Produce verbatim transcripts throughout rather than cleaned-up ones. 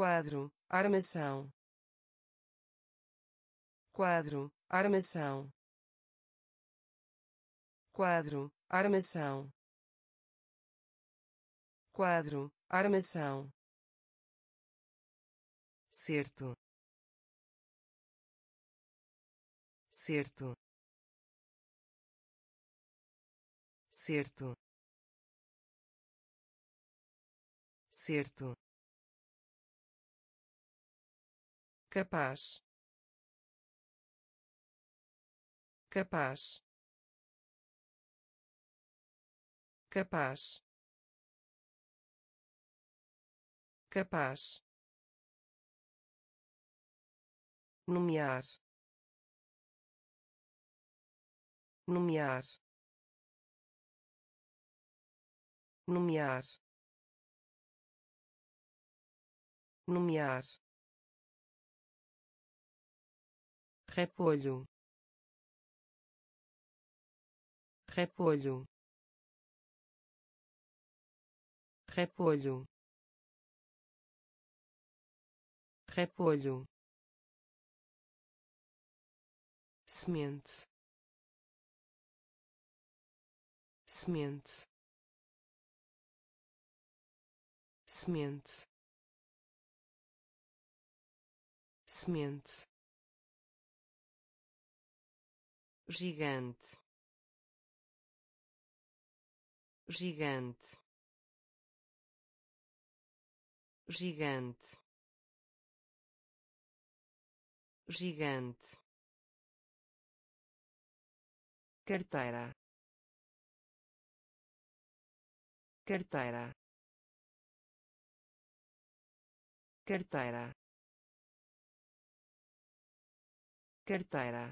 quadro, armação, quadro, armação, quadro, armação, quadro, armação, certo, certo, certo, certo, capaz, capaz, capaz, capaz, nomear, nomear, nomear, nomear, repolho, repolho, repolho, repolho, semente, semente, semente, semente, gigante, gigante, gigante, gigante, carteira, carteira, carteira, carteira,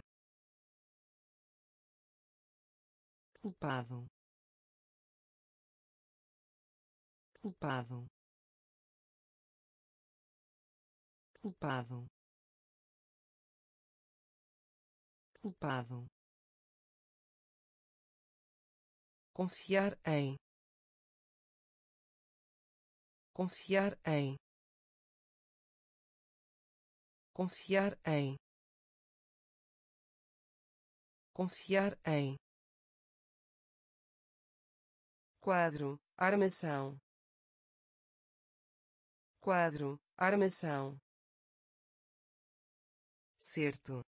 culpado, culpado, culpado, culpado, confiar em, confiar em, confiar em, confiar em, quadro, armação, quadro, armação, certo,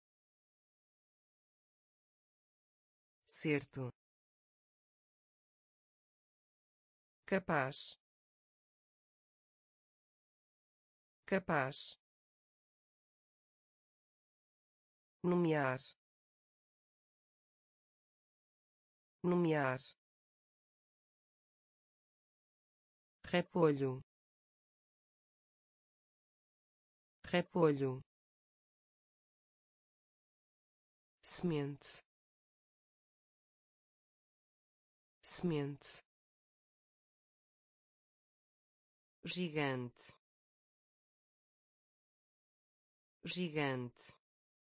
certo, capaz, capaz, nomear, nomear, repolho, repolho, semente, semente, gigante, gigante,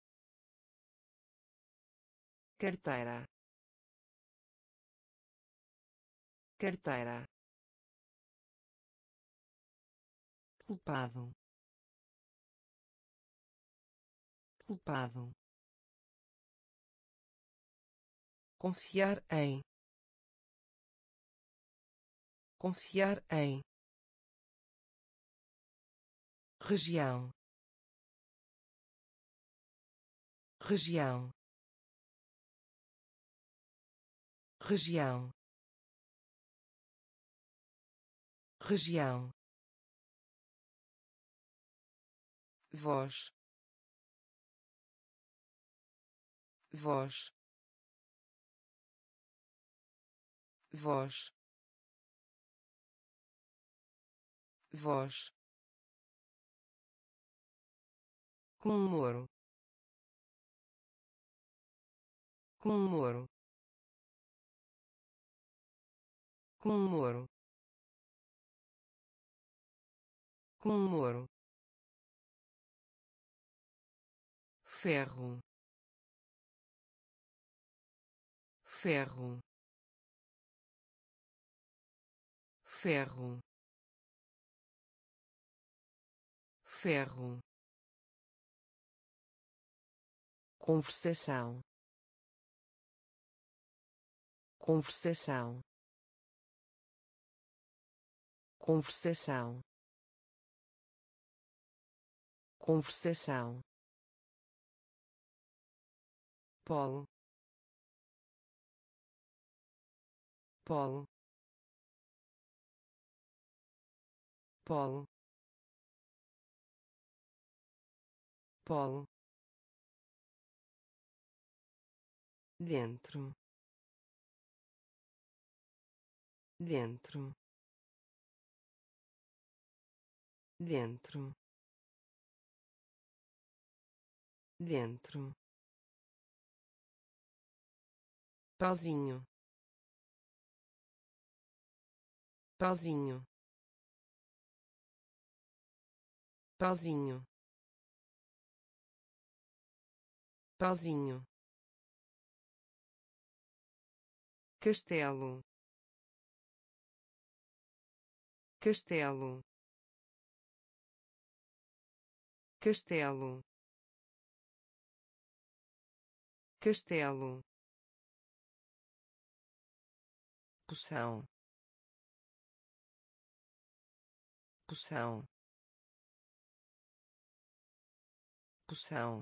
carteira, carteira, culpado, culpado, confiar em, confiar em, região, região, região, região, voz, voz, voz, voz, comemoro, comemoro, comemoro, comemoro, ferro, ferro, ferro, ferro, conversação, conversação, conversação, conversação, polo, polo, polo, polo, dentro, dentro, dentro, dentro, pauzinho, pauzinho, pauzinho, pauzinho, castelo, castelo, castelo, castelo, poção, poção, poção,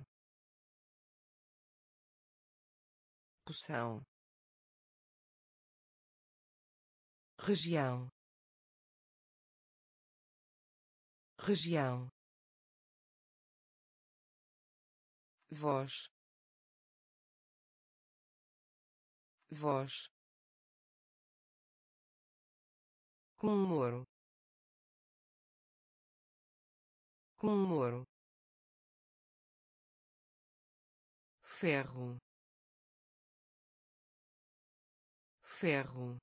poção, região, região, voz, voz, comemoro, comemoro, ferro, ferro,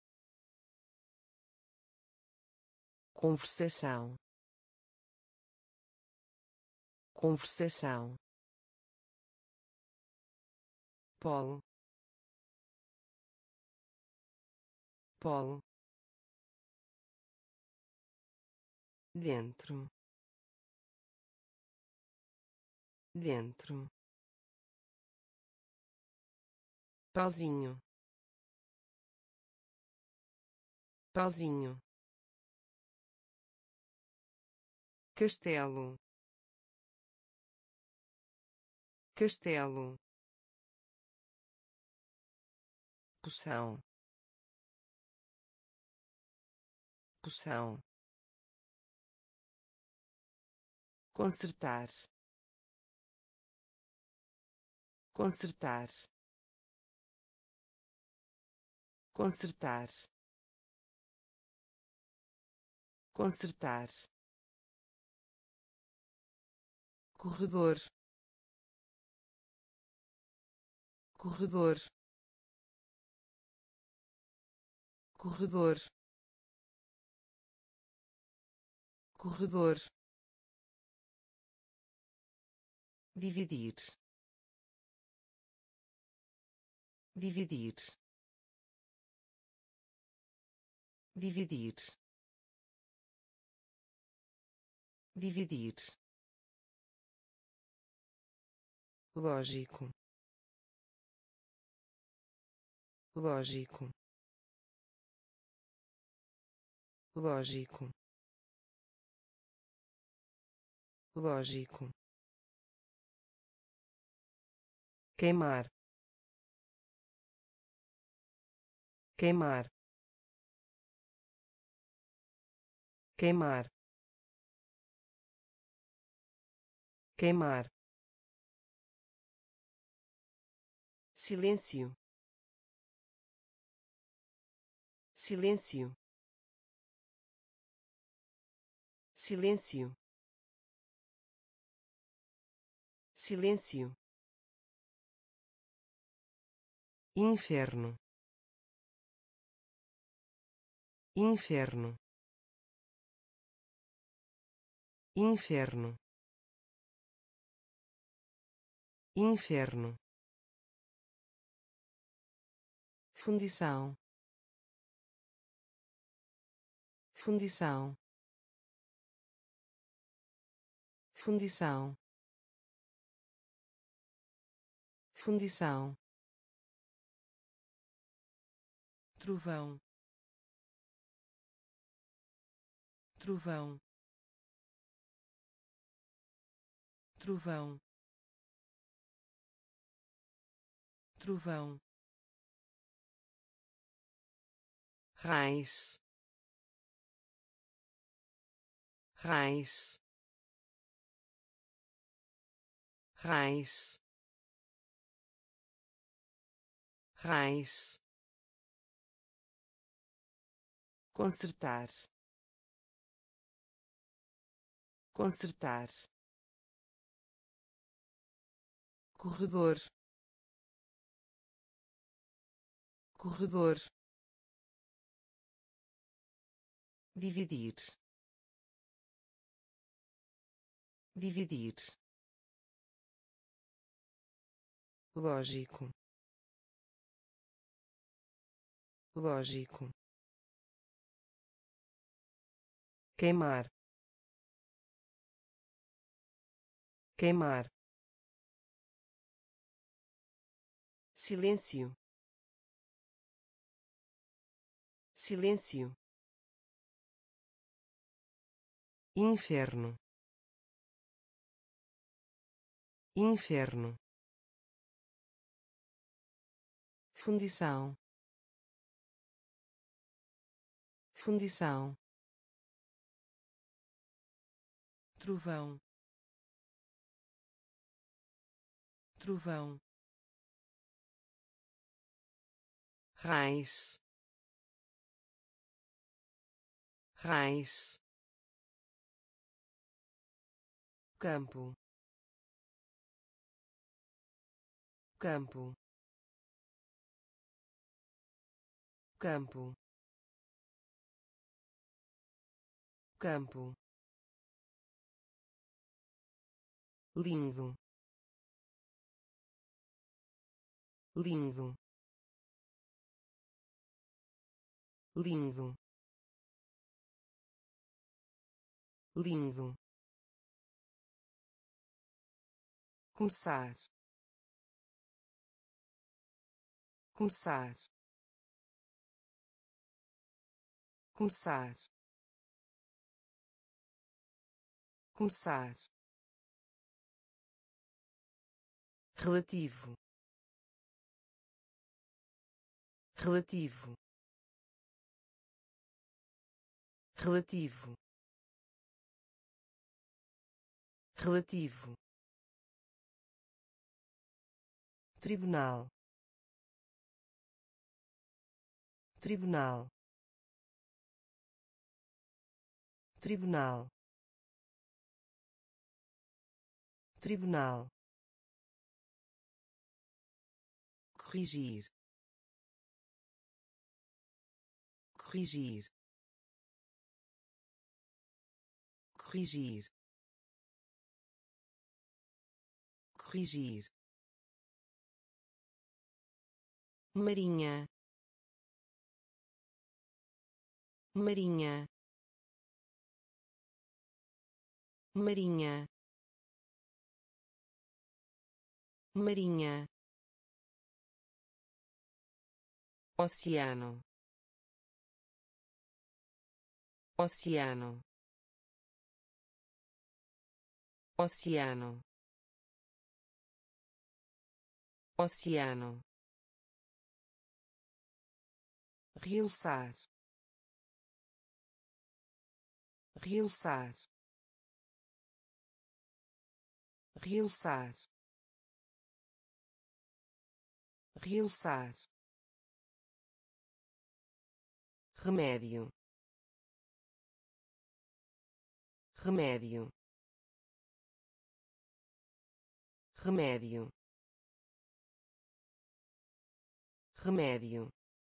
conversação, conversação, polo, polo, dentro, dentro, pauzinho, pauzinho, castelo, castelo, poção, poção, consertar, consertar, consertar, consertar, corredor, corredor, corredor, corredor, dividir, dividir, dividir, dividir, lógico, lógico, lógico, lógico, queimar, queimar, queimar, queimar, silêncio, silêncio, silêncio, silêncio, inferno, inferno, inferno, inferno, fundição, fundição, fundição, fundição, trovão, trovão, trovão, trovão, raiz, raiz, raiz, raiz, consertar, consertar, corredor, corredor, dividir, dividir, lógico, lógico, queimar, queimar, silêncio, silêncio, inferno, inferno, fundição, fundição, trovão, trovão, raiz, raiz, campo, campo, campo, campo, lindo, lindo, lindo, lindo, começar, começar, começar, começar, relativo, relativo, relativo, relativo, tribunal, tribunal, tribunal, tribunal, corrigir, corrigir, corrigir, corrigir, marinha, marinha, marinha, marinha, oceano, oceano, oceano, oceano, realçar, realçar, realçar, realçar, remédio, remédio, remédio, remédio,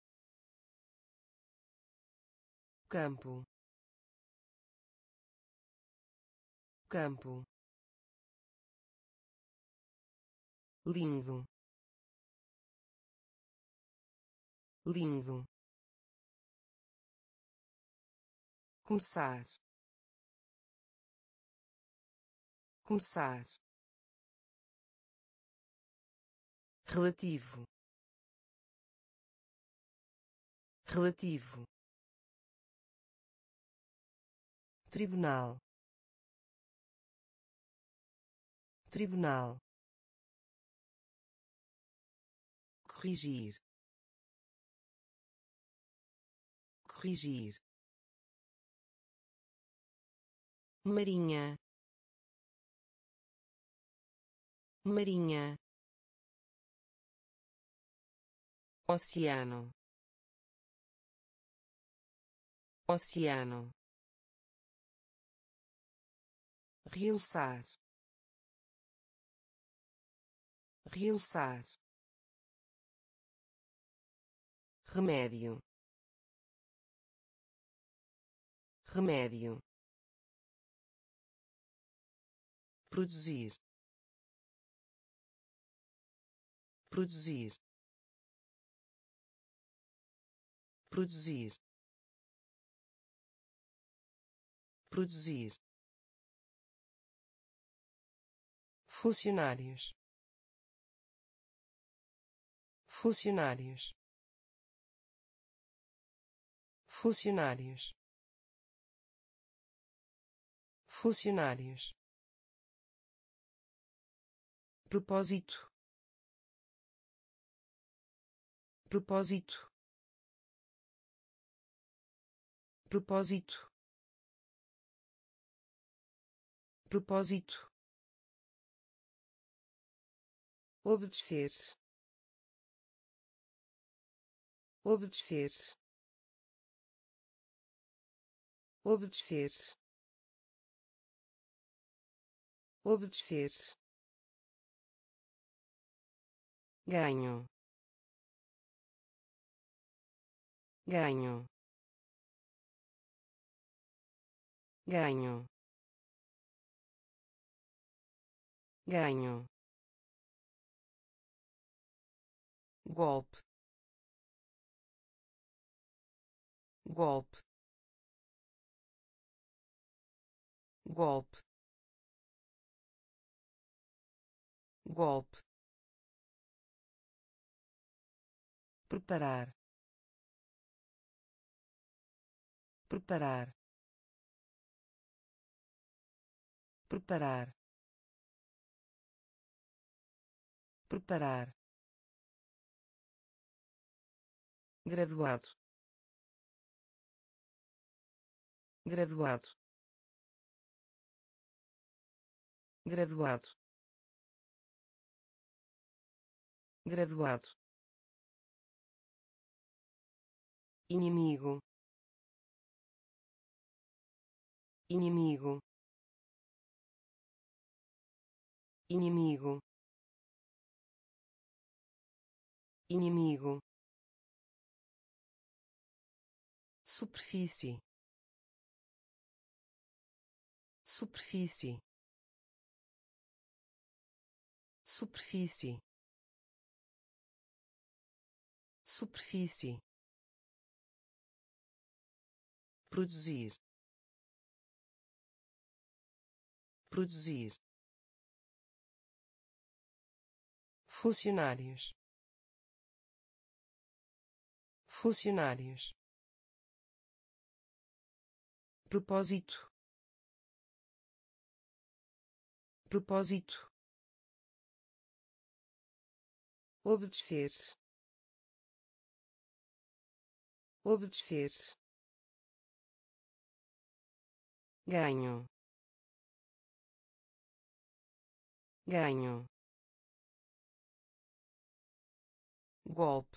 campo, campo, lindo, lindo, começar, começar, relativo, relativo, tribunal, tribunal, corrigir, corrigir, marinha, marinha, oceano, oceano, realçar, realçar, remédio, remédio, produzir, produzir, produzir, produzir, funcionários, funcionários, funcionários, funcionários, propósito, propósito, propósito, propósito, obedecer, obedecer, obedecer, obedecer, ganho, ganho, ganho, ganho, golpe, golpe, golpe, golpe, preparar, preparar, preparar, preparar, graduado, graduado, graduado, graduado, inimigo, inimigo, inimigo, inimigo, superfície, superfície, superfície, superfície, produzir, produzir, funcionários, funcionários, propósito, propósito, obedecer, obedecer, ganho, ganho, golpe,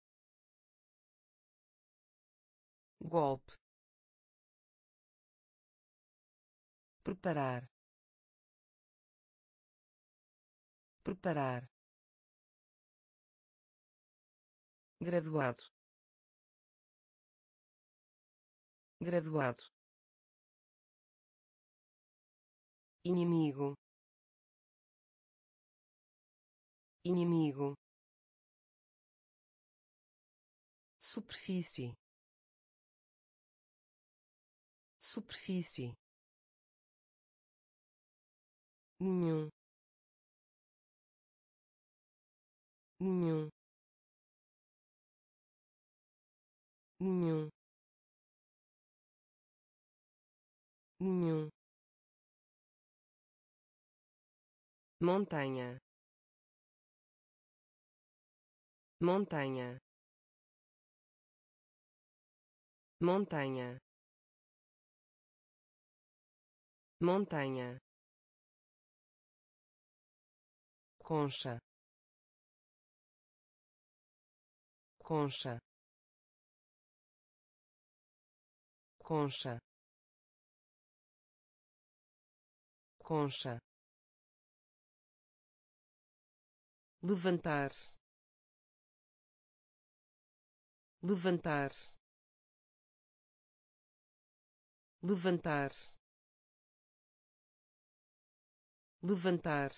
golpe, preparar, preparar, graduado, graduado, inimigo, inimigo, superfície, superfície, nenhum, nenhum, nenhum, nenhum, montanha, montanha, montanha, montanha, concha, concha, concha, concha, levantar, levantar, levantar, levantar,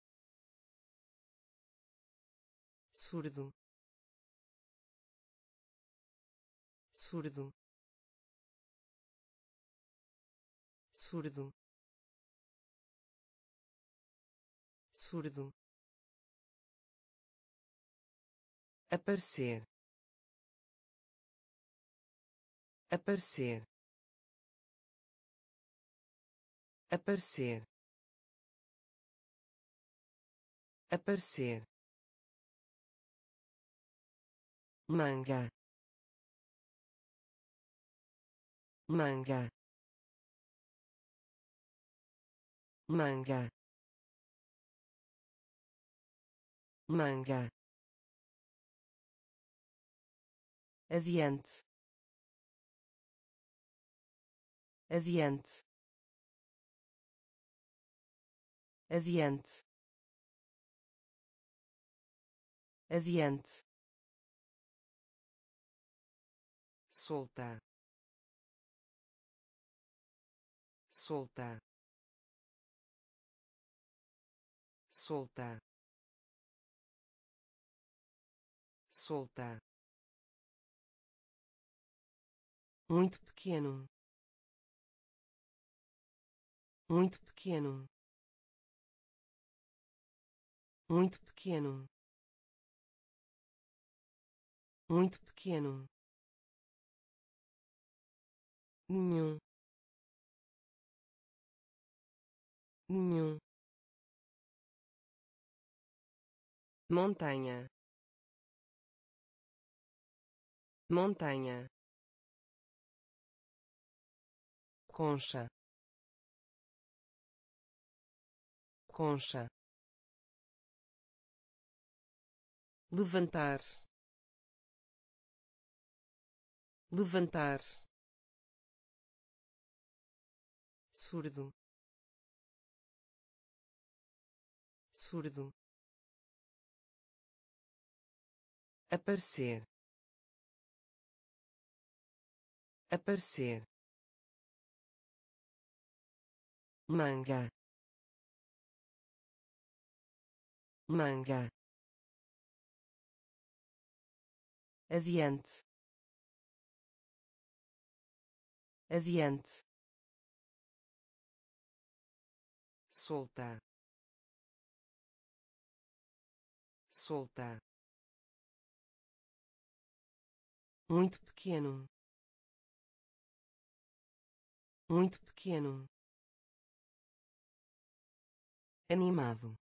surdo, surdo, surdo, surdo, aparecer, aparecer, aparecer, aparecer, manga, manga, manga, manga, adiante, adiante, adiante, adiante, solta, solta, solta, solta, muito pequeno, muito pequeno, muito pequeno, muito pequeno, nenhum, nenhum, montanha, montanha, concha, concha, levantar, levantar, surdo, surdo, aparecer, aparecer, manga, manga, adiante, adiante, solta, solta, muito pequeno, muito pequeno, animado,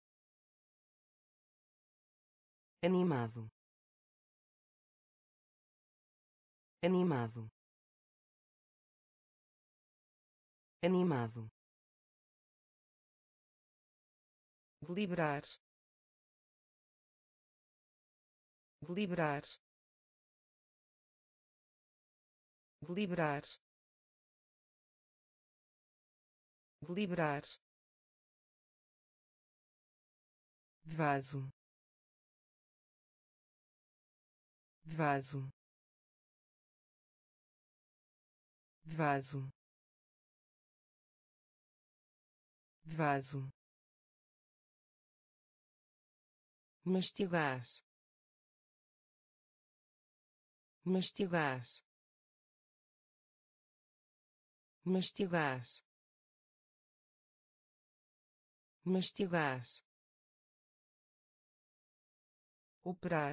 animado, animado, animado, deliberar, deliberar, deliberar, deliberar, vaso, vaso, vaso, vaso, mastigar, mastigar, mastigar, mastigar, operar,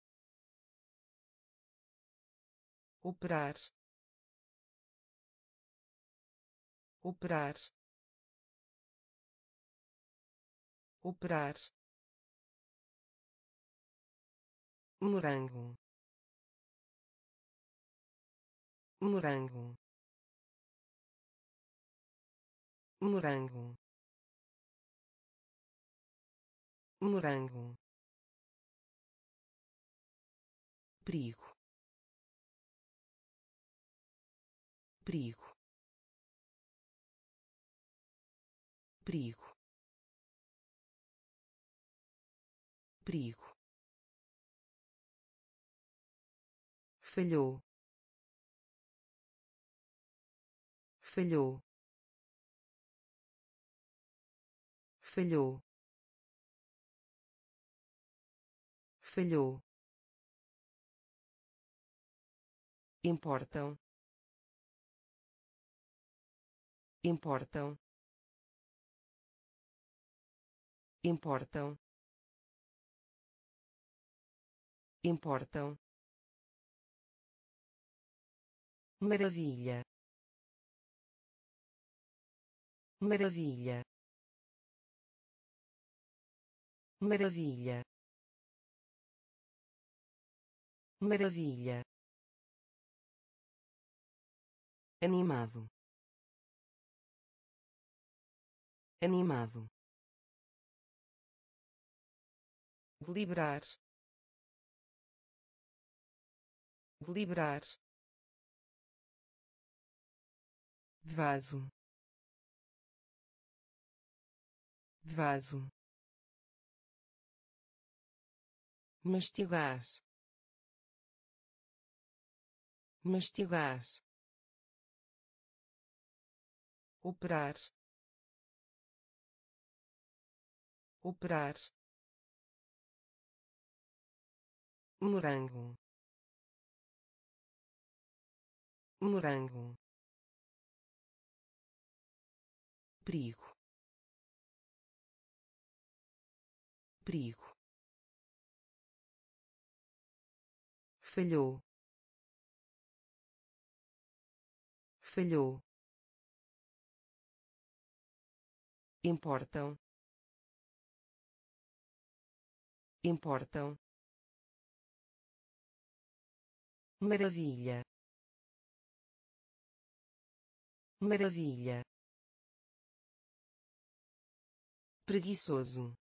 operar, operar, operar, morango, morango, morango, morango, perigo, perigo, perigo, perigo, falhou, falhou, falhou, falhou, importam, importam, importam, importam, maravilha, maravilha, maravilha, maravilha, animado, animado, deliberar, deliberar, vaso, vaso, mastigar, mastigar, operar, operar, morango, morango, perigo, perigo, falhou, falhou, importam, importam, maravilha, maravilha, preguiçoso,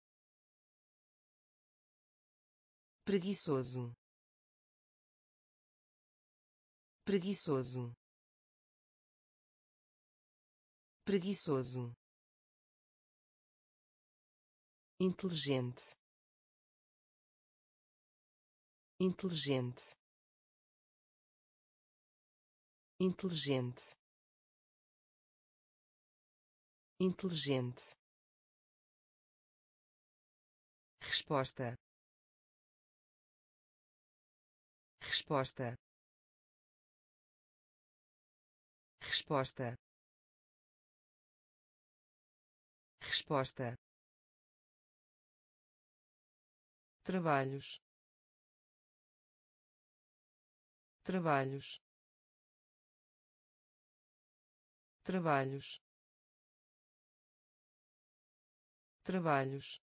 preguiçoso, preguiçoso, preguiçoso, inteligente, inteligente, inteligente, inteligente, resposta, resposta, resposta, resposta, trabalhos, trabalhos, trabalhos, trabalhos,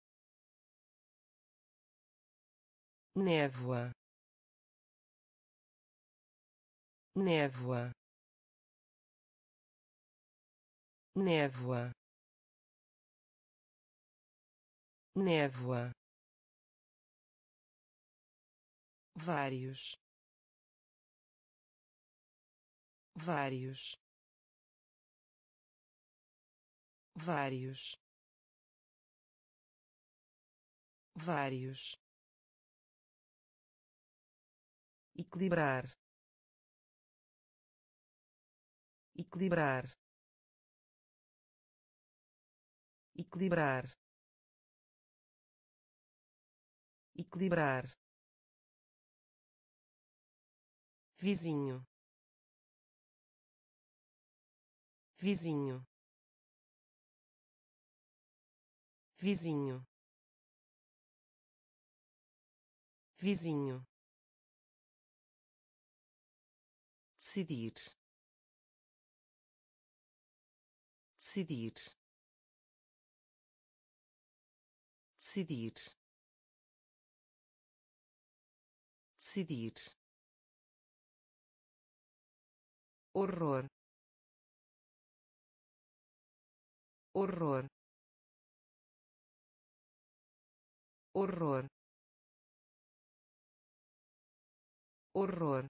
névoa, névoa, névoa, névoa, vários, vários, vários, vários, equilibrar, equilibrar, equilibrar, equilibrar, vizinho, vizinho, vizinho, vizinho, decidir, decidir, decidir, decidir, horror, horror, horror, horror,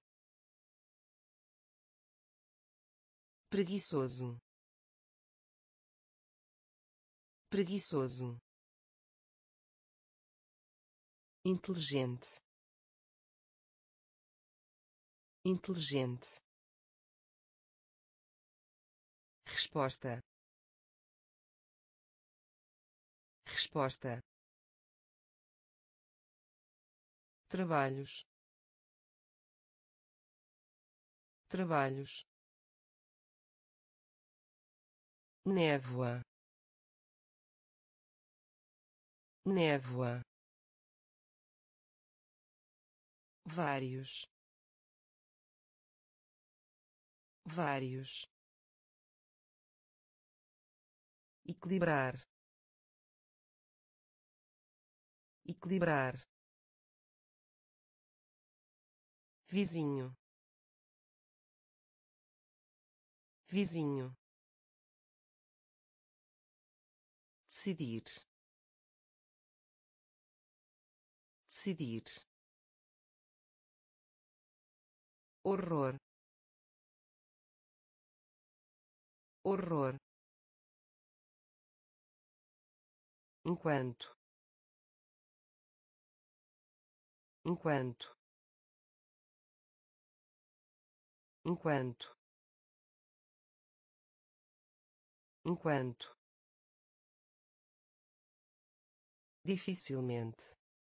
preguiçoso, preguiçoso, inteligente, inteligente, resposta, resposta, trabalhos, trabalhos, névoa, névoa, vários, vários, equilibrar, equilibrar, vizinho, vizinho, decidir, decidir, horror, horror, enquanto, enquanto, enquanto, enquanto, dificilmente,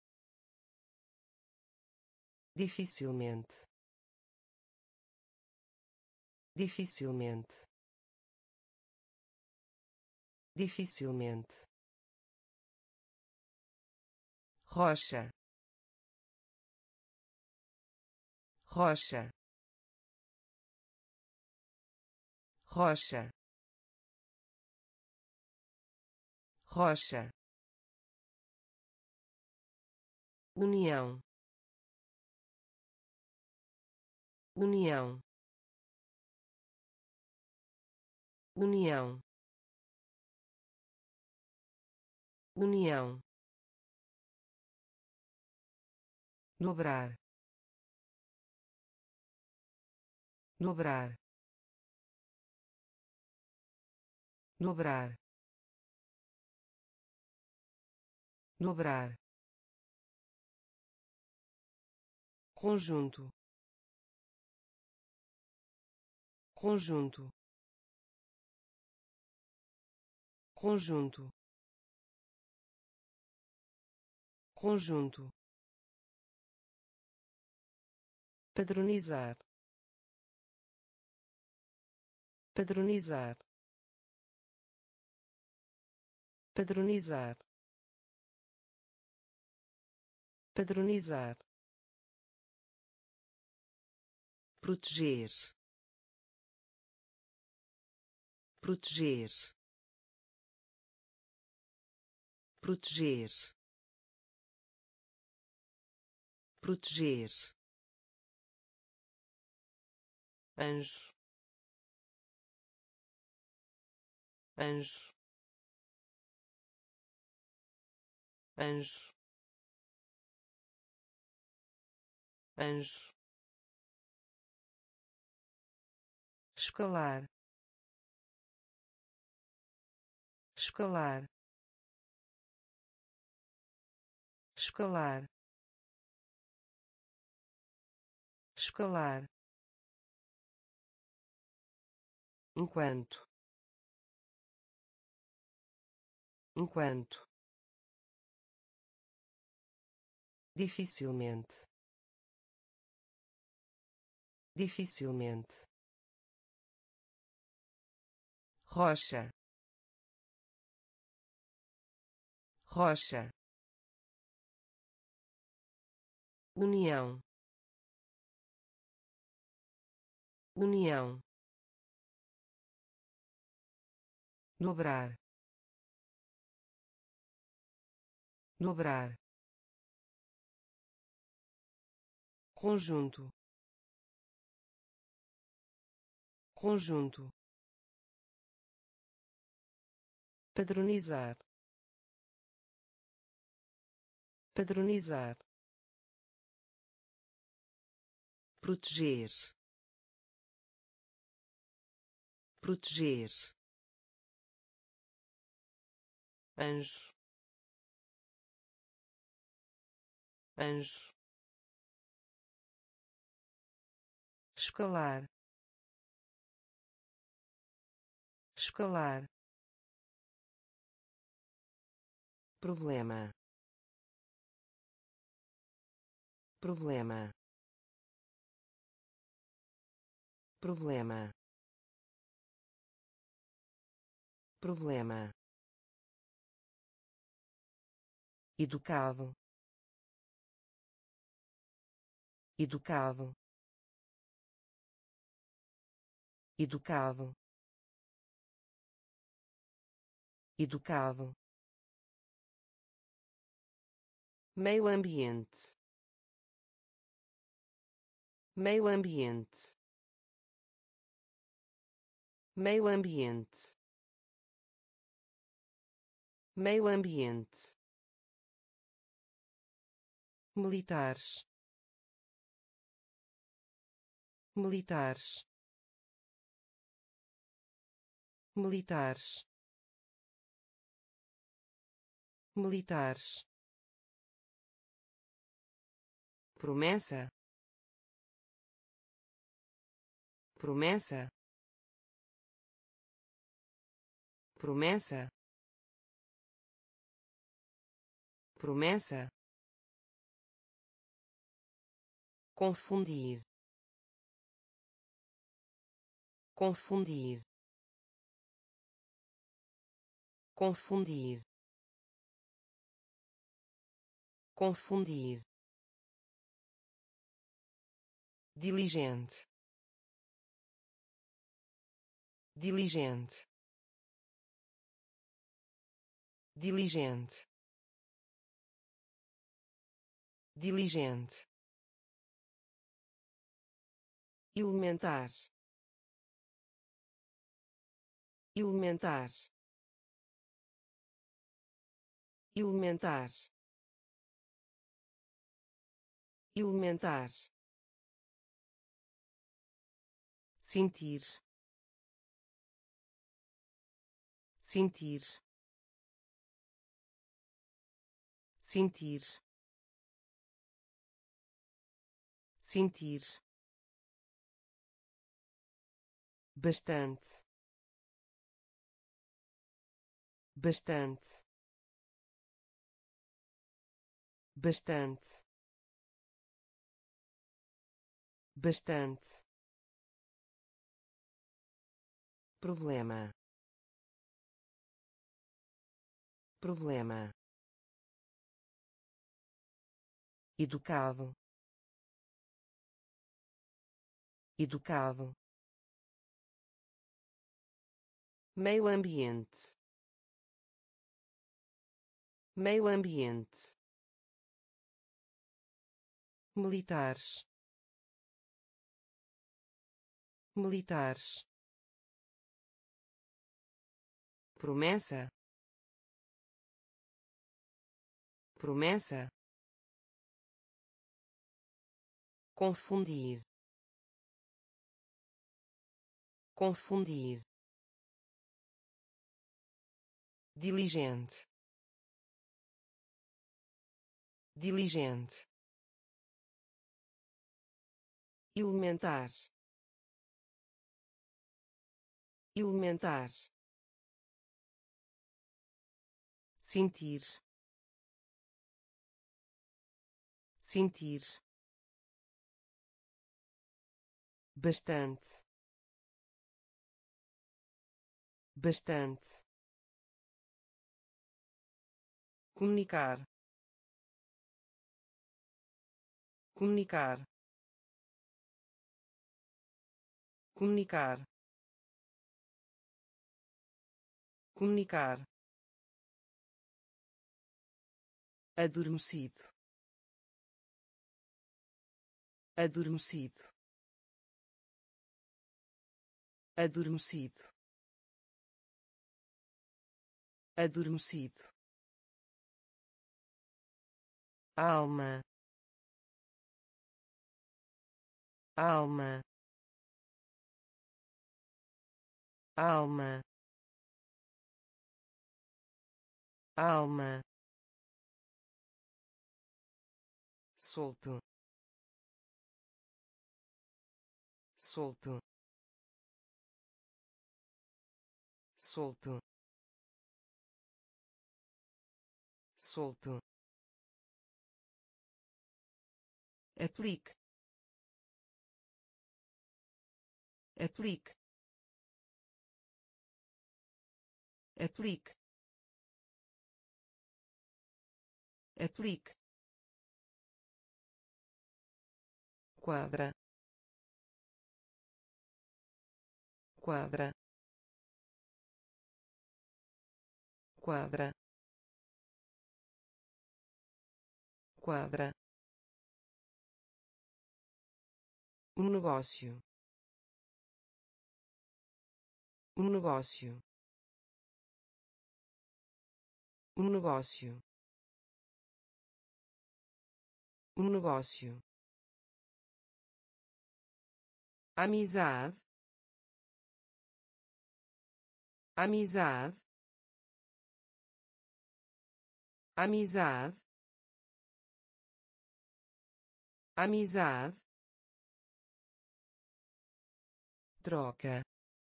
dificilmente, dificilmente, dificilmente, rocha, rocha, rocha, rocha, união, união, união, união, dobrar, dobrar, dobrar, dobrar, conjunto, conjunto, conjunto, conjunto, padronizar, padronizar, padronizar, padronizar, proteger, proteger, proteger, proteger, anjo, anjo, anjo, anjo, escalar, escalar, escalar, escalar, enquanto, enquanto, dificilmente, dificilmente, rocha, rocha, união, união, dobrar, dobrar, conjunto, conjunto, padronizar, padronizar, proteger, proteger, anjo, anjo, escalar, escalar, problema, problema, problema, problema, educado, educado, educado, educado, meio ambiente, meio ambiente, meio ambiente, meio ambiente, militares, militares, militares, militares, promessa, promessa, promessa, promessa, confundir, confundir, confundir, confundir, diligente, diligente, diligente, diligente, elementar, elementar, elementar, elementar, sentir, sentir, sentir, sentir, bastante, bastante, bastante, bastante, problema, problema, educado, educado, meio ambiente, meio ambiente, militares, militares, promessa, promessa, confundir, confundir, diligente, diligente, elementar, elementar, sentir, sentir, bastante, bastante, comunicar, comunicar, comunicar, comunicar, adormecido, adormecido, adormecido, adormecido, alma, alma, alma, alma, solto, solto, solto, solto, aplique, aplique, aplique, aplique, quadra, quadra, quadra, quadra, um negócio, um negócio, um negócio, um negócio, amizade, amizade, amizade, amizade, troca,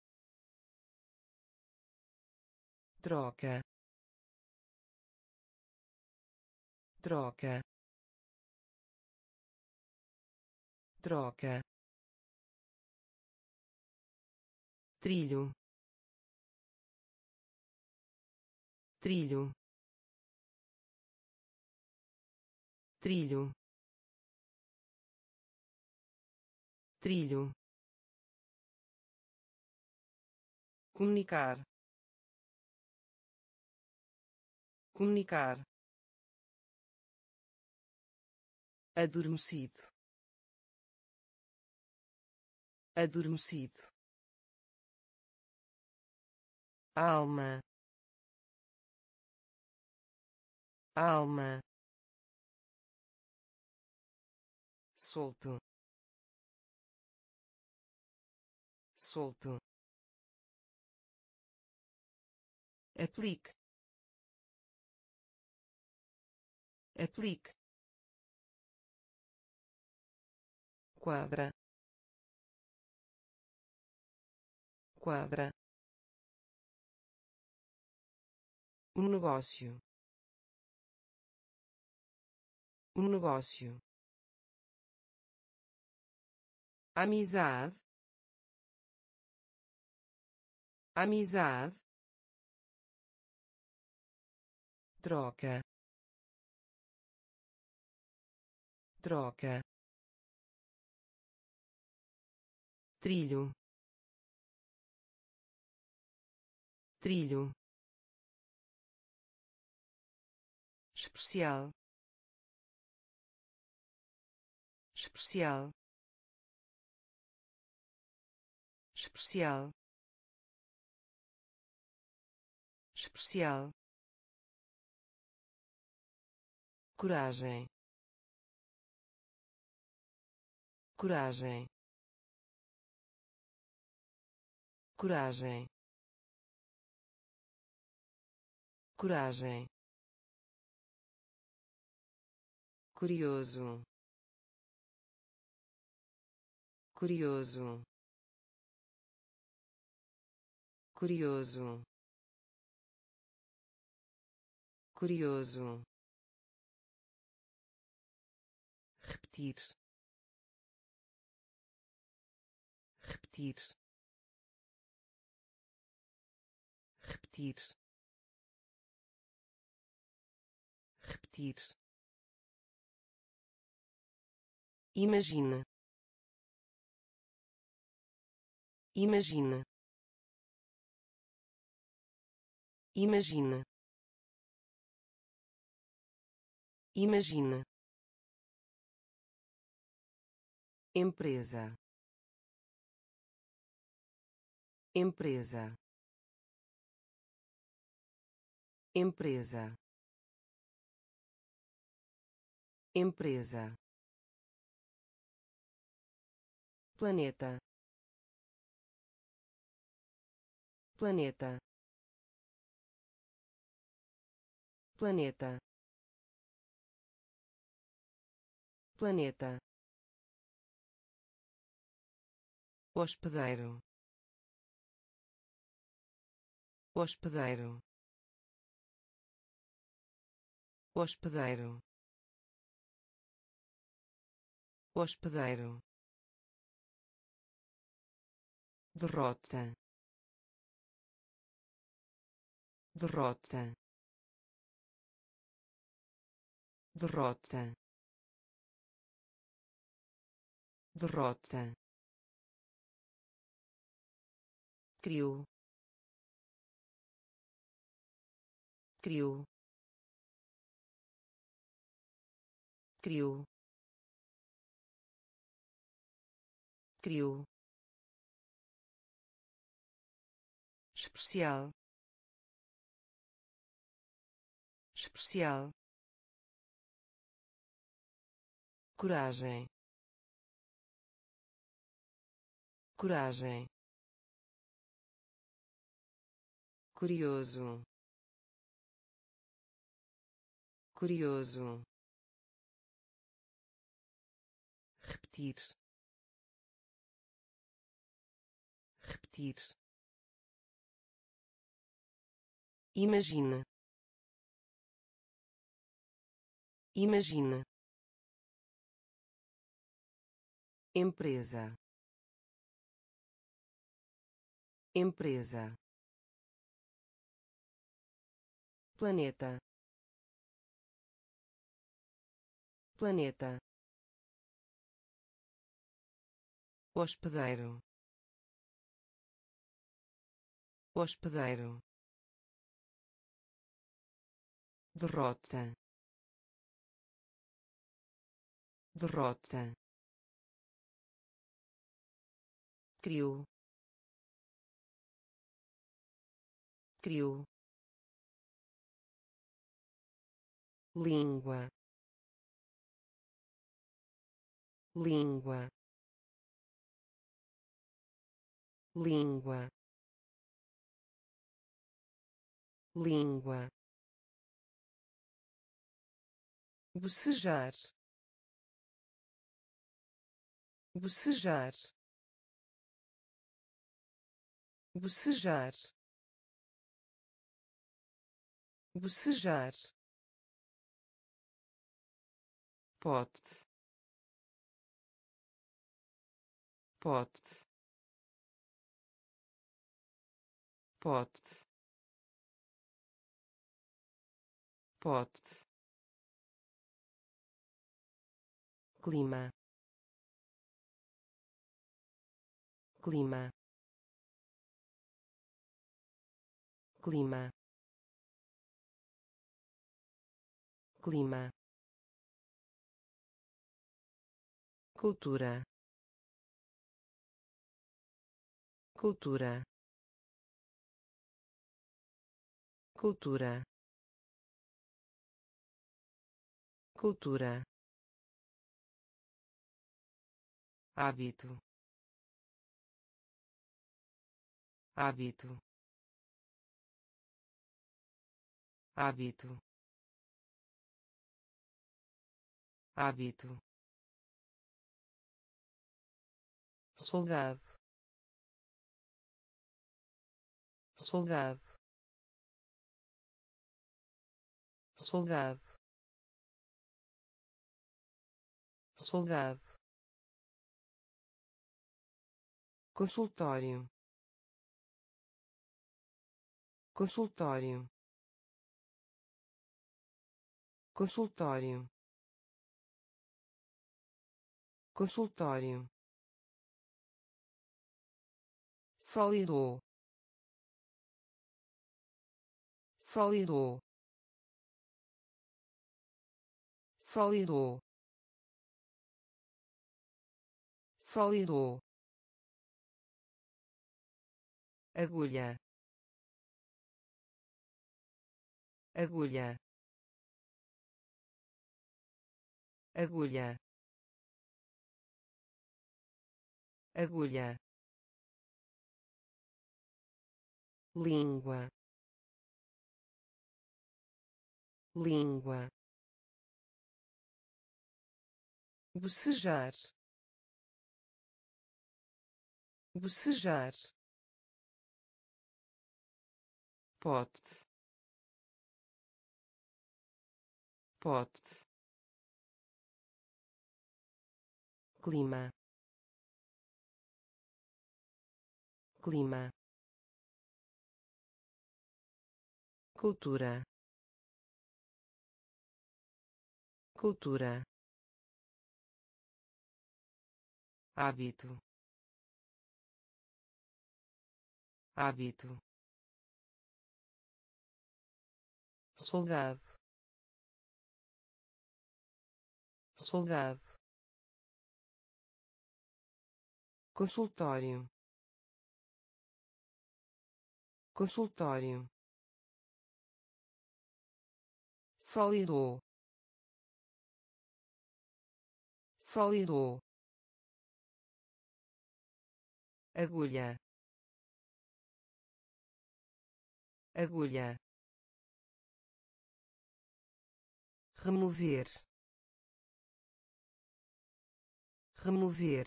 troca, troca, troca, trilho, trilho, trilho, trilho, comunicar, comunicar, adormecido, adormecido, alma, alma, solto, solto, aplique, aplique, quadra, quadra, um negócio, um negócio, amizade, amizade, troca, troca, trilho, trilho, especial, especial, especial, especial, coragem, coragem, coragem, coragem, curioso, curioso, curioso, curioso, repetir, repetir, repetir, repetir, imagina, imagina, imagina, imagina, empresa, empresa, empresa, empresa, planeta, planeta, planeta, planeta, hospedeiro, hospedeiro, hospedeiro, hospedeiro, derrota, derrota, derrota, derrota, criou, criou, criou, criou, especial, especial, coragem, coragem, curioso, curioso, repetir, repetir, imagina, imagina, empresa, empresa, planeta, planeta, hospedeiro, hospedeiro, derrota, derrota, criou, criou, língua, língua, língua, língua, bocejar, bocejar, bocejar, bocejar, pote, pote, pote, pote, clima, clima, clima, clima, cultura, cultura, cultura, cultura, hábito, hábito, hábito, hábito, soldado, soldado, soldado, soldado, consultório, consultório, consultório, consultório, sólido, sólido, sólido, sólido, agulha, agulha, agulha, agulha, língua, língua, bocejar, bocejar, pote, pote, clima, clima, cultura, cultura, hábito, hábito, soldado, soldado, consultório, consultório, sólido, sólido, agulha, agulha, remover, remover,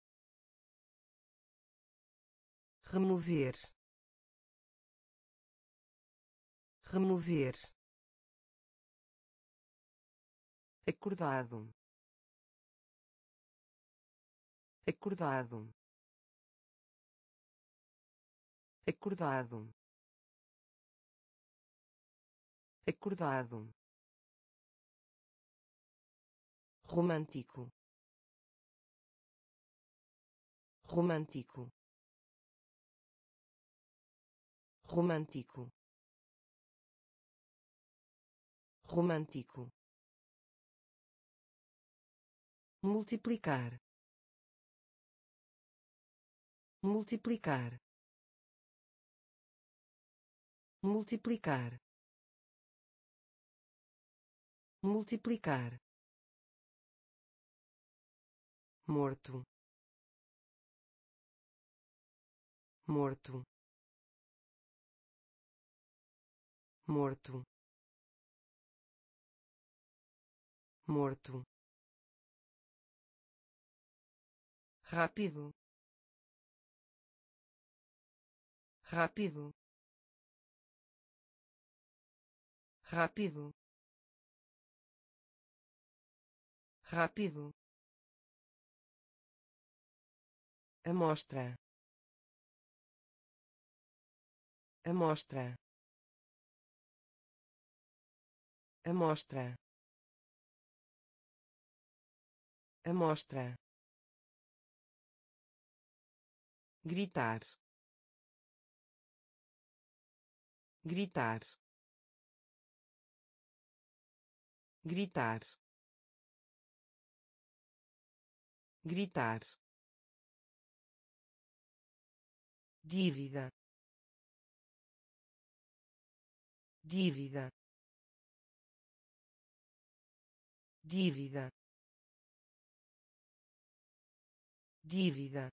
remover, remover, acordado, acordado, acordado, acordado, romântico, romântico, romântico, romântico, multiplicar, multiplicar, multiplicar, multiplicar, morto, morto, morto, morto, rápido, rápido, rápido, rápido, amostra, amostra, amostra, amostra, gritar, gritar, gritar, gritar, dívida, dívida, dívida, dívida,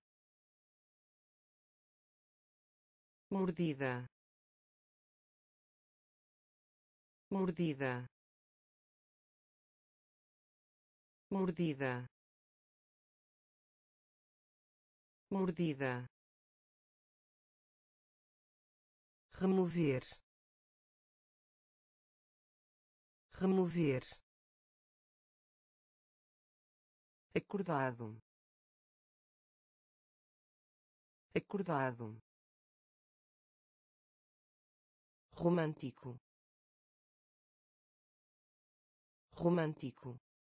mordida, mordida, mordida, mordida, remover, remover, acordado, acordado, romântico, romântico,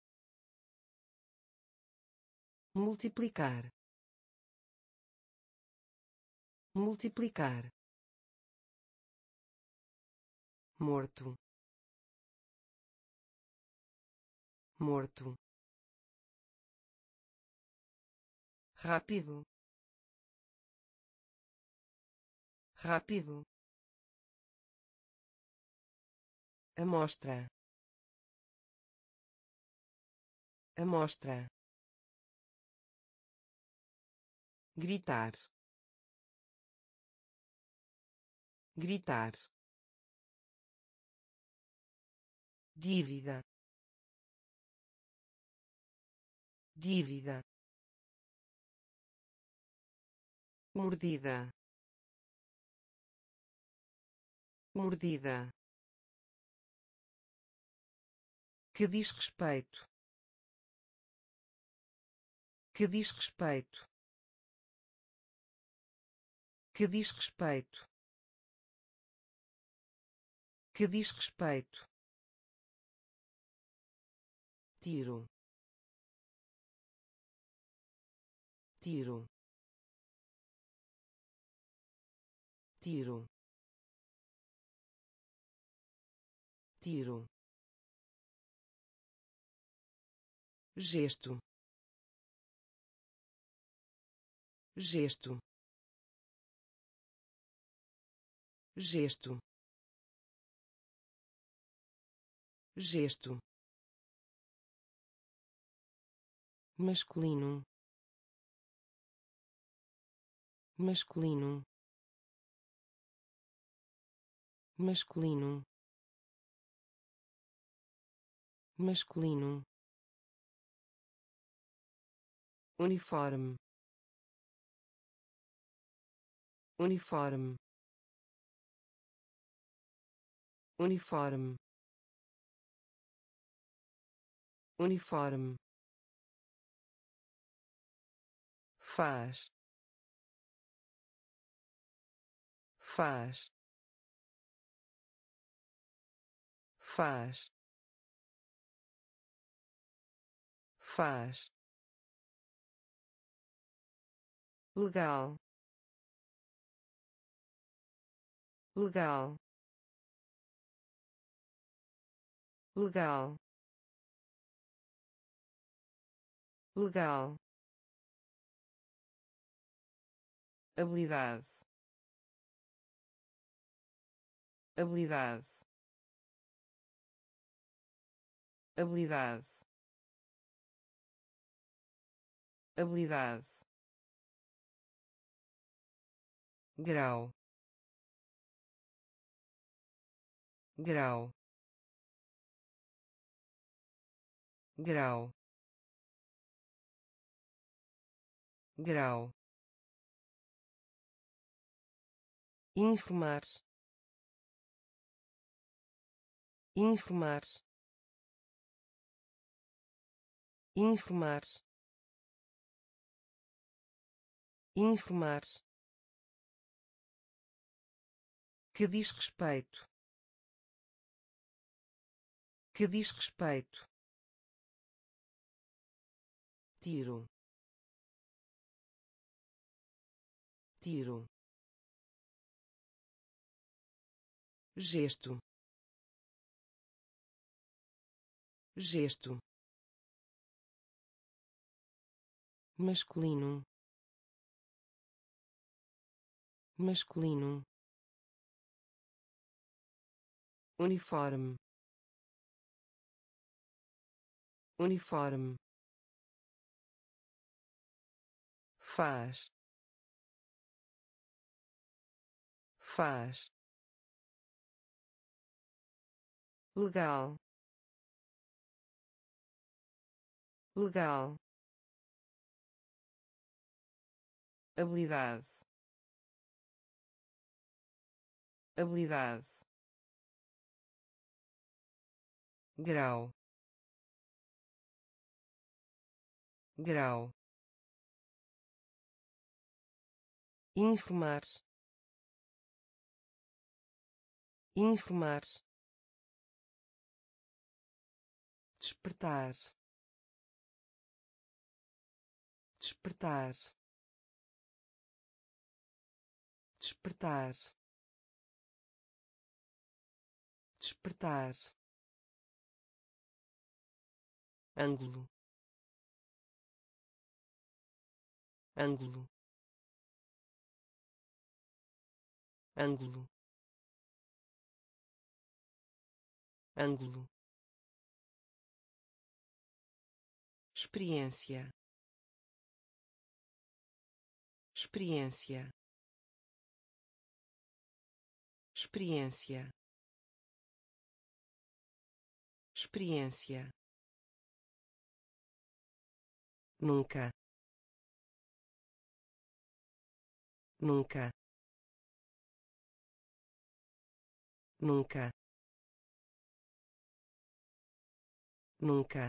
multiplicar, multiplicar, morto, morto, rápido, rápido, amostra, amostra, gritar, gritar, dívida, dívida, mordida, mordida, que diz respeito, que diz respeito, que diz respeito, que diz respeito, tiro, tiro, tiro, tiro, gesto, gesto, gesto, gesto, masculino, masculino, masculino, masculino, uniforme, uniforme, uniforme, uniforme, faz, faz, faz, faz, legal, legal, legal, legal, habilidade, habilidade, habilidade, habilidade, grau, grau, grau, grau, informar, informar, informar, informar, que diz respeito, que diz respeito, tiro, tiro, gesto, gesto, masculino, masculino, uniforme, uniforme, faz, faz, legal, legal, habilidade, habilidade, grau, grau, informar, informar, despertar, despertar, despertar, despertar, ângulo, ângulo, ângulo, ângulo, experiência, experiência, experiência, experiência, nunca, nunca, nunca, nunca,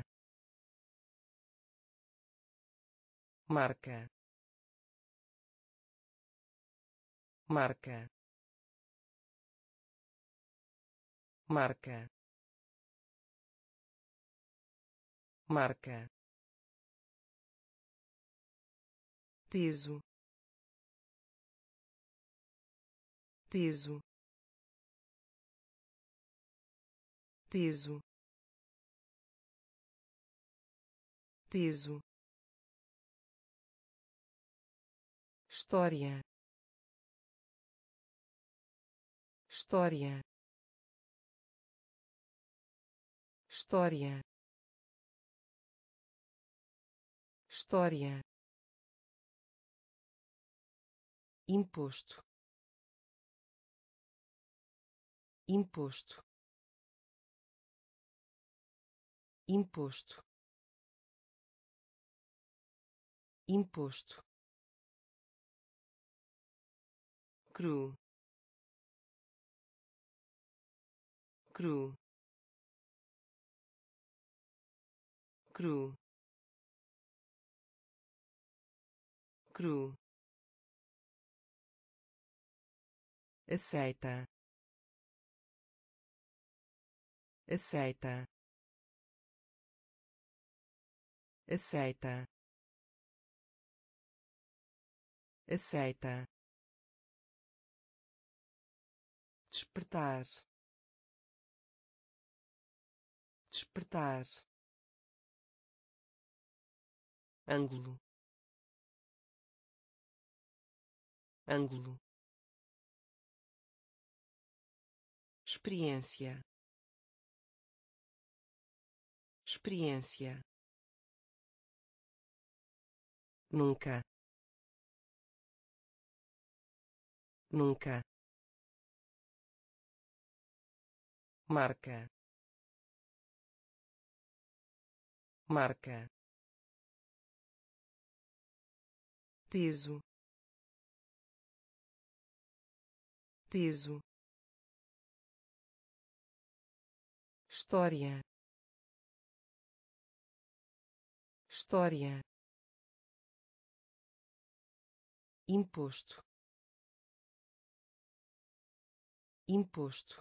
marca, marca, marca, marca, peso, peso, peso, peso, história, história, história, história, imposto, imposto, imposto, imposto, cru, cru, cru, cru, aceita, aceita, aceita, aceita, despertar, despertar, ângulo, ângulo, experiência, experiência, nunca, nunca, marca, marca, peso, peso, história, história, imposto, imposto,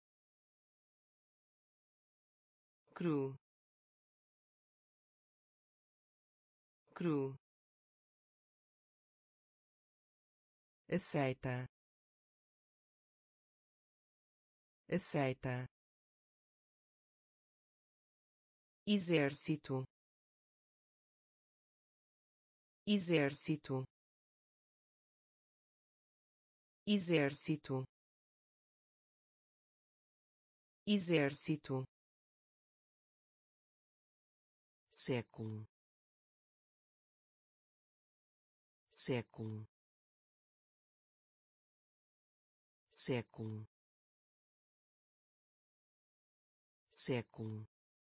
cru, cru, aceita, aceita, exército, exército, exército, exército, século, século, século, século,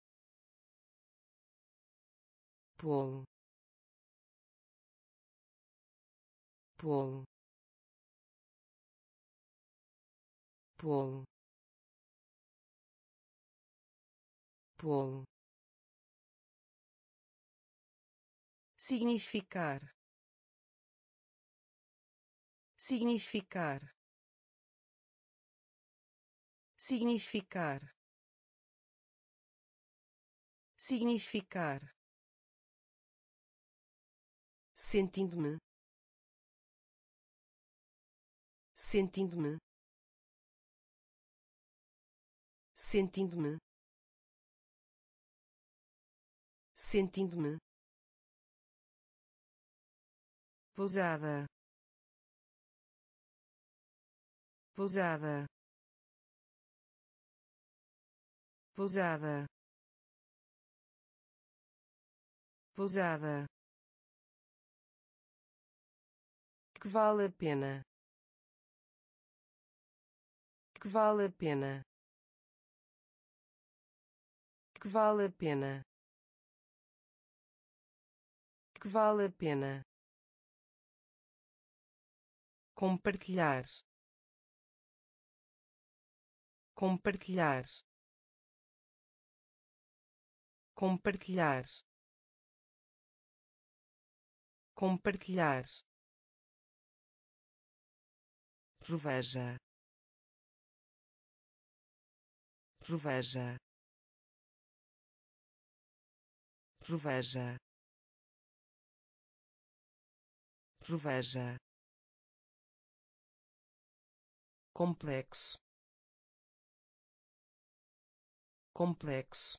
polo, polo, polo, polo, significar, significar, significar, significar, sentindo-me, sentindo-me, sentindo-me, sentindo-me, pousada, pousada, pousada, pousada, que vale a pena, que vale a pena, que vale a pena, que vale a pena, compartilhar, compartilhar, compartilhar, compartilhar, proveja, proveja, proveja, proveja, complexo, complexo,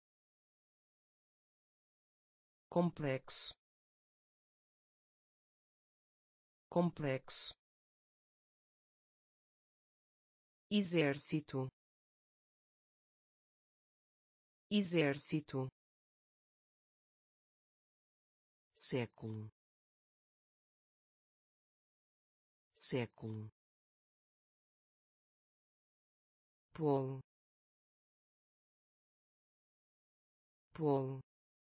complexo, complexo, exército, exército, século, século, polo, polo,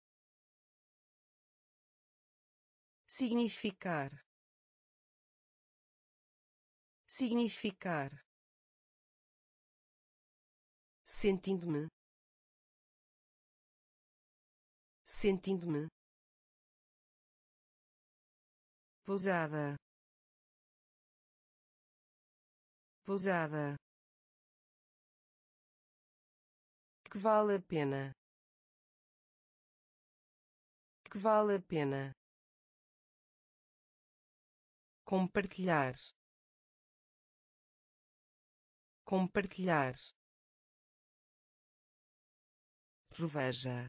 significar, significar, sentindo-me, sentindo-me, pousada, pousada, que vale a pena, que vale a pena, compartilhar, compartilhar, proveja,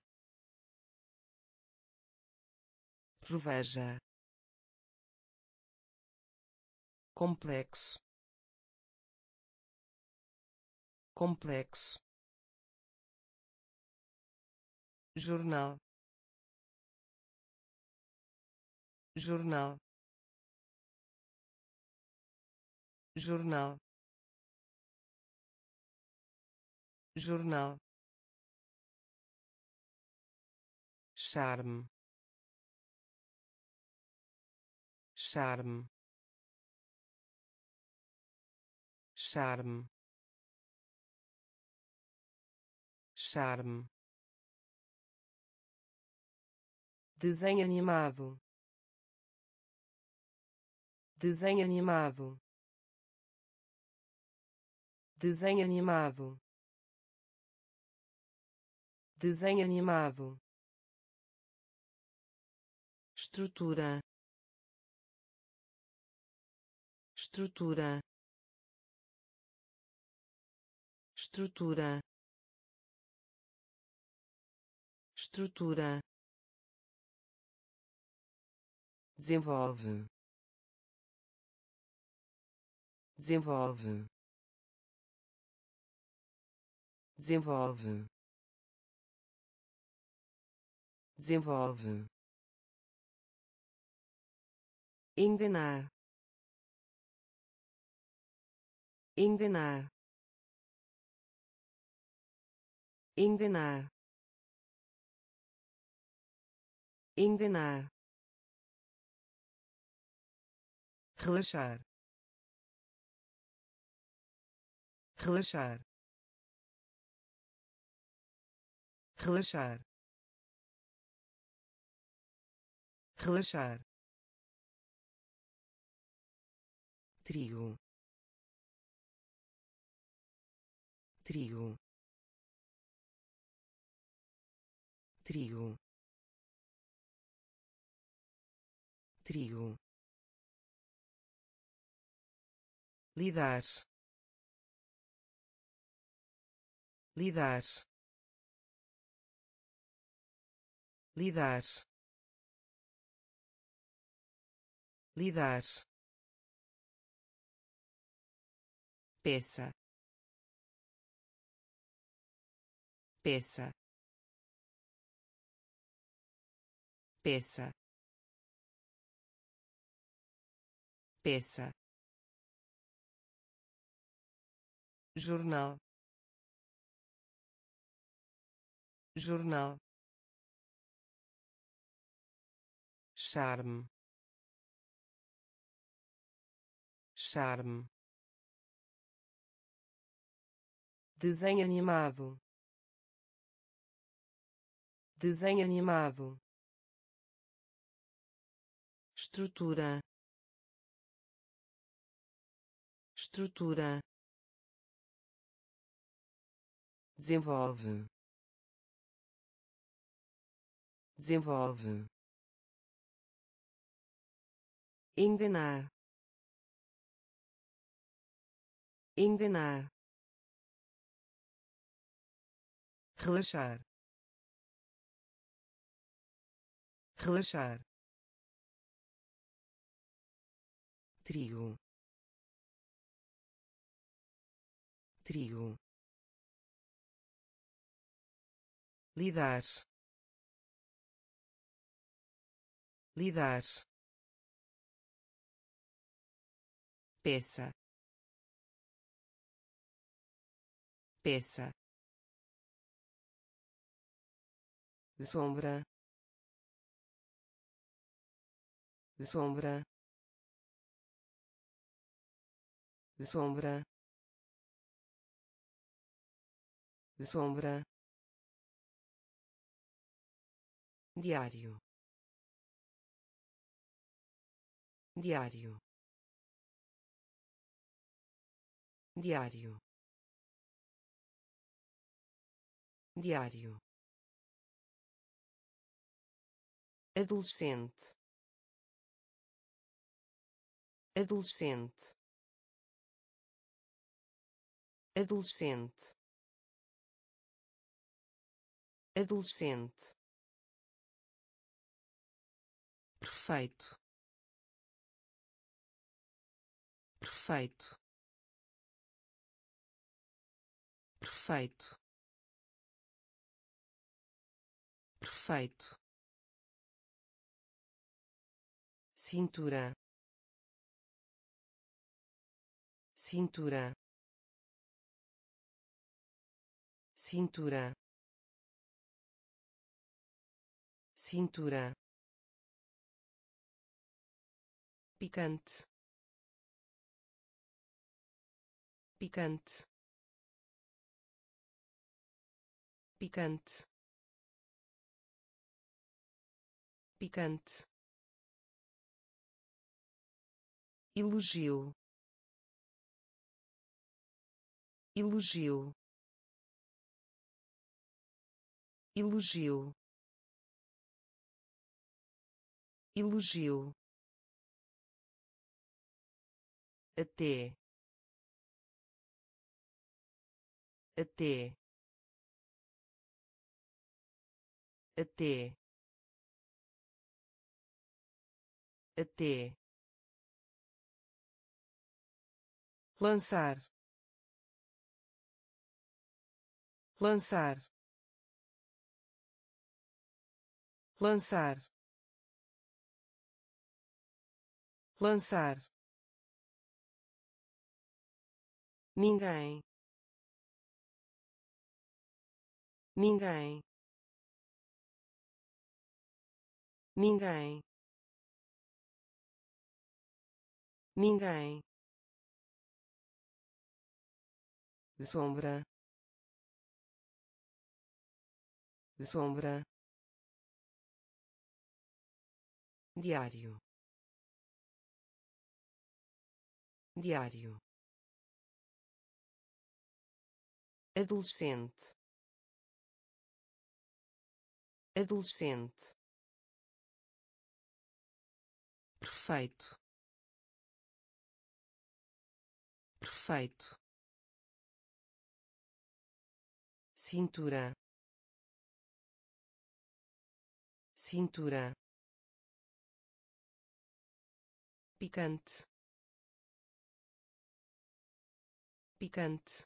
proveja, complexo, complexo, jornal, jornal, jornal, jornal, charme, charme, charme, charme, desenho animado, desenho animado, desenho animado, desenho animado, estrutura, estrutura, estrutura, estrutura, desenvolve, desenvolve, desenvolve, desenvolve, enganar, enganar, enganar, enganar, relaxar, relaxar, relaxar, relaxar, trigo, trigo, trigo, trigo, lidar, lidar, lidar, lidar, peça, peça, peça, peça, jornal, jornal, charme, charme, desenho animado, desenho animado, estrutura, estrutura, desenvolve, desenvolve, enganar, enganar, relaxar, relaxar, trigo, trigo, lidar, lidar, peça, peça, sombra, sombra, sombra, sombra, diário, diário, diário, diário, adolescente, adolescente, adolescente, adolescente, perfeito, perfeito, perfeito, perfeito, cintura, cintura, cintura, cintura, picante, picante, picante, picante, elogio, elogio, elogio, elogio, até, até, até, até, lançar, lançar, lançar, lançar, ninguém, ninguém, ninguém, ninguém, sombra, sombra, diário, diário, adolescente, adolescente, perfeito, perfeito, cintura, cintura, picante, picante,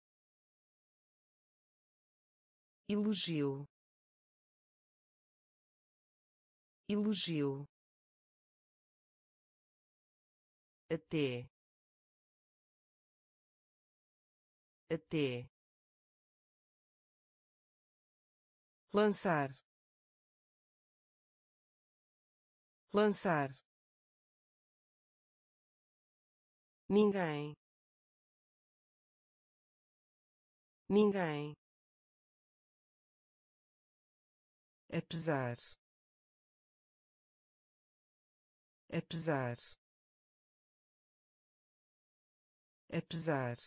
elogio, elogio, até, até, lançar, lançar, ninguém, ninguém, apesar, apesar, apesar,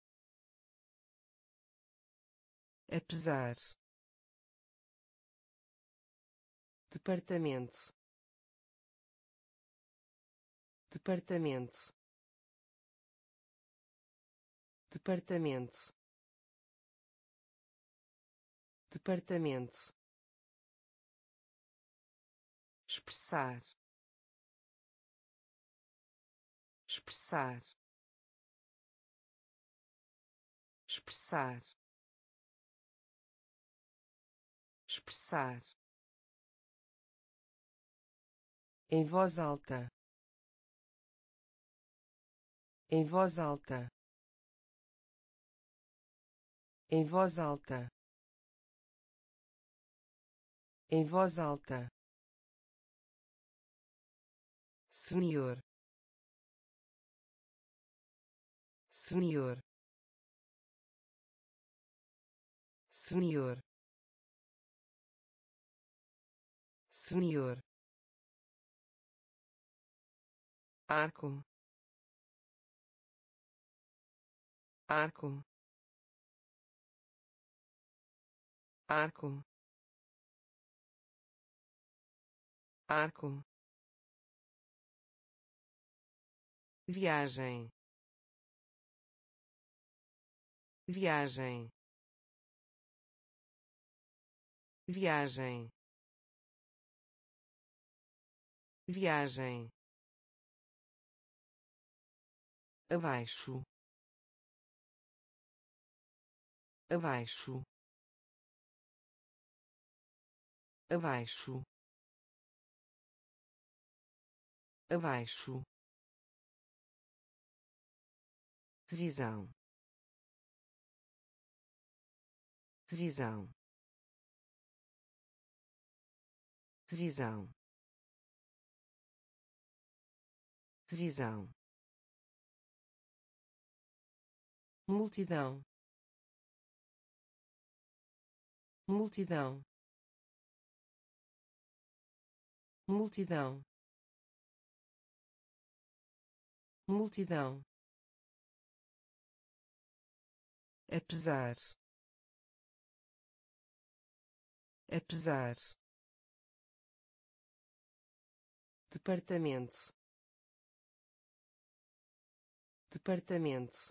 apesar, departamento, departamento, departamento, departamento, expressar, expressar, expressar, expressar, em voz alta, em voz alta, em voz alta, em voz alta, senhor, senhor, senhor, senhor, arco, arco, arco, arco, viagem, viagem, viagem, viagem, abaixo, abaixo, abaixo, abaixo, visão, visão, visão, visão, multidão, multidão, multidão, multidão, apesar, apesar, departamento, departamento,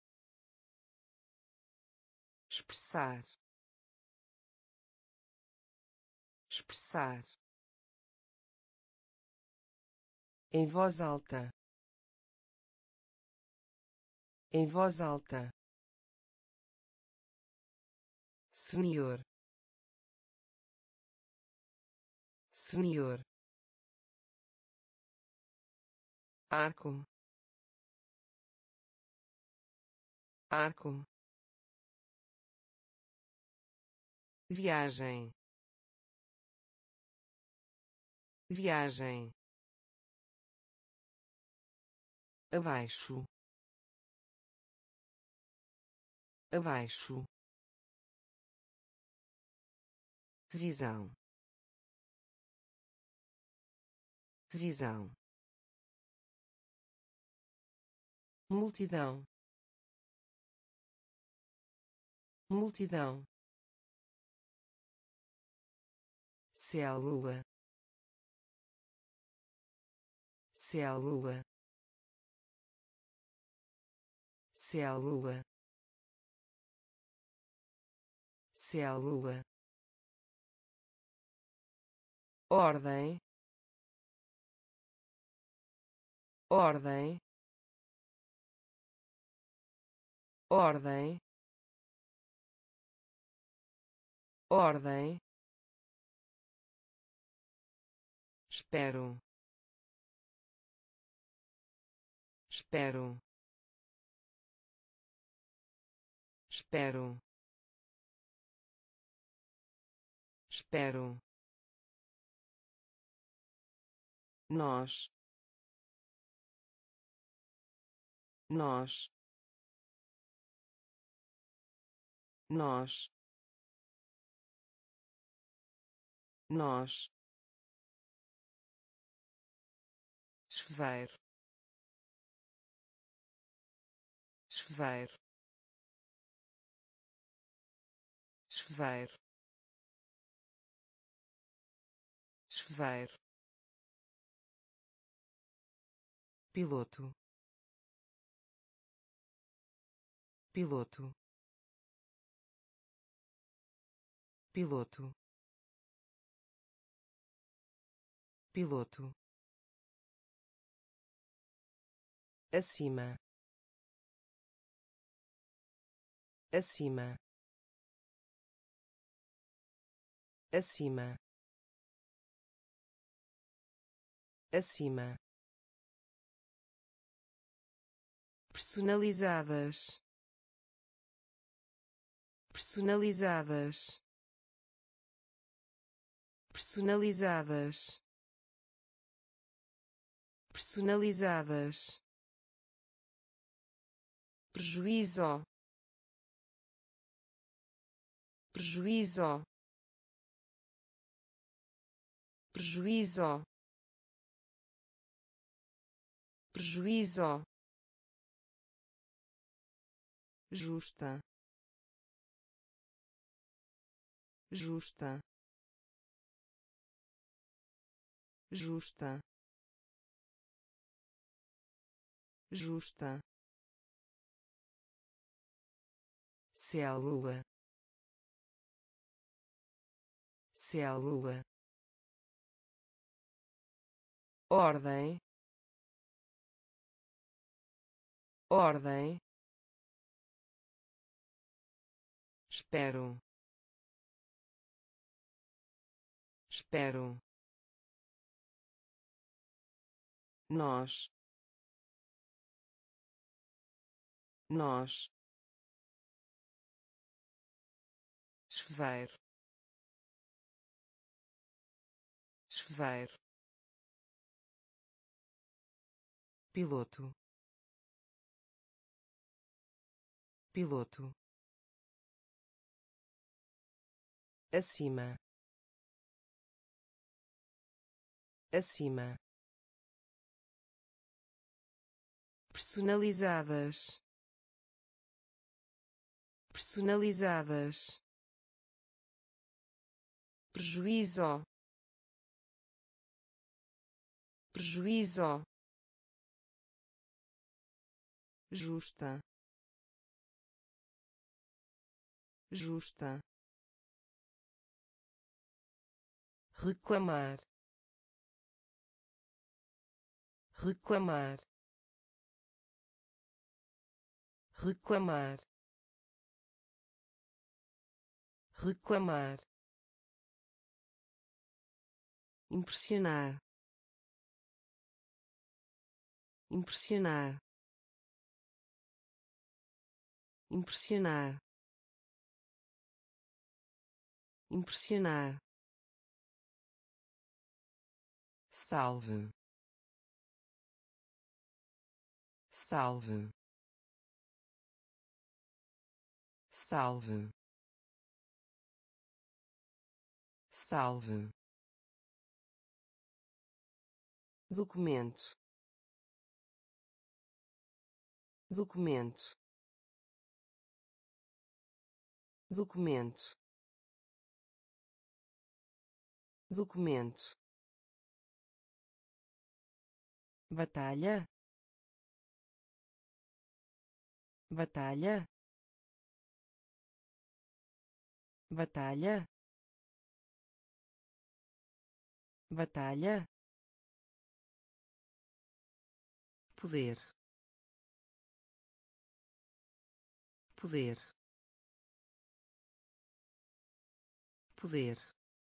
expressar, expressar, em voz alta, em voz alta, senhor, senhor, arco, arco, viagem, viagem, abaixo, abaixo, visão, visão, multidão, multidão, célula, célula, célula, célula, ordem, ordem, ordem, ordem, espero, espero, espero, espero, nós, nós, nós, nós, chuveiro, chuveiro, chuveiro, chuveiro, piloto, piloto, piloto, piloto, acima, acima, acima, acima, personalizadas, personalizadas, personalizadas, personalizadas, prejuízo, prejuízo, prejuízo, prejuízo, justa, justa, justa, justa, célula, célula, ordem, ordem, espero, espero, nós, nós, chuveiro, chuveiro, piloto, piloto, acima, acima, personalizadas, personalizadas, prejuízo, prejuízo, justa, justa, reclamar, reclamar, reclamar, reclamar, impressionar, impressionar, impressionar, impressionar, salve, salve, salve, salve, documento, documento, documento, documento, batalha, batalha, batalha, batalha, poder, poder, poder,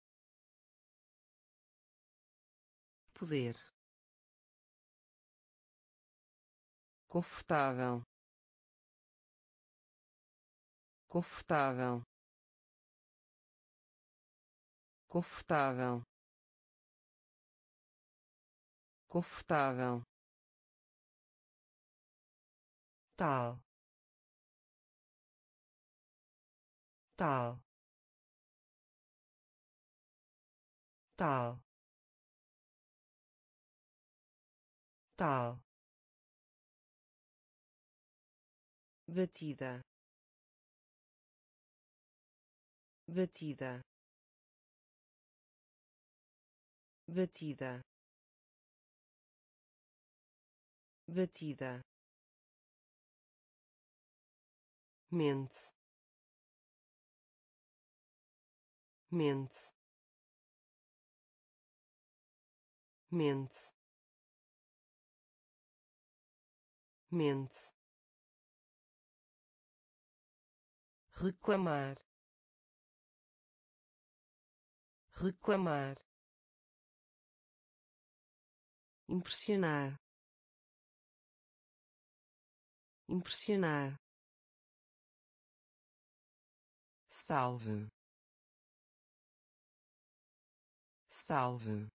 poder, confortável, confortável, confortável, confortável, tal, tal, tal, tal, batida, batida, batida, batida, mente, mente, mente, mente, reclamar, reclamar, impressionar, impressionar, salve, salve,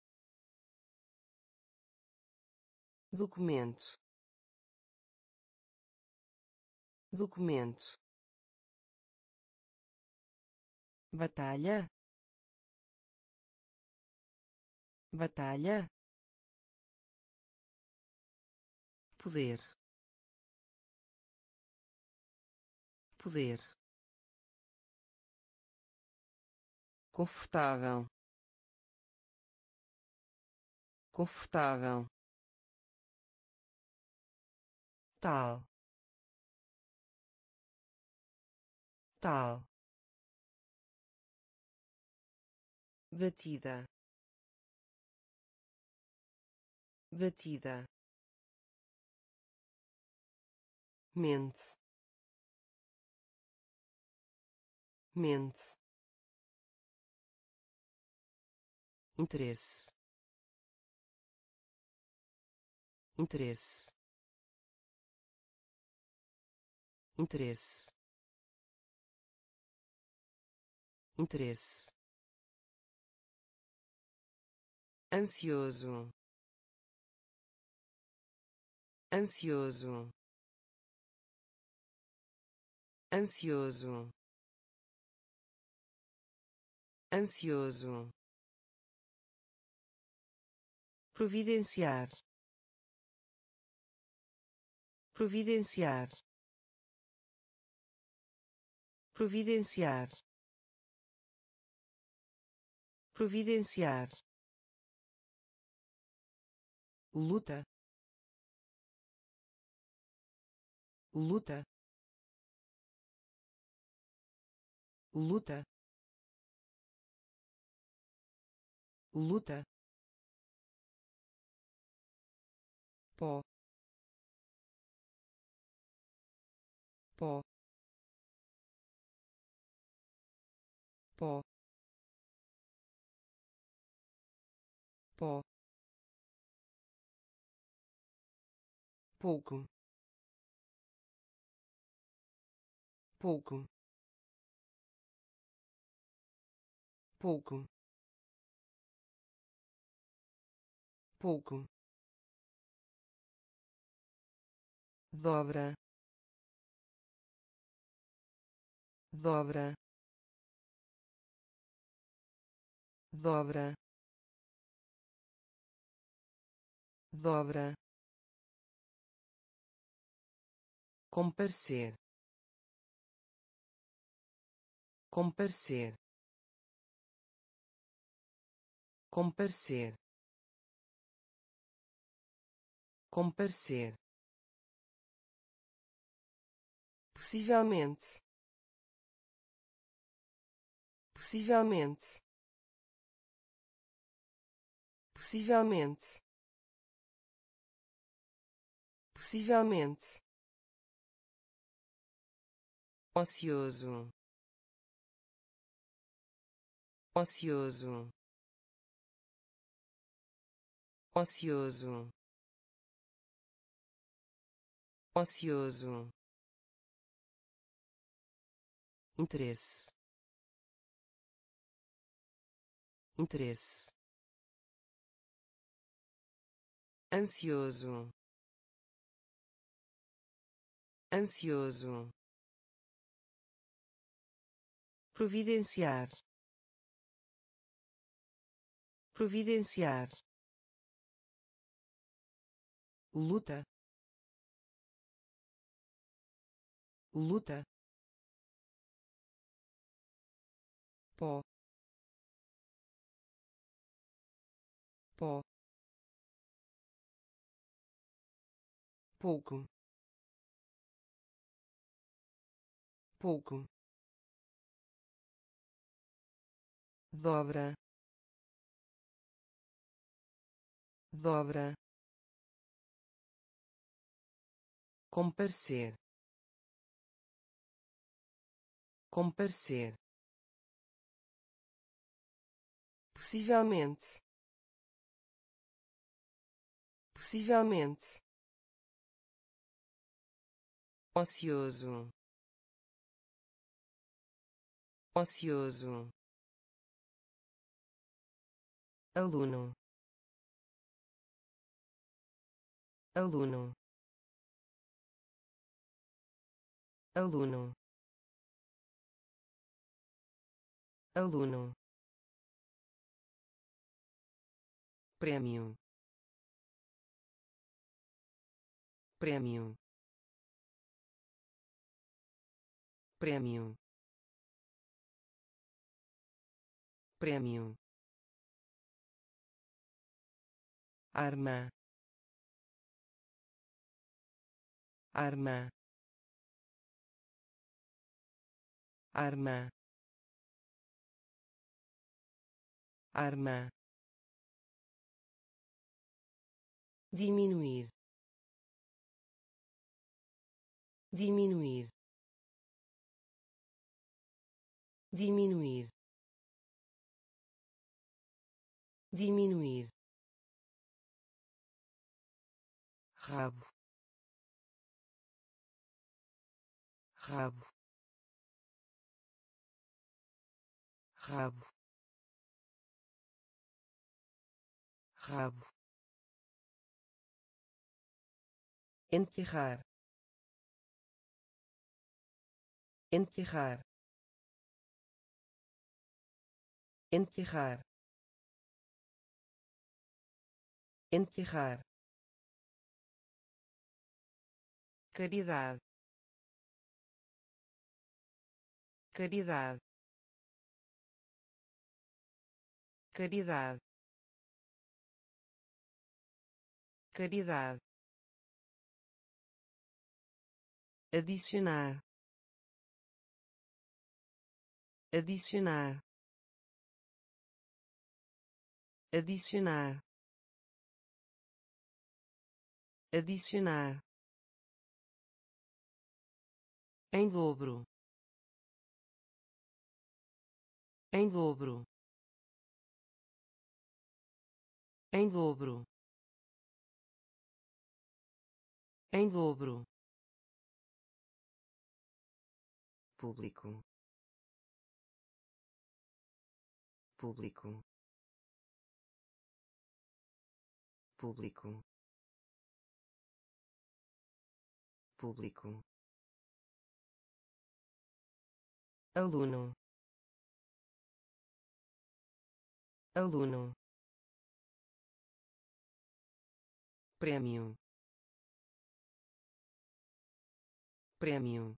documento, documento, batalha, batalha, poder, poder, confortável, confortável, tal, tal, batida, batida, mente, mente, interesse, interesse, interesse, interesse, ansioso, ansioso, ansioso, ansioso, providenciar, providenciar, providenciar, providenciar, luta, luta, luta, luta, pó, pó, pó, pó, pouco, pouco, pouco, pouco, dobra, dobra, dobra, dobra, comparecer, comparecer, comparecer, comparecer, possivelmente, possivelmente, possivelmente, possivelmente, ocioso, ocioso, ocioso, ocioso, interesse, interesse, ansioso, ansioso, providenciar, providenciar, luta, luta, pó, pó, pouco, pouco, dobra, dobra, comparecer, comparecer, possivelmente, possivelmente, ocioso, ocioso, aluno, aluno, aluno, aluno, prêmio, prêmio, prêmio, prêmio, arma, arma, arma, arma, diminuir, diminuir, diminuir, diminuir, rabo, rabo, rabo, rabo, enterrar, enterrar, enterrar, enterrar, caridade, caridade, caridade, caridade, adicionar, adicionar, adicionar, adicionar, em dobro, em dobro, em dobro, em dobro, público, público, público, público, aluno, aluno, prêmio, prêmio,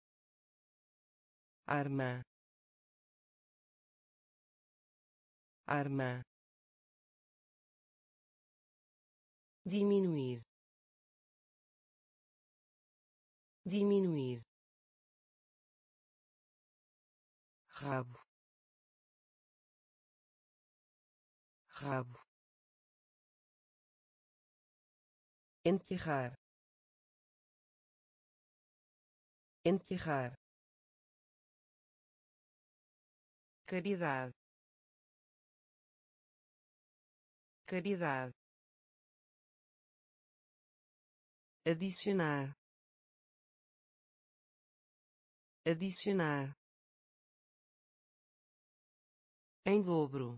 arma, arma, diminuir, diminuir, rabo, rabo, enterrar, enterrar, caridade, caridade, adicionar, adicionar, em dobro,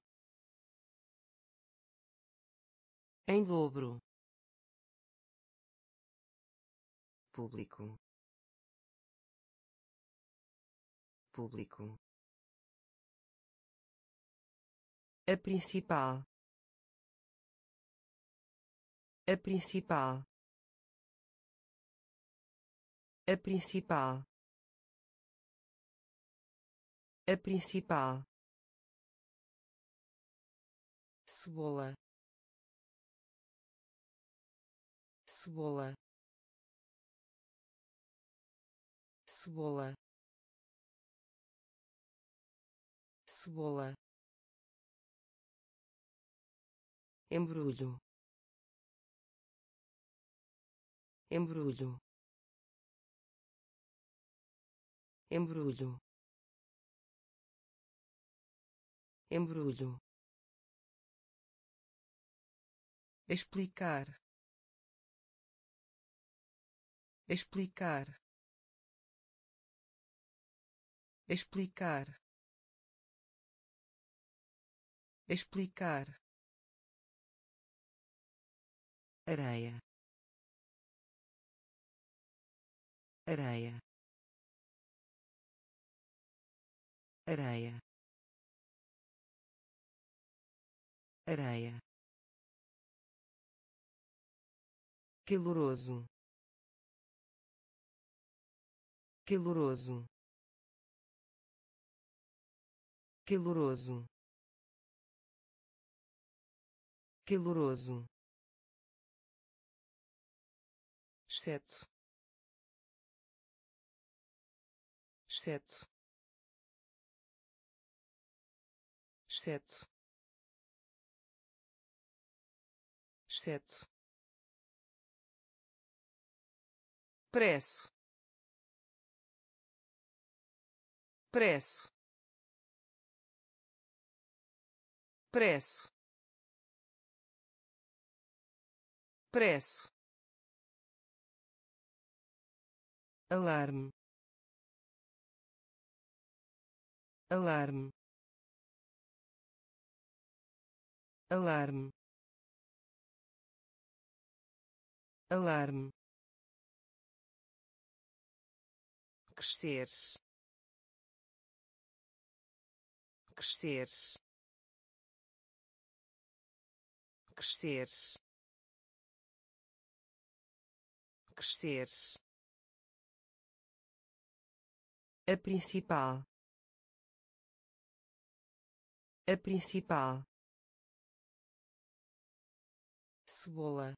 em dobro, público, público, a principal, a principal, a principal, a principal, cebola, cebola, cebola, cebola, embrulho, embrulho, embrulho, embrulho, explicar, explicar, explicar, explicar, areia, areia, areia, areia, caloroso, caloroso, caloroso, caloroso, exceto, exceto, exceto, exceto, preço, preço, preço, preço, alarme, alarme, alarme, alarme, crescer, crescer, crescer, crescer, a principal, a principal, cebola,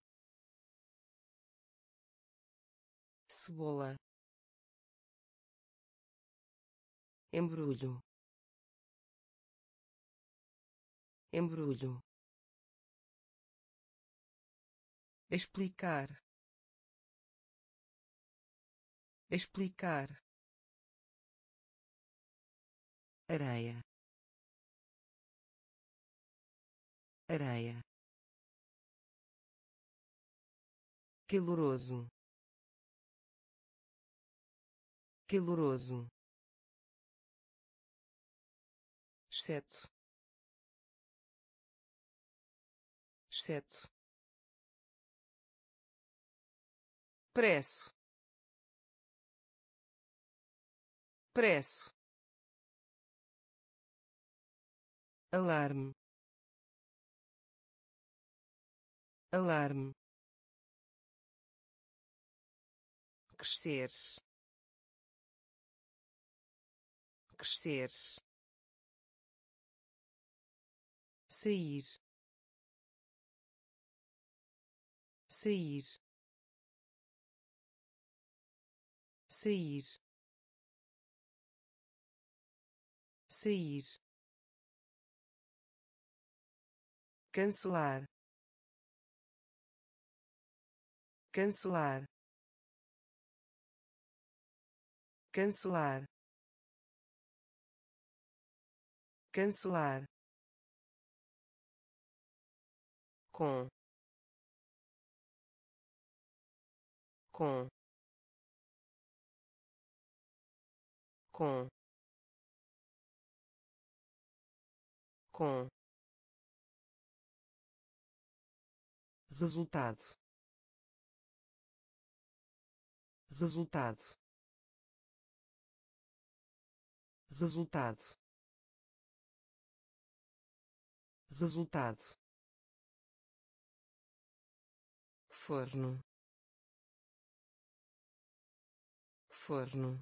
cebola, embrulho, embrulho, explicar, explicar, areia, areia, caloroso, caloroso, exceto, exceto, preço, preço, alarme, alarme, crescer, crescer, sair, sair, sair, sair, cancelar, cancelar, cancelar, cancelar, com, com, com, com, resultado, resultado, resultado, resultado, forno, forno,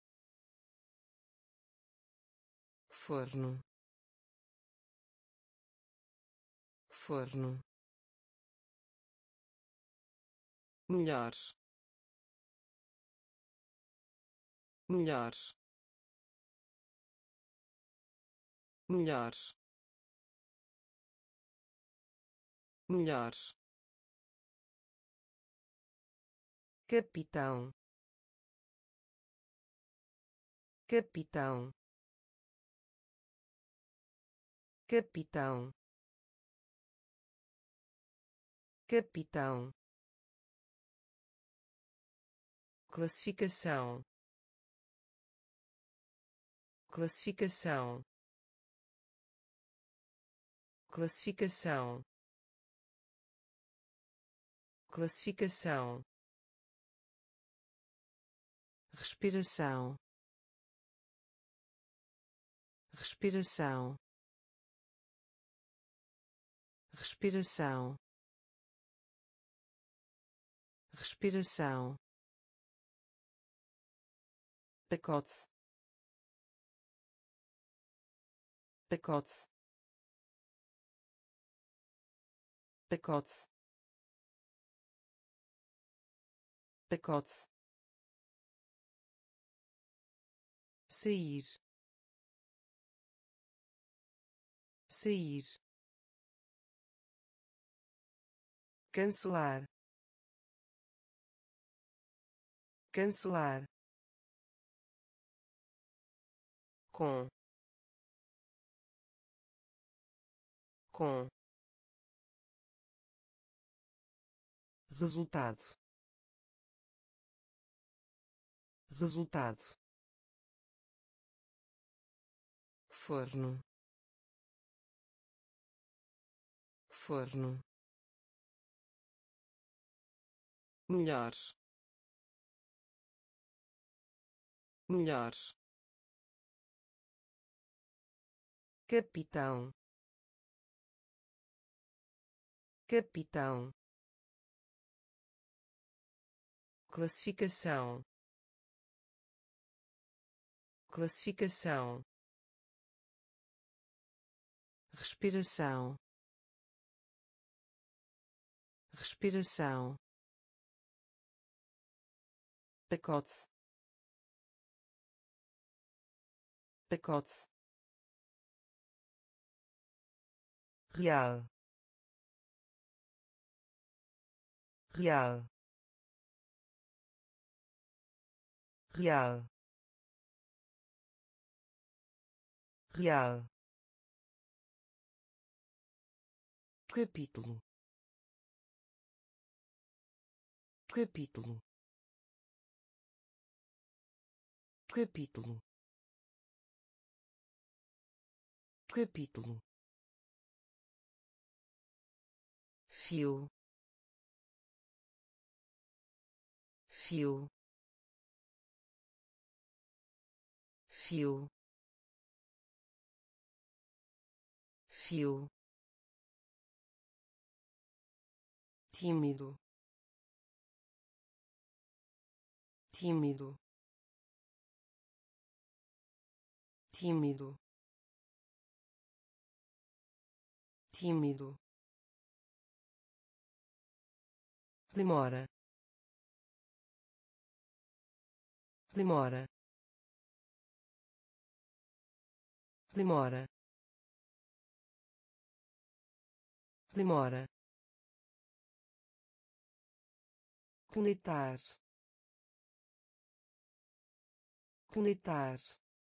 forno, forno, melhores, melhores, melhores, melhores, capitão, capitão, capitão, capitão, classificação, classificação, classificação, classificação, respiração, respiração, respiração, respiração, pacote, pacote, pacote, pacote, sair, sair, cancelar, cancelar, com, com, resultado, resultado, forno, forno, melhores, melhores, capitão, capitão, classificação, classificação, respiração, respiração, pacote, pacote, real, real, real, real, capítulo, capítulo, capítulo, capítulo, fio, fio, fio, fio, tímido, tímido, tímido, tímido, demora, demora, demora, demora, conectar, conectar,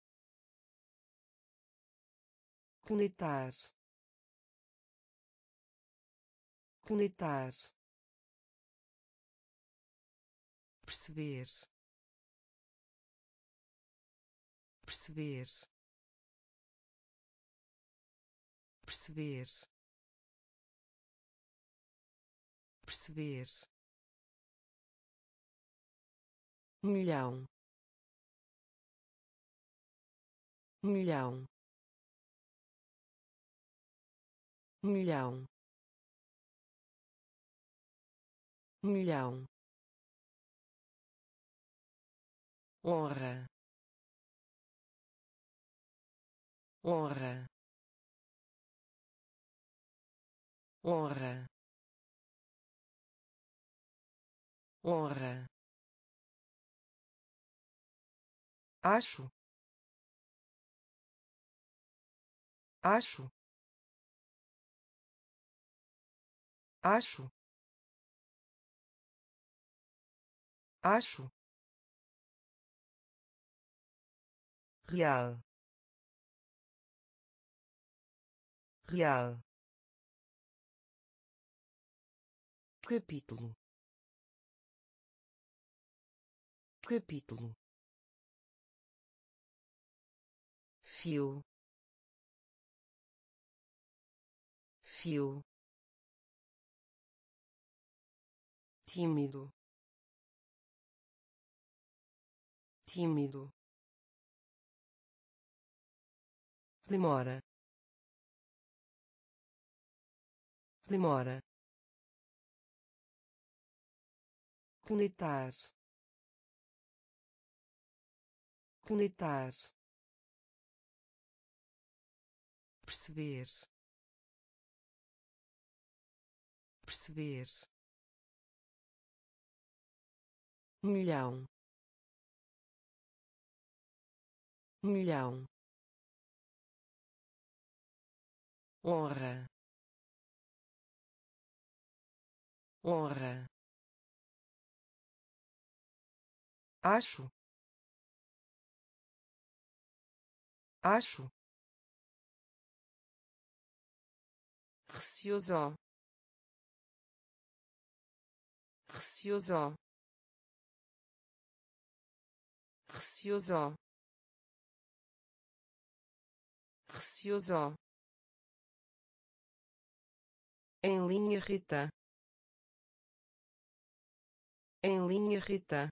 conectar, conectar, perceber, perceber, perceber, perceber, milhão, milhão, milhão, milhão, honra, honra, honra, honra, acho, acho, acho, acho, real, real, capítulo, capítulo, fio, fio, tímido, tímido, demora, demora, conectar, conectar, perceber, perceber, milhão, milhão, honra, honra, acho, acho, receoso, receoso, receoso, receoso, em linha reta, em linha reta,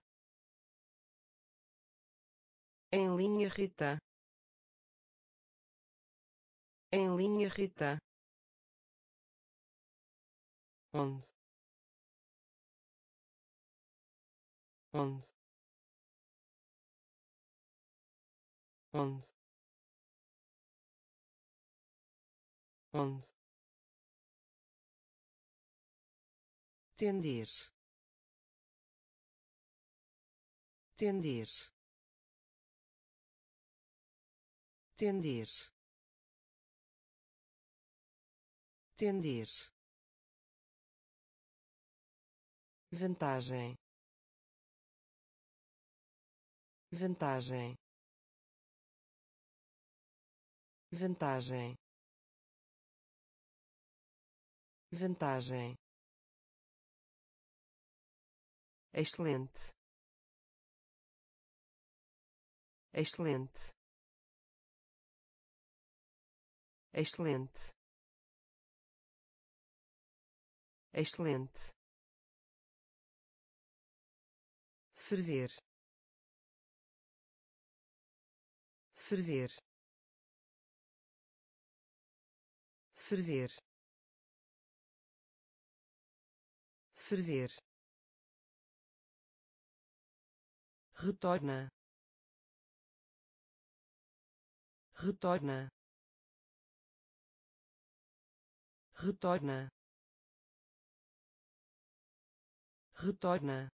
em linha reta, em linha reta, onde, onde, onde, onde, tender, tender, tender, tender, vantagem, vantagem, vantagem, vantagem, excelente, excelente, excelente, excelente, ferver, ferver, ferver, ferver, retorna, retorna, retorna, retorna,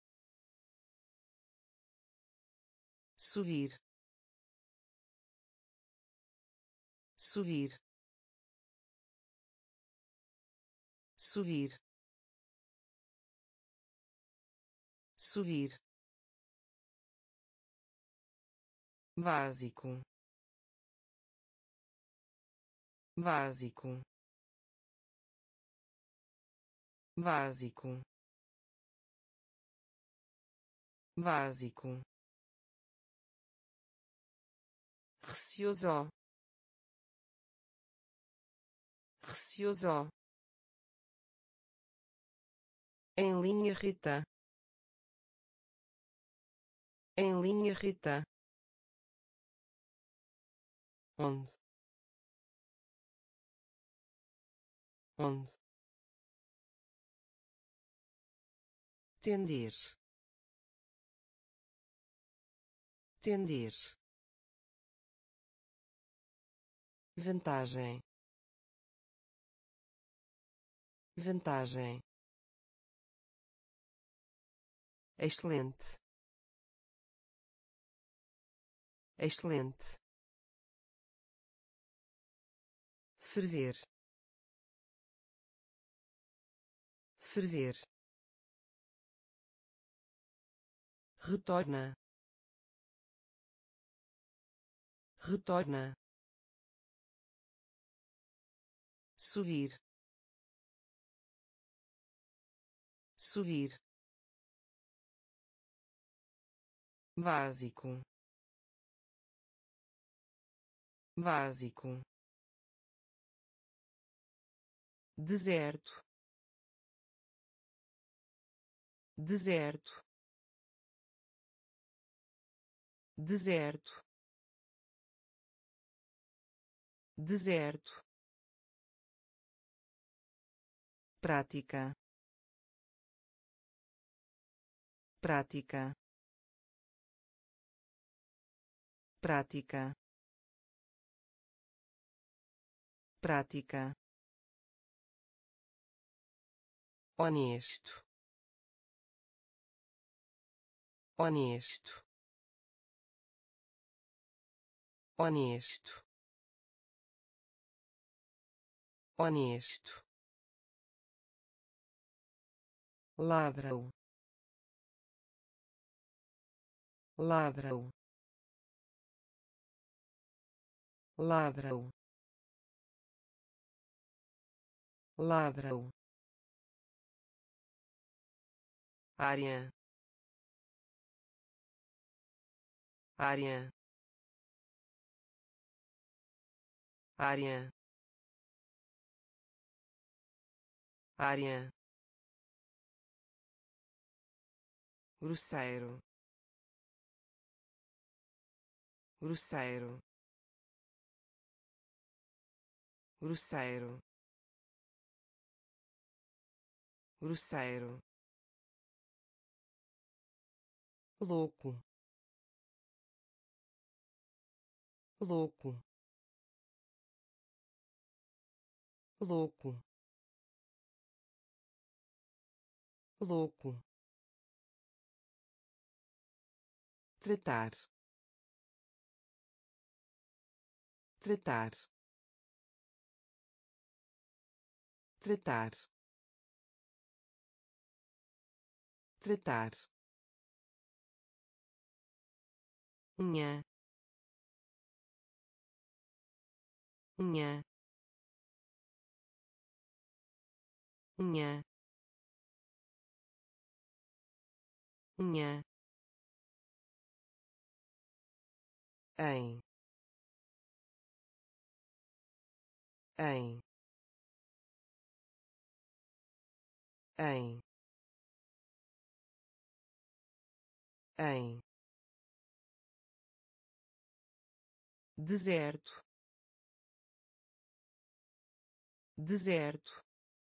subir, subir, subir, subir, básico, básico, básico, básico, receoso, receoso, em linha reta, em linha reta, onde, onde, tender, tender, vantagem, vantagem, excelente, excelente, ferver, ferver, retorna, retorna, subir, subir, básico, básico, deserto, deserto, deserto, deserto, prática, prática, prática, prática, honesto, honesto, honesto, honesto, ladrão, ladrão, ladrão, ladrão, área, área, área, área, grosseiro, grosseiro, grosseiro, grosseiro, louco, louco, louco, louco, tratar, tratar, tratar, tratar, unha, unha, unha, unha, em, em, em, em, deserto, deserto,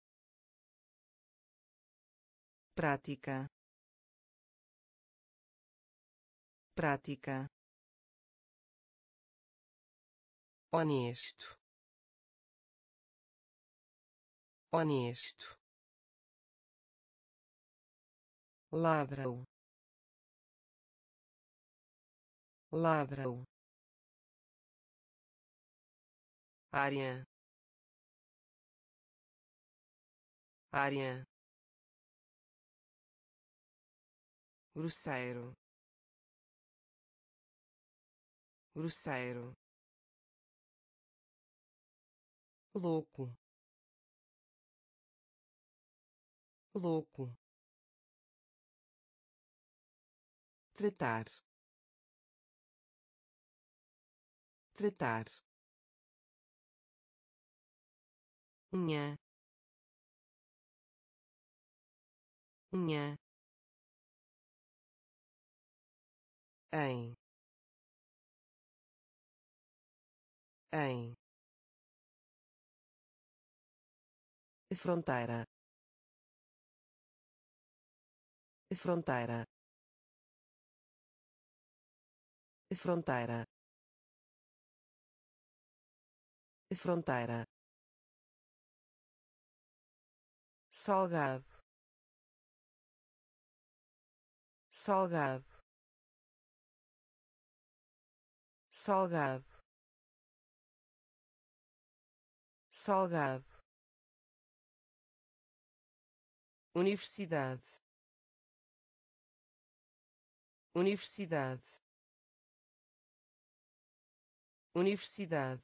prática, prática, honesto, honesto, ladrão, ladrão, área, área, grosseiro, grosseiro, louco, louco, tratar, tratar, unha, unha, em, em, fronteira, fronteira, fronteira, fronteira, salgado, salgado, salgado, salgado, universidade, universidade, universidade,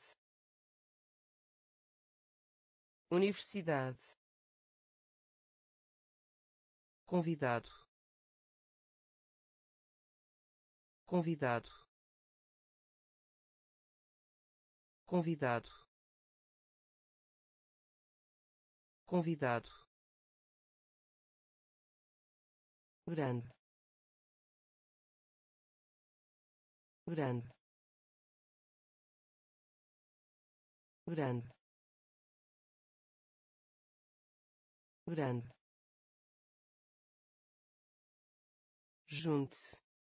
universidade, convidado, convidado, convidado, convidado, grande, grande, grande, grande, junte-se,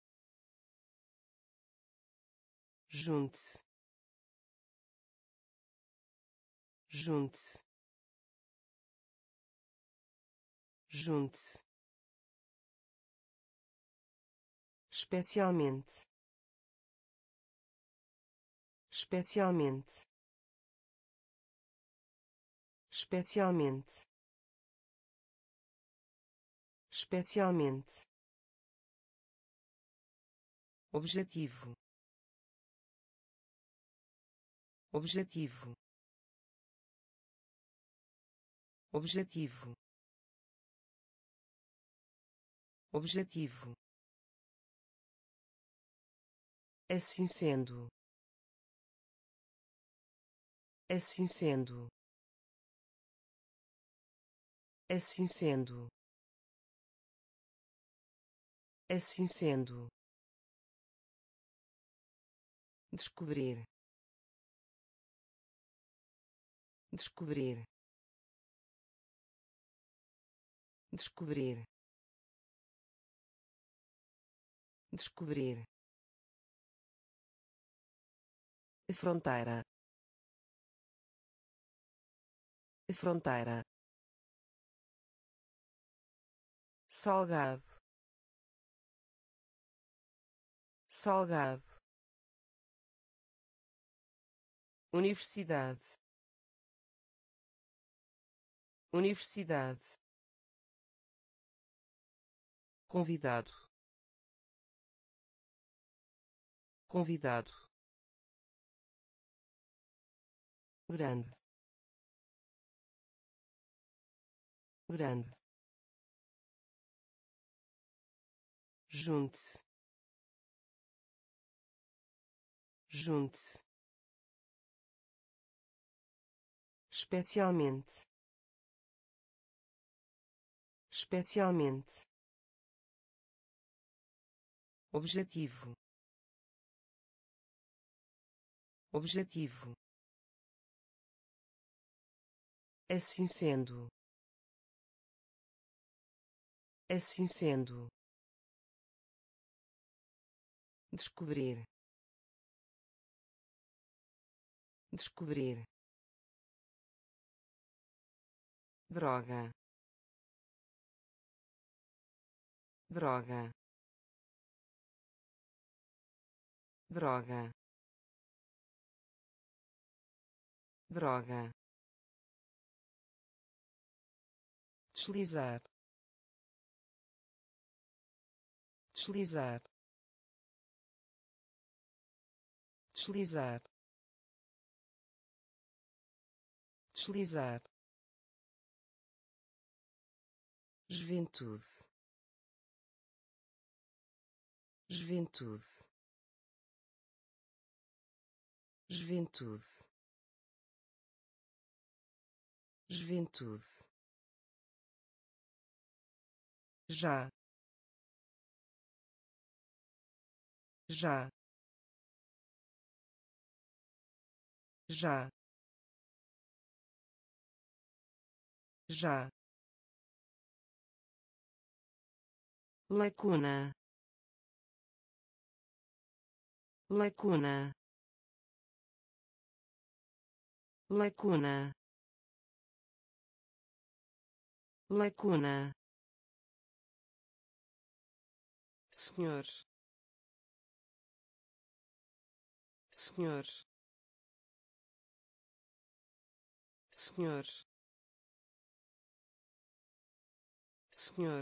junte-se, junte-se, junte-se, especialmente, especialmente, especialmente, especialmente, objetivo, objetivo, objetivo, objetivo, assim sendo, assim sendo, assim sendo, assim sendo, descobrir, descobrir, descobrir, descobrir, fronteira, fronteira, salgado, salgado, universidade, universidade, convidado, convidado, grande, grande, junte-se, junte-se, especialmente, especialmente, objetivo, objetivo, assim sendo, assim sendo, descobrir, descobrir, droga, droga, droga, droga, deslizar, deslizar, deslizar, deslizar, juventude, juventude, juventude, juventude, já, já, já, já, lacuna, lacuna, lacuna, lacuna, senhor, senhor, senhor, senhor,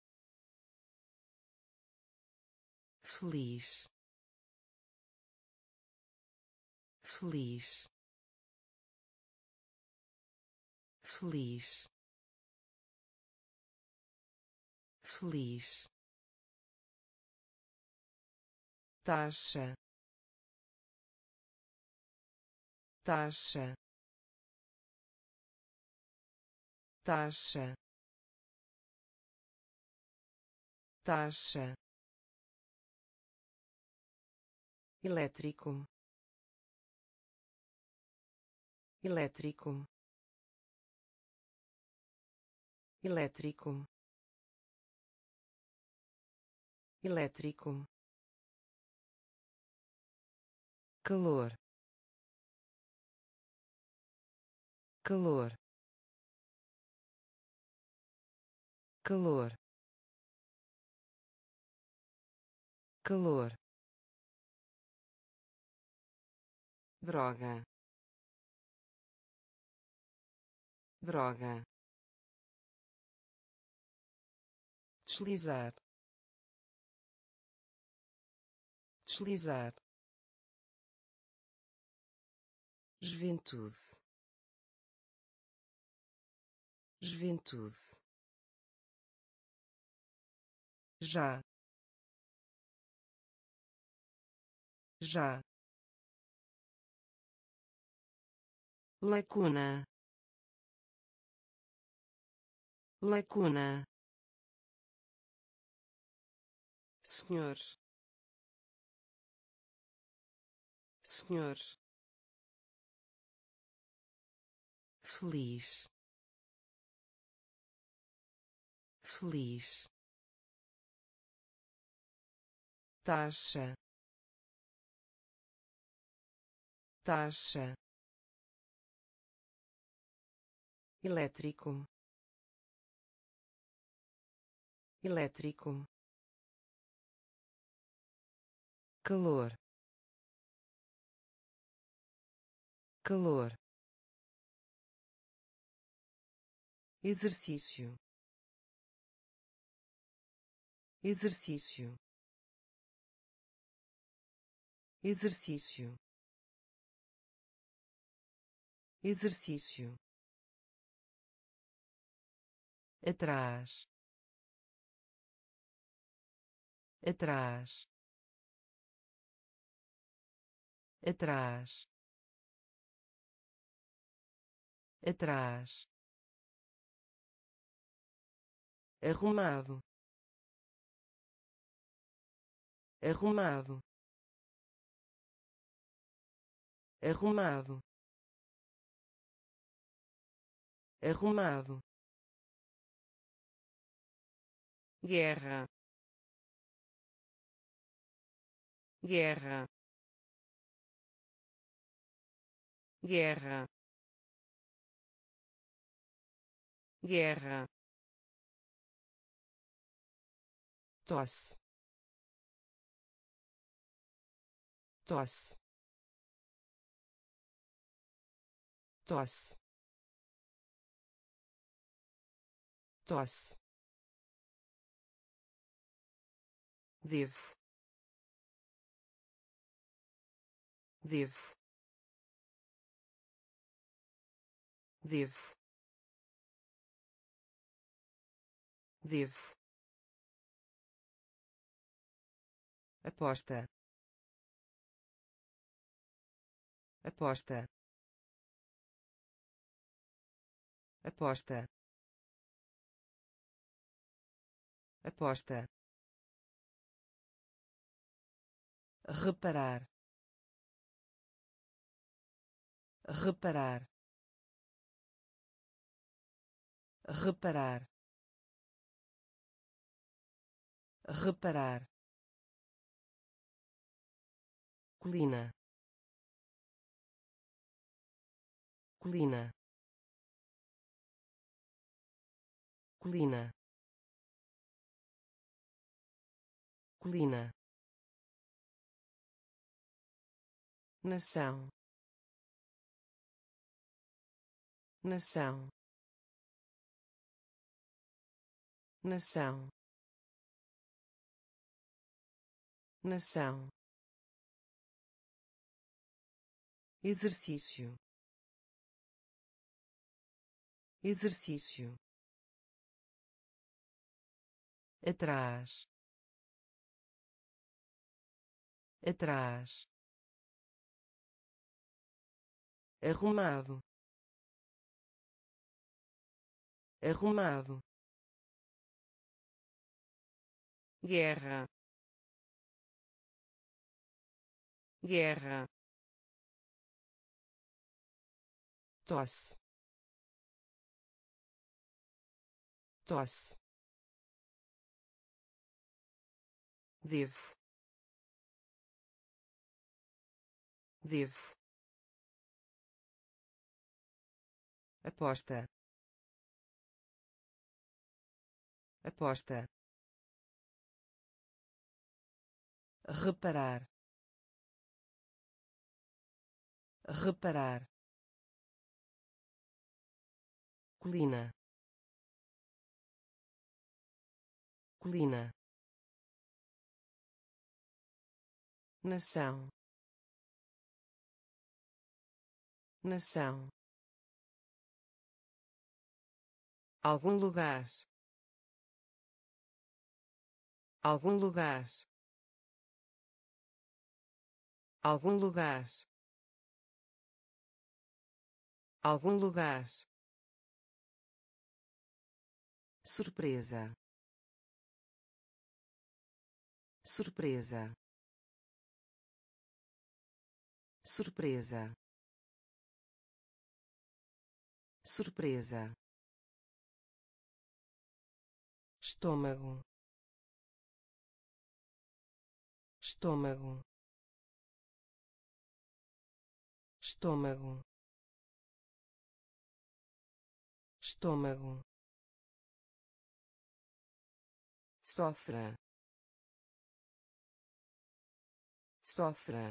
feliz, feliz, feliz, feliz, taxa, taxa, taxa, taxa, elétrico, elétrico, elétrico, elétrico, calor, calor, calor, calor, droga, droga, deslizar, deslizar, juventude, juventude, já, já, lacuna, lacuna, senhor, senhor, feliz, feliz, taxa, taxa, elétrico, elétrico, calor, calor, exercício, exercício, exercício, exercício, atrás, atrás, atrás, atrás, arrumado, arrumado, arrumado, arrumado, guerra, guerra, guerra, guerra, tosse, tosse, tosse, tosse, devo, devo, devo, devo, aposta, aposta, aposta, aposta, reparar, reparar, reparar, reparar, colina, colina, colina, colina, nação, nação, nação, nação, exercício, exercício, atrás, atrás, arrumado, arrumado, guerra, guerra, tosse, tosse, devo, devo, aposta, aposta, reparar, reparar, colina, colina, nação, nação, algum lugar, algum lugar, algum lugar, algum lugar, surpresa, surpresa, surpresa, surpresa, estômago, estômago, estômago, estômago, sofra, sofra,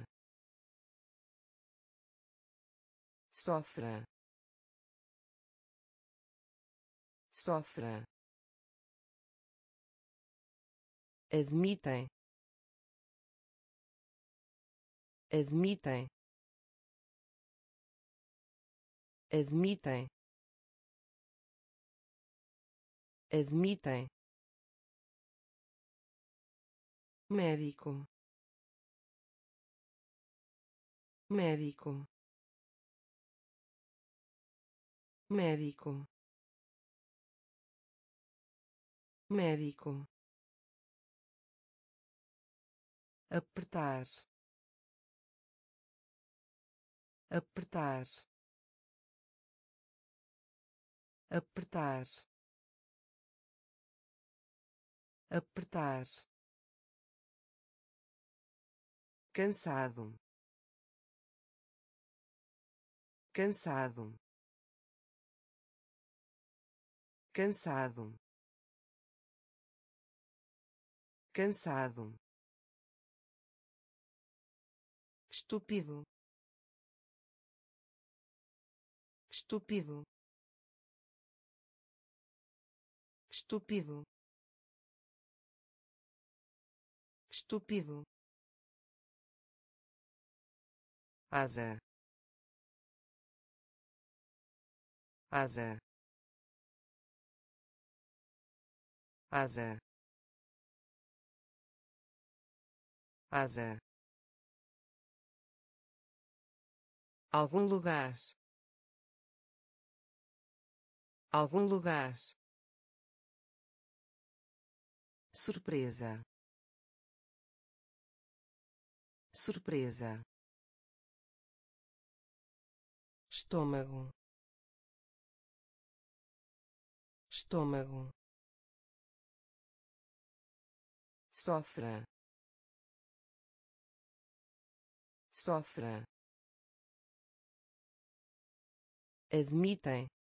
sofra, sofra, admitem, admitem, admitem, admitem, médico, médico, médico, médico, apertar, apertar, apertar, apertar, cansado, cansado, cansado, cansado, estúpido, estúpido, estúpido, estúpido, asa, asa, asa, asa, algum lugar, algum lugar, surpresa, surpresa, estômago, estômago, sofra, sofra, admitem,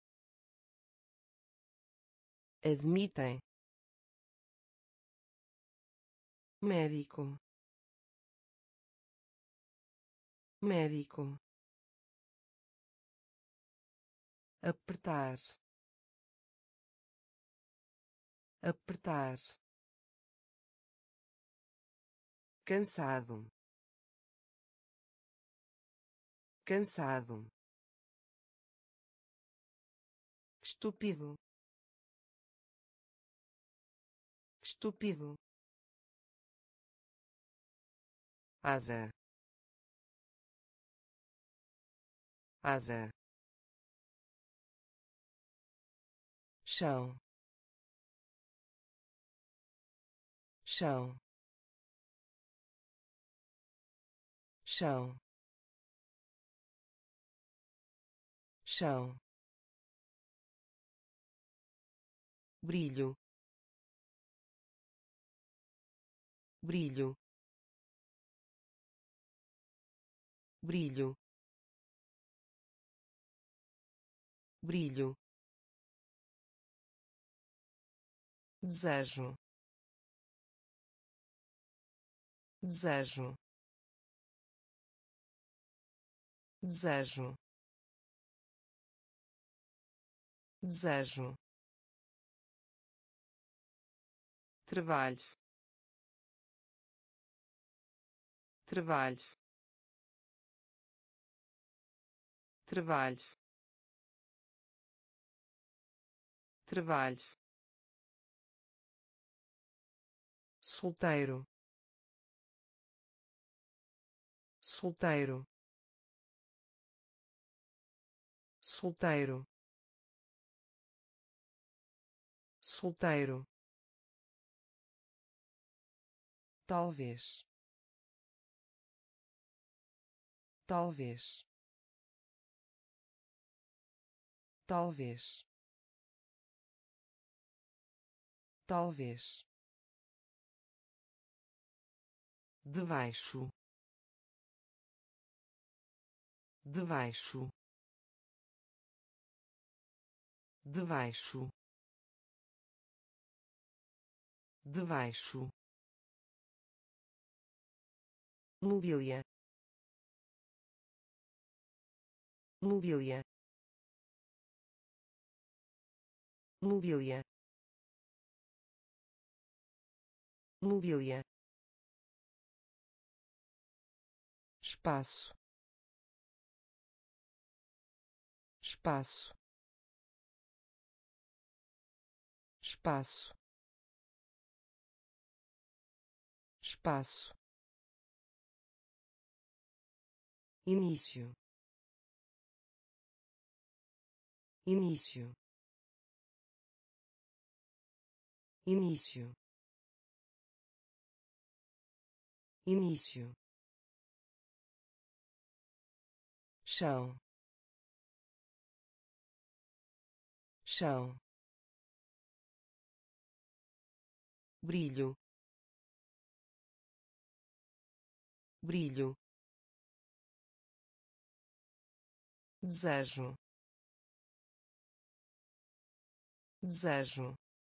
admitem, médico, médico, apertar, apertar, cansado, cansado, estúpido, estúpido, asa, asa, chão, chão, chão, chão, brilho, brilho, brilho, brilho, desejo, desejo, desejo, desejo, trabalho, trabalho, trabalho, trabalho, solteiro, solteiro, solteiro, solteiro, talvez, talvez, talvez, talvez, debaixo, debaixo, debaixo, debaixo, mobília, mobília, mobília, mobília, espaço, espaço, espaço, espaço, início, início, início, início, chão, chão, brilho, brilho, desejo, desejo,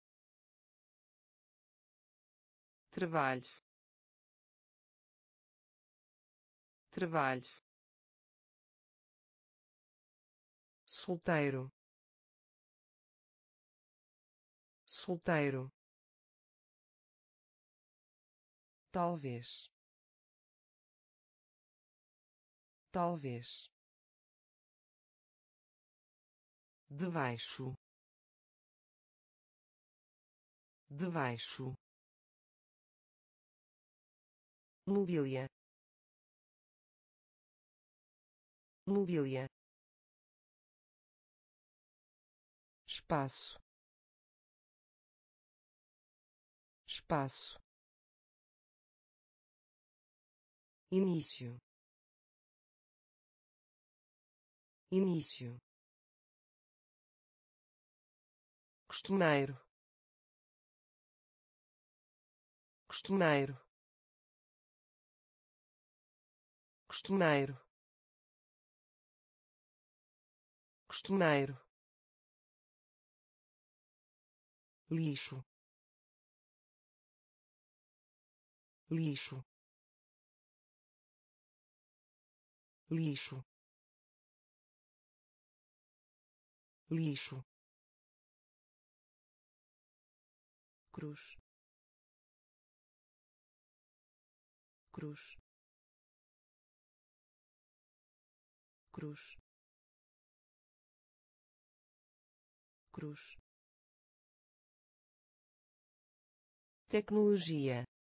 trabalho, trabalho, solteiro, solteiro, talvez, talvez, debaixo, debaixo, mobília, mobília, espaço, espaço, início, início, costumeiro, costumeiro, costumeiro, costumeiro, lixo, lixo, lixo, lixo, cruz, cruz, cruz, cruz, tecnologia,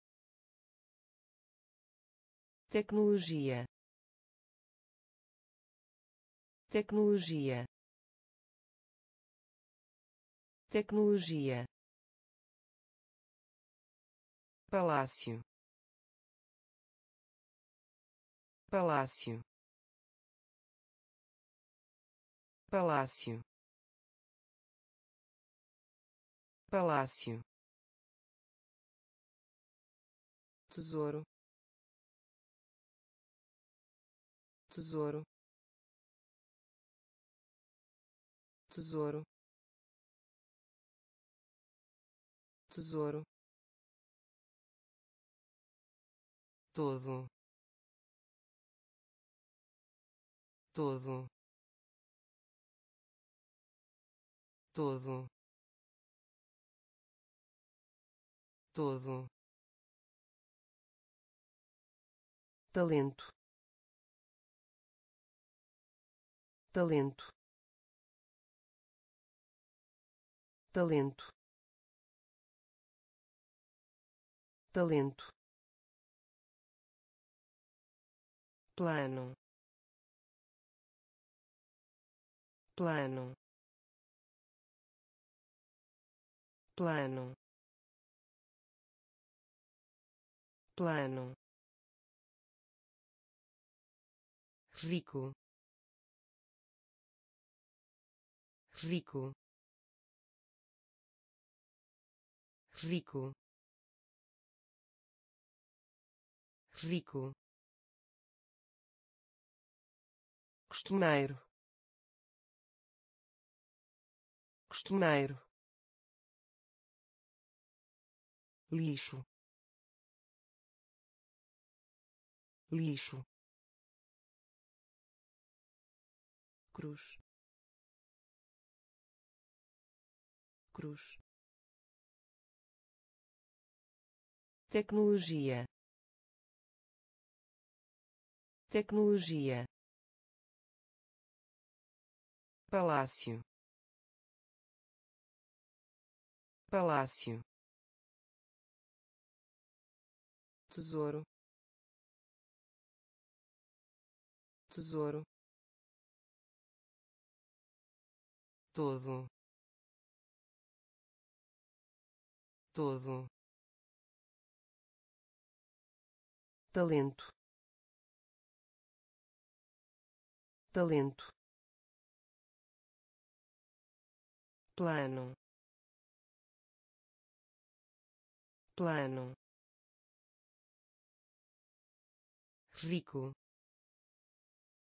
tecnologia, tecnologia, tecnologia, palácio, palácio, palácio, palácio, tesouro, tesouro, tesouro, tesouro, todo, todo, todo, todo, talento, talento, talento, talento, plano, plano, plano, plano, rico, rico, rico, rico, costumeiro, costumeiro, lixo, lixo, cruz, cruz, tecnologia, tecnologia, palácio, palácio, tesouro, tesouro, todo, todo, talento, talento, plano, plano, rico,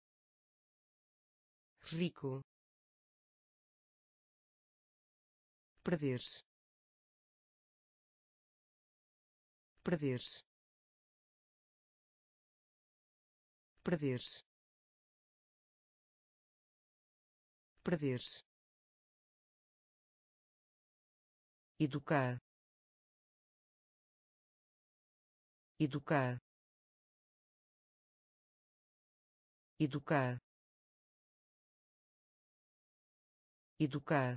rico, perder-se, perder-se, perder-se, perder-se, educar, educar, educar, educar,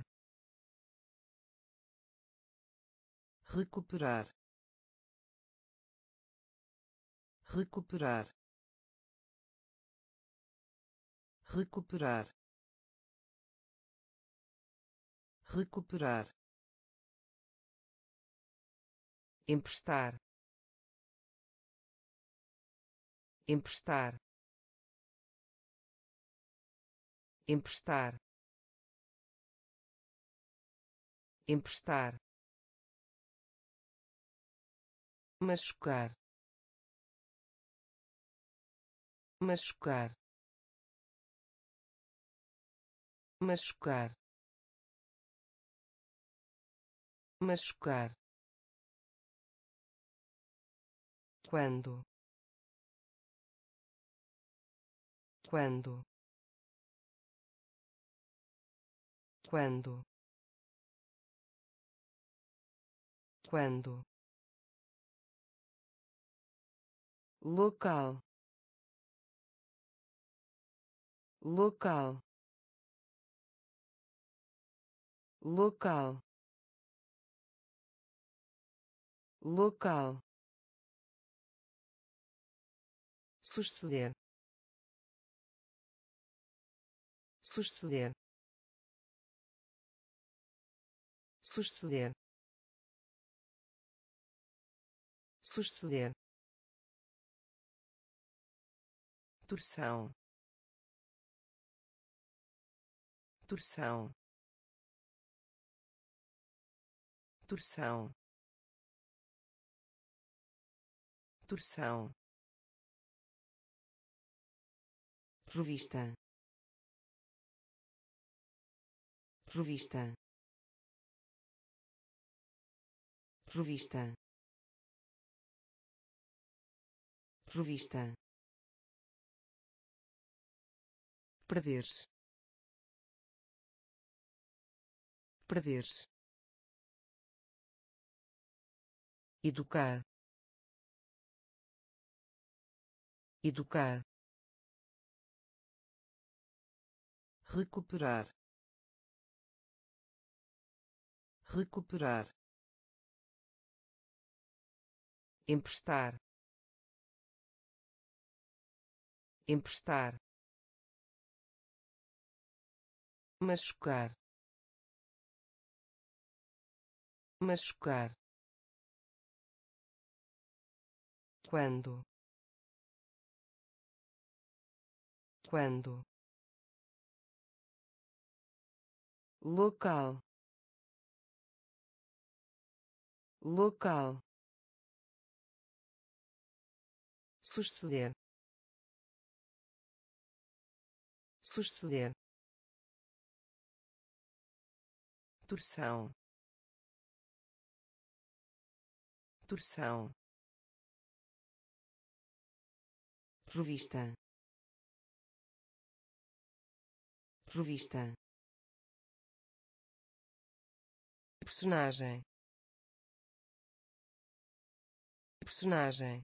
recuperar, recuperar, recuperar, recuperar, emprestar, emprestar, emprestar, emprestar, machucar, machucar, machucar, machucar, quando, quando, quando, quando, local, local, local, local, suceder, suceder, suceder, suceder, torção, torção, torção, torção, revista, revista, revista, revista, perder-se, perder-se, educar, educar, recuperar, recuperar, emprestar, emprestar, machucar, machucar, quando, quando, local, local, suceder, suceder, torção, torção, revista, revista, personagem, personagem,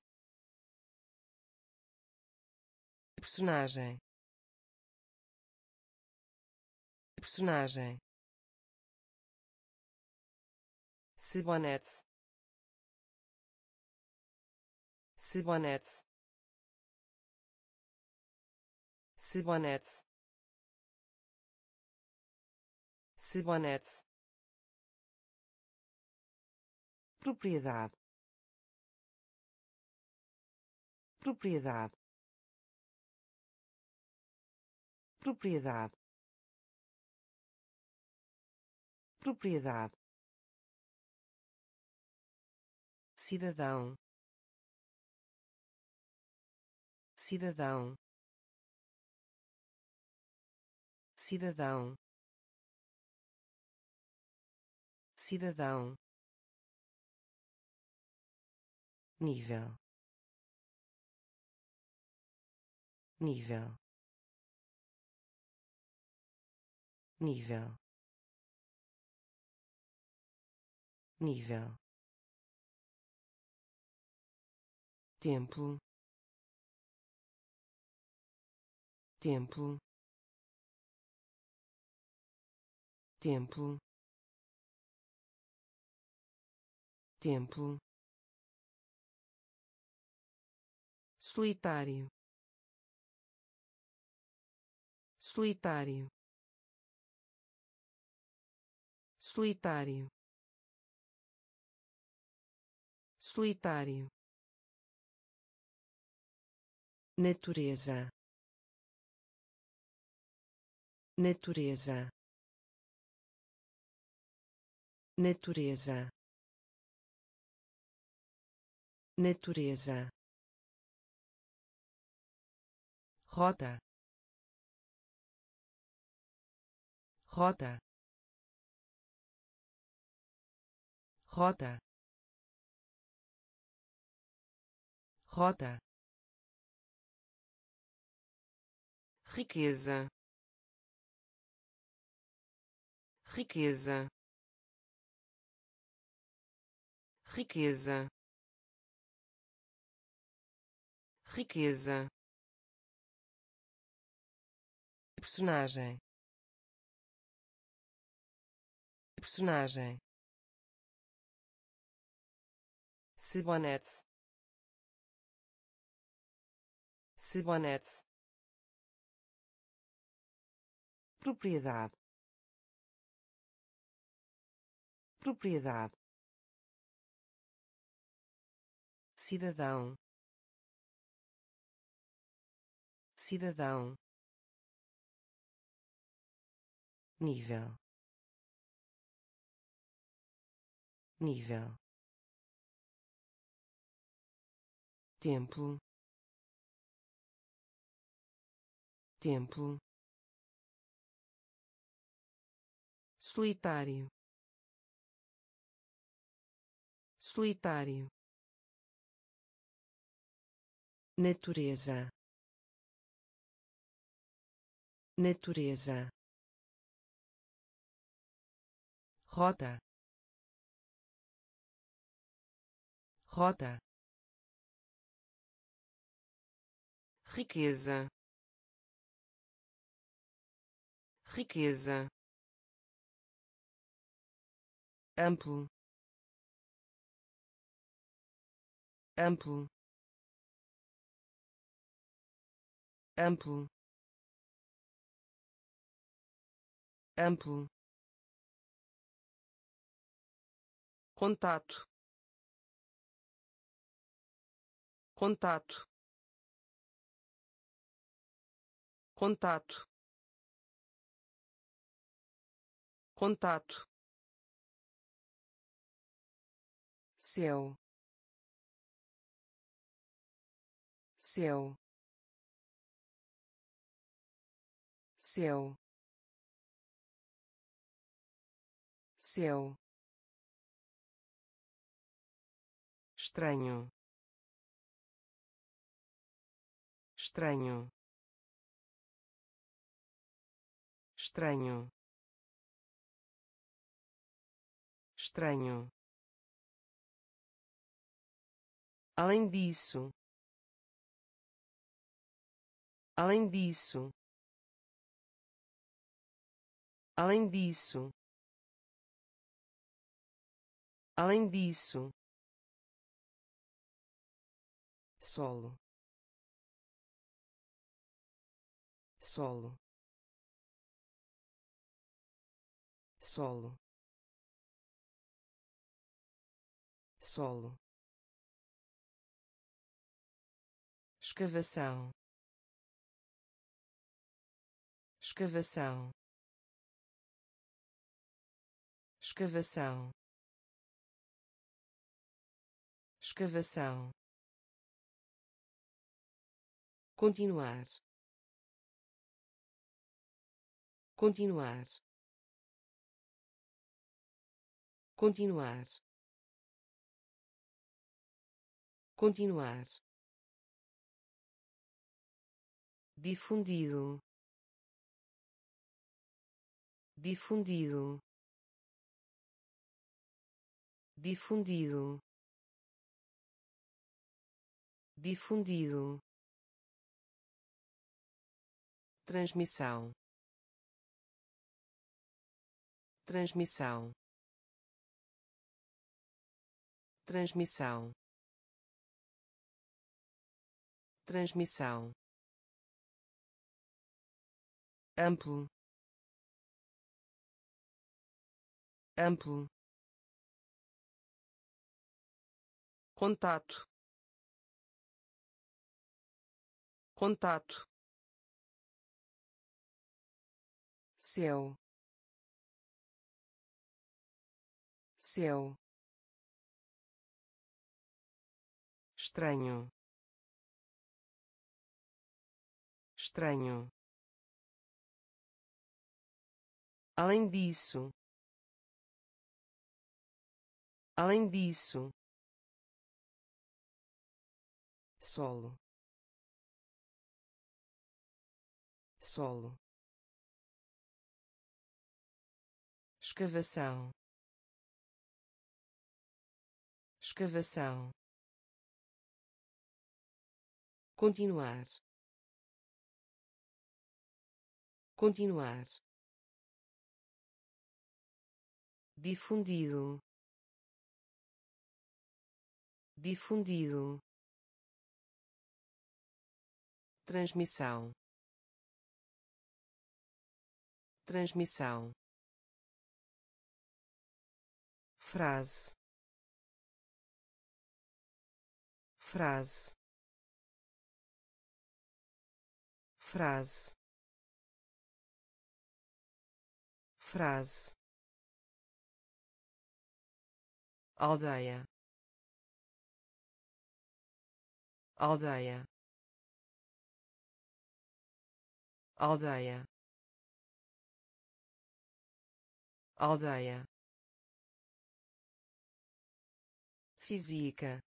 personagem, personagem, cibonete, cibonete, cibonete, cibonete, propriedade, propriedade, propriedade, propriedade, cidadão, cidadão, cidadão, cidadão, nível, nível, nível, nível, templo, templo, templo, templo, solitário, solitário, solitário, solitário, natureza, natureza, natureza, natureza, roda, roda, roda, roda, riqueza, riqueza, riqueza, riqueza, personagem, personagem, cibonete, cibonete, propriedade, propriedade, cidadão, cidadão, nível, nível, templo, templo, solitário, solitário, natureza, natureza, roda, roda, riqueza, riqueza, amplo, amplo, amplo, amplo, contato, contato, contato, contato, céu, céu, céu, céu, estranho, estranho, estranho, estranho. Além disso, além disso, além disso, além disso, solo, solo, solo, solo, escavação, escavação, escavação, escavação, continuar, continuar, continuar, continuar, difundido, difundido, difundido, difundido, transmissão, transmissão, transmissão, transmissão, amplo, amplo, contato, contato, céu, céu, estranho, estranho. Além disso, além disso, solo, solo, escavação, escavação, continuar, continuar, difundido, difundido, transmissão, transmissão, frase, frase, frase, frase, aldeia, aldeia, aldeia, aldeia, física,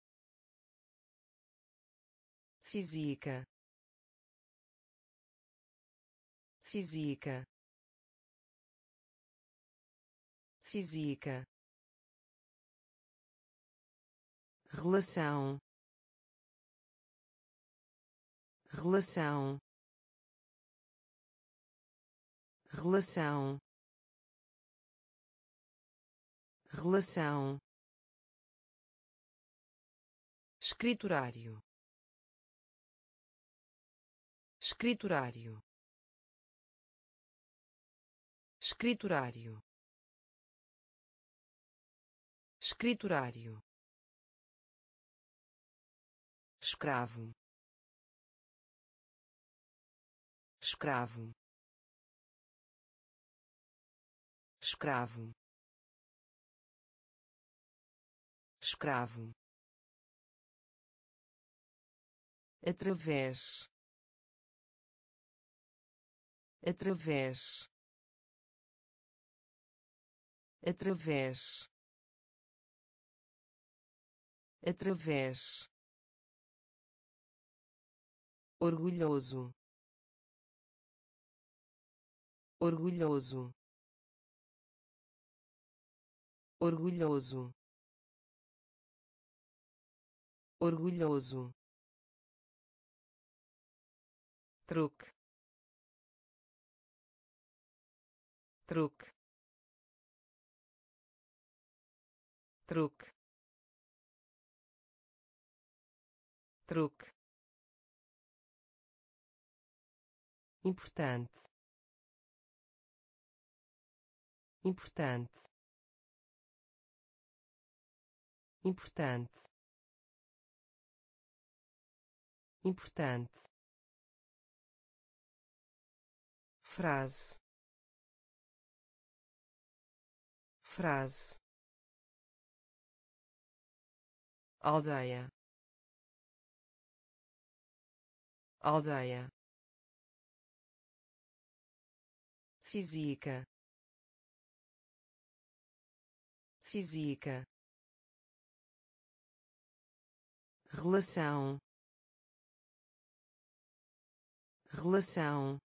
física, física, física, relação, relação, relação, relação, escriturário, escriturário, escriturário, escriturário, escravo, escravo, escravo, escravo, através, através, através, através, orgulhoso, orgulhoso, orgulhoso, orgulhoso, truque, truque, truque, truque, importante, importante, importante, importante, frase, frase, aldeia, aldeia, física, física, relação, relação,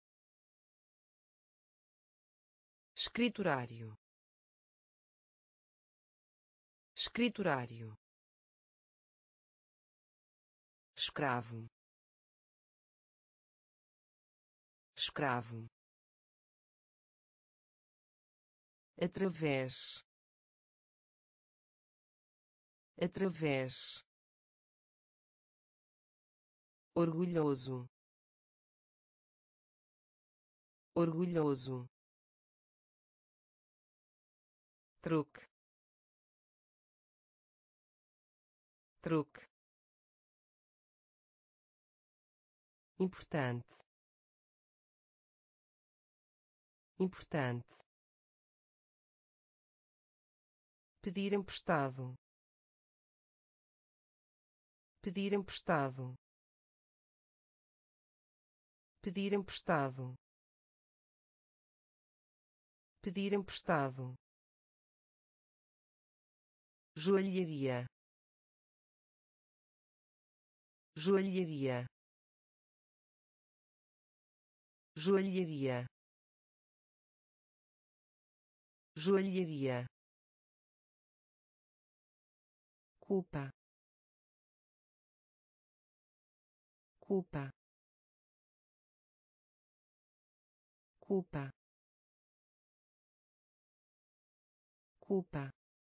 escriturário, escriturário, escravo, escravo, através, através, orgulhoso, orgulhoso, truque, truque, importante, importante, pedir emprestado, pedir emprestado, pedir emprestado, pedir emprestado, joalheria, joalheria, joalheria, joalheria, culpa, culpa, culpa, culpa,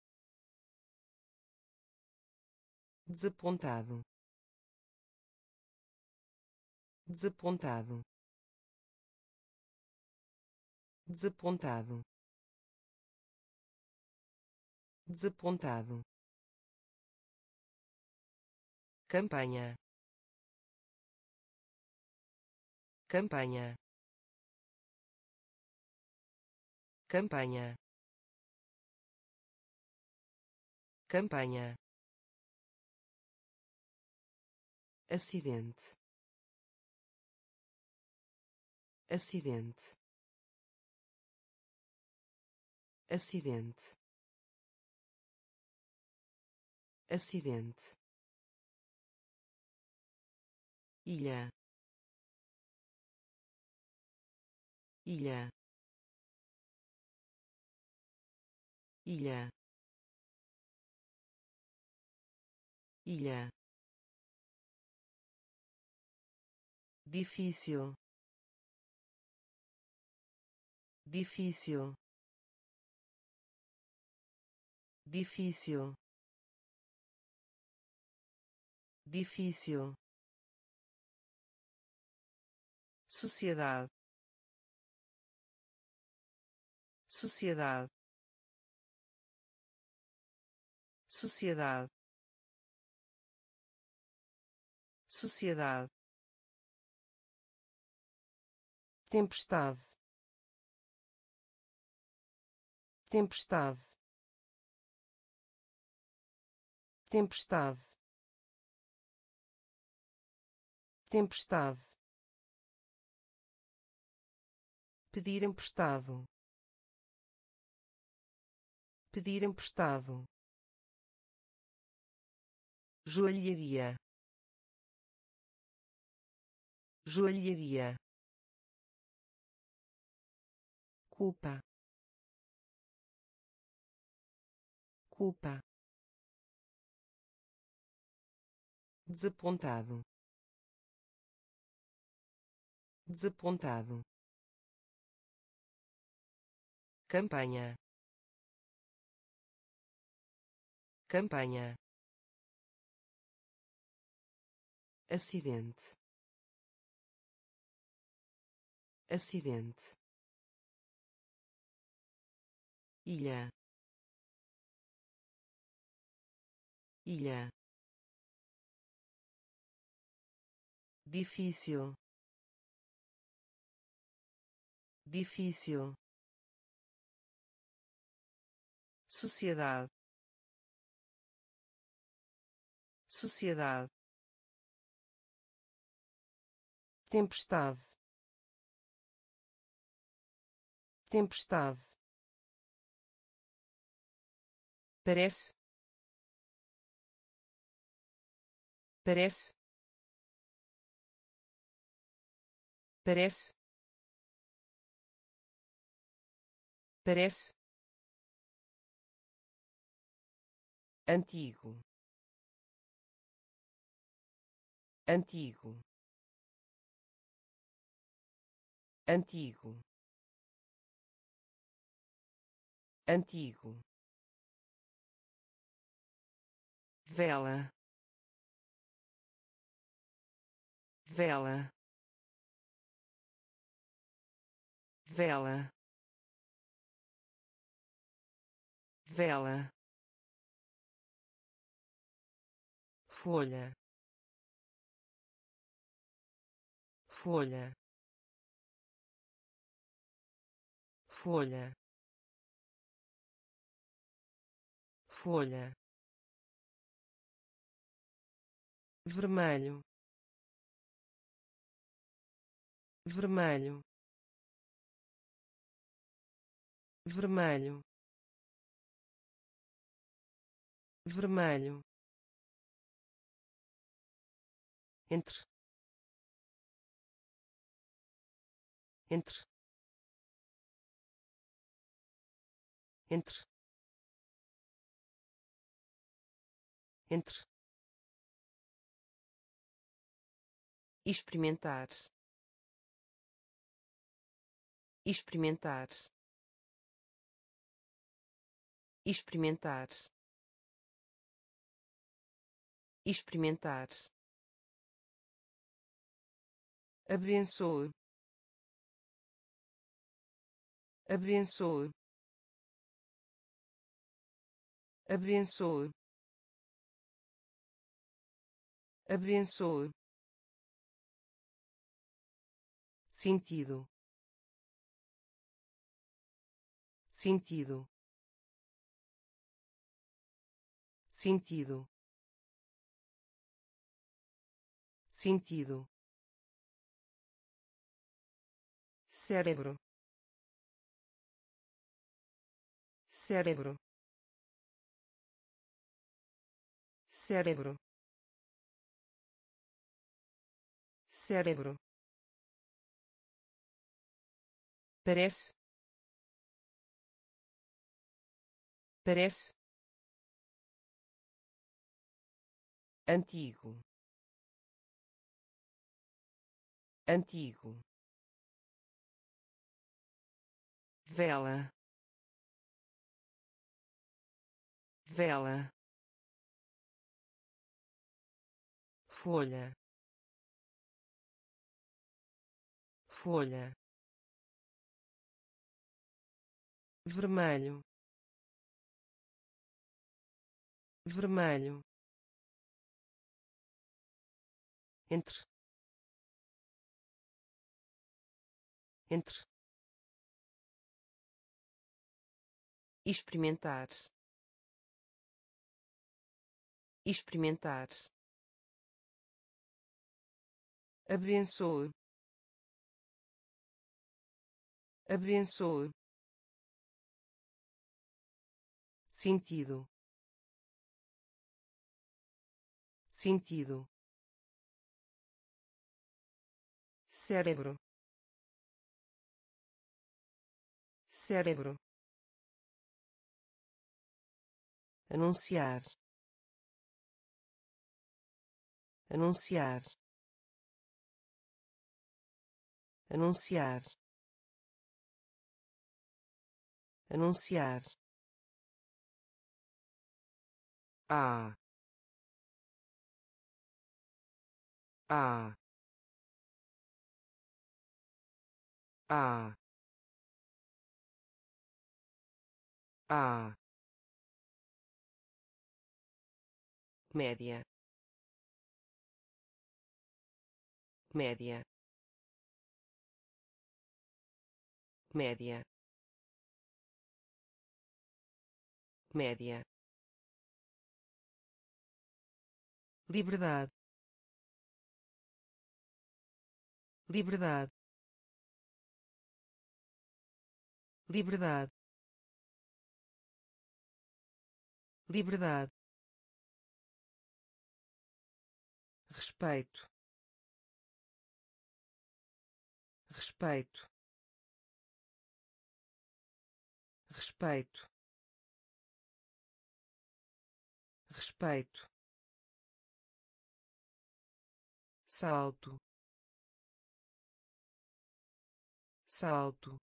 desapontado, desapontado, desapontado, desapontado, campanha, campanha, campanha, campanha, acidente, acidente, acidente, acidente, ilha, ilha, ilha, ilha, difícil, difícil, difícil, difícil, sociedade, sociedade, sociedade, sociedade, tempestade, tempestade, tempestade, tempestade, pedir emprestado, pedir emprestado, joalheria, joalheria, culpa, culpa, desapontado, desapontado, campanha, campanha, acidente, acidente, ilha, ilha, difícil, difícil, sociedade, sociedade, tempestade, tempestade, parece, parece, parece, parece, antigo, antigo, antigo, antigo, vela, vela, vela, vela, folha, folha, folha, folha, vermelho, vermelho, vermelho, vermelho, entre, entre, entre, entre, experimentar, experimentar, experimentar, experimentar, abençoe, abençoe, abençoe, abençoe, sentido, sentido, sentido, sentido, cérebro, cérebro, cérebro, cérebro, parece, parece, antigo, antigo, vela, vela, folha, folha, vermelho, vermelho, entre, entre, experimentar, experimentar, abençoe, abençoe, sentido, sentido, cérebro, cérebro, anunciar, anunciar, anunciar, anunciar, ah, ah, ah, ah, média, média, média, média, liberdade, liberdade, liberdade, liberdade, respeito, respeito, respeito, respeito, salto, salto,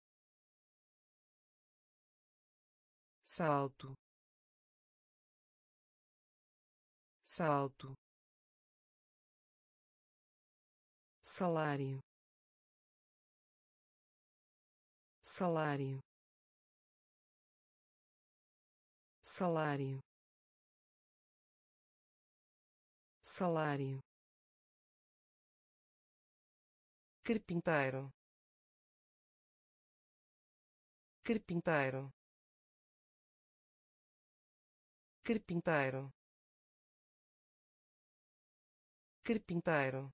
salto, salto, salário, salário, salário, salário, carpinteiro, carpinteiro, carpinteiro, carpinteiro,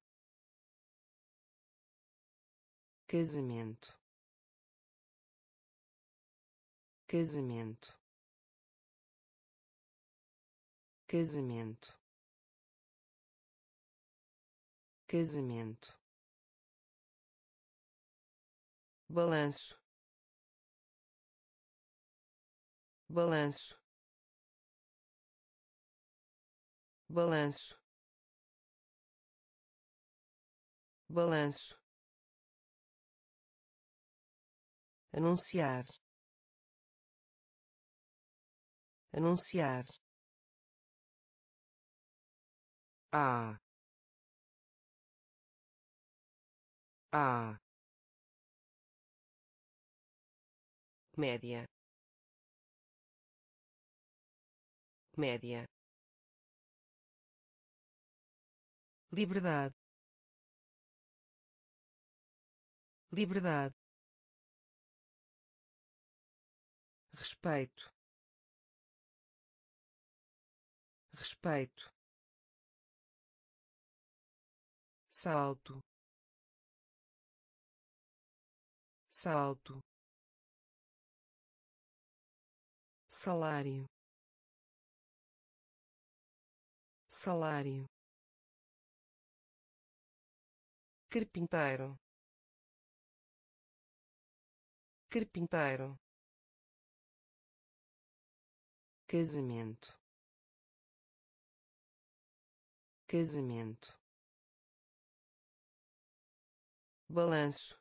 casamento, casamento, casamento, casamento, balanço, balanço, balanço, balanço, anunciar, anunciar, a, a, média, média, liberdade, liberdade, respeito, respeito, salto, salto, salário, salário, carpinteiro, carpinteiro, casamento, casamento, balanço,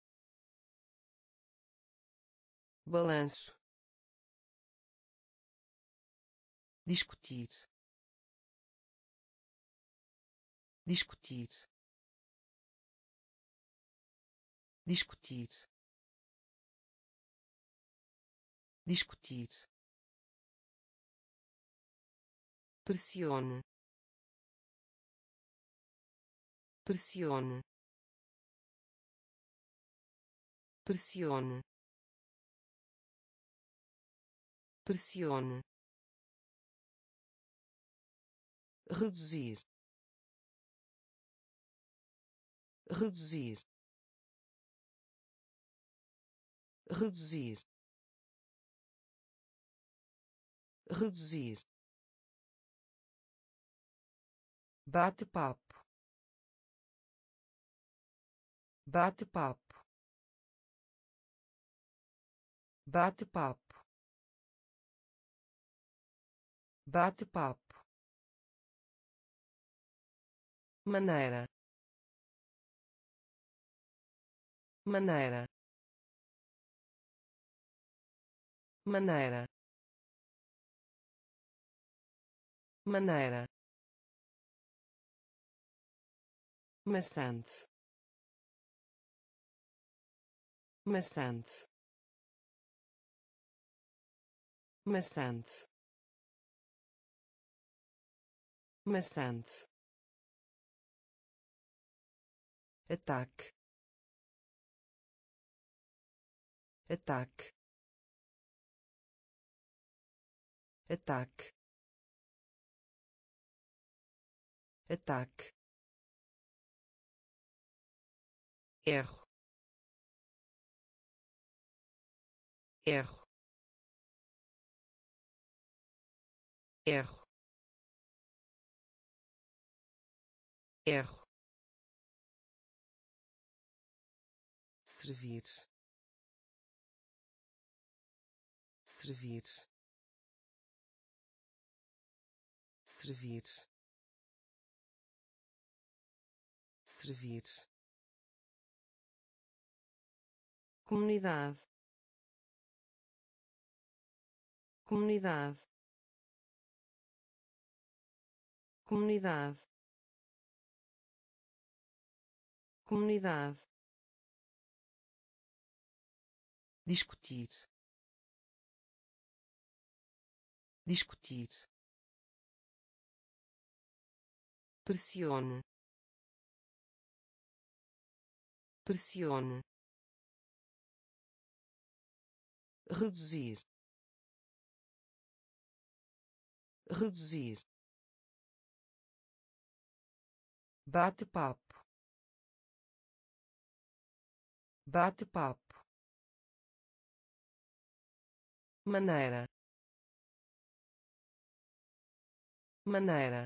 balanço, discutir, discutir, discutir, discutir, pressione, pressione, pressione, pressione, reduzir, reduzir, reduzir, reduzir, bate-papo, bate-papo, bate-papo, bate-papo, maneira, maneira, maneira, maneira, maçante, maçante, maçante, maçante, ataque, ataque, ataque, ataque, erro, erro, erro, erro, servir, servir, servir, servir, comunidade, comunidade, comunidade, comunidade, discutir, discutir, pressione, pressione, reduzir, reduzir, bate-papo, bate-papo, maneira, maneira,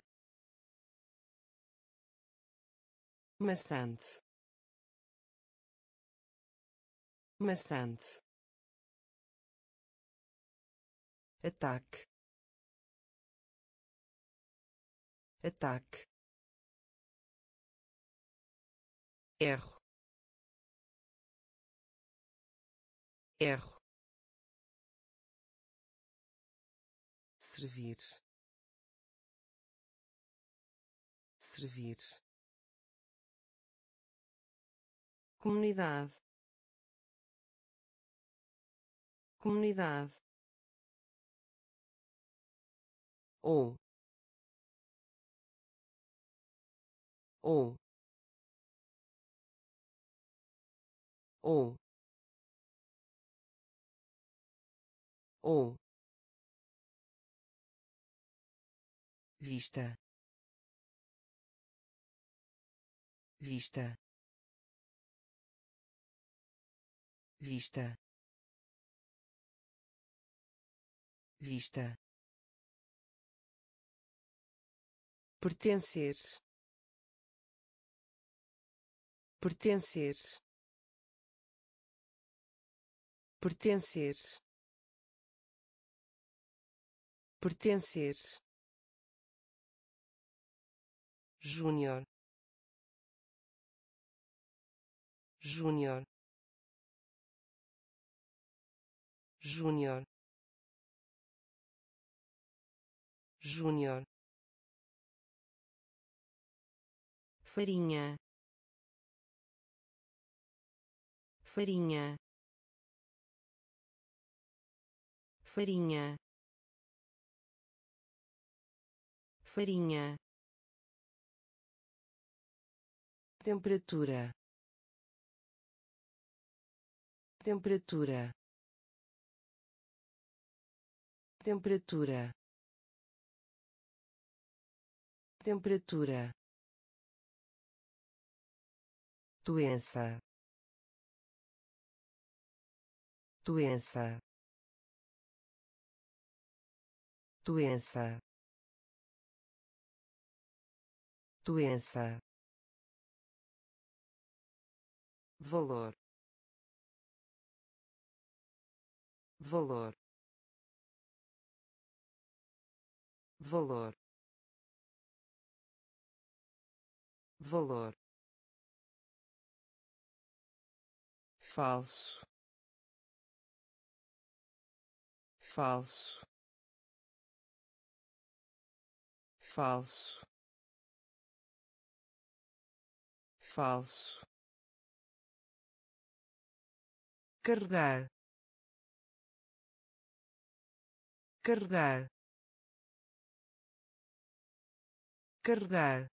maçante, maçante, ataque, ataque, erro, erro, servir, servir, comunidade, comunidade, ou, ou, ou, ou, vista, vista, vista, vista, pertencer, pertencer, pertencer, pertencer, júnior, júnior, júnior, júnior, farinha, farinha, farinha, farinha, temperatura, temperatura, temperatura, temperatura, doença, doença, doença, doença, valor, valor, valor, valor, falso, falso, falso, falso, carregar, carregar, carregar,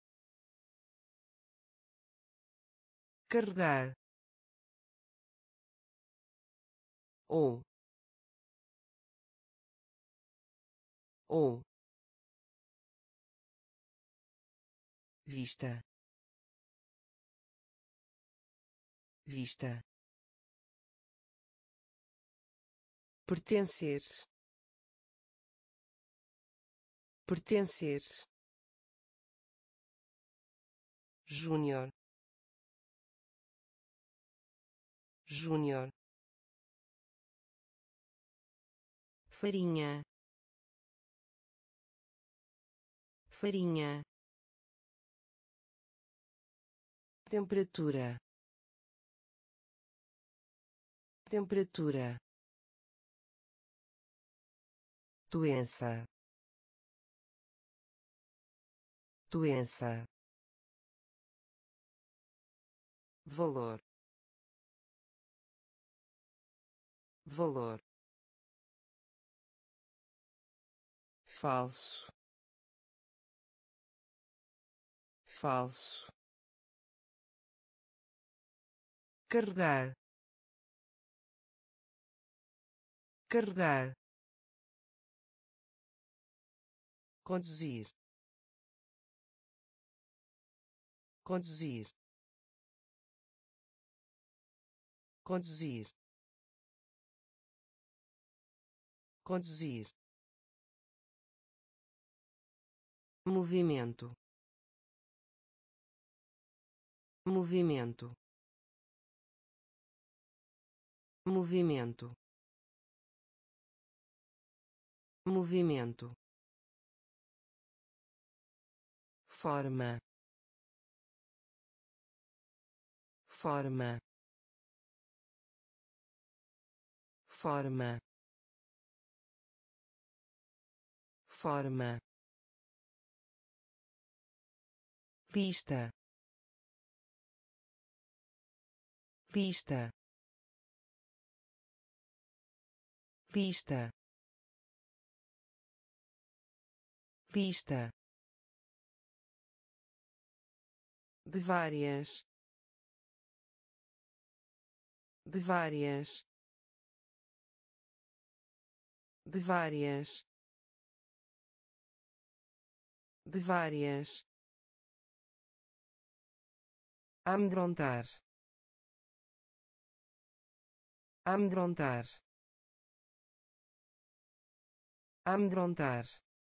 carregar, ou, ou, vista, vista, pertencer, pertencer, júnior, júnior, farinha, farinha, temperatura, temperatura, doença, doença, valor, valor, falso, falso, carregar, carregar, conduzir, conduzir, conduzir, conduzir, movimento, movimento, movimento, movimento, forma, forma, forma, forma, pista, pista, pista, pista, de várias, de várias, de várias, de várias, amedrontar, amedrontar, amedrontar,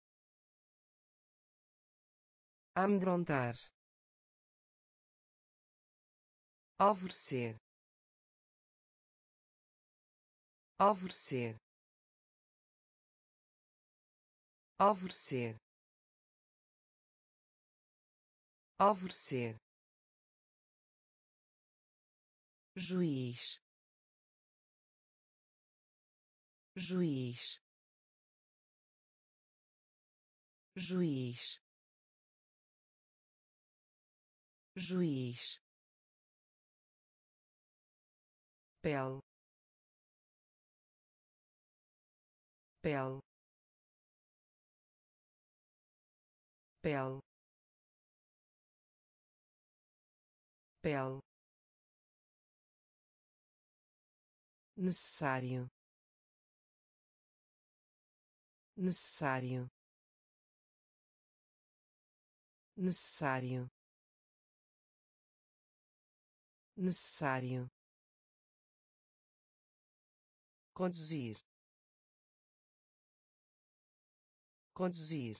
amedrontar, alvorecer, alvorecer, alvorecer, alvorecer, juiz, juiz, juiz, juiz, pele, pele, pele, pele, necessário, necessário, necessário, necessário, conduzir, conduzir,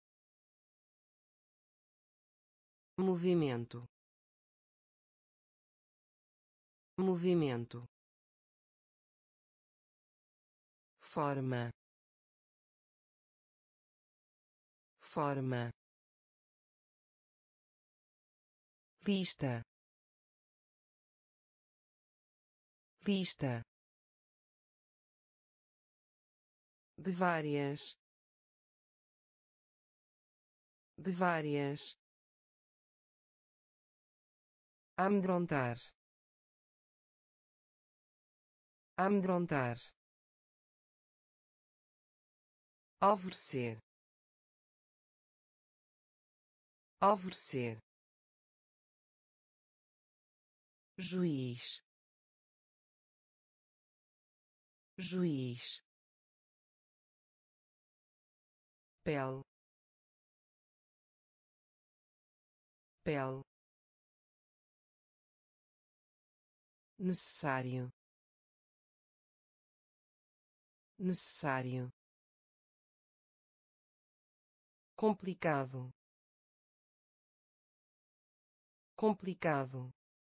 movimento, movimento, forma, forma, pista, pista, de várias, de várias, amedrontar, amedrontar, alvorecer, alvorecer, juiz, juiz, pele, pele, necessário, necessário, complicado, complicado,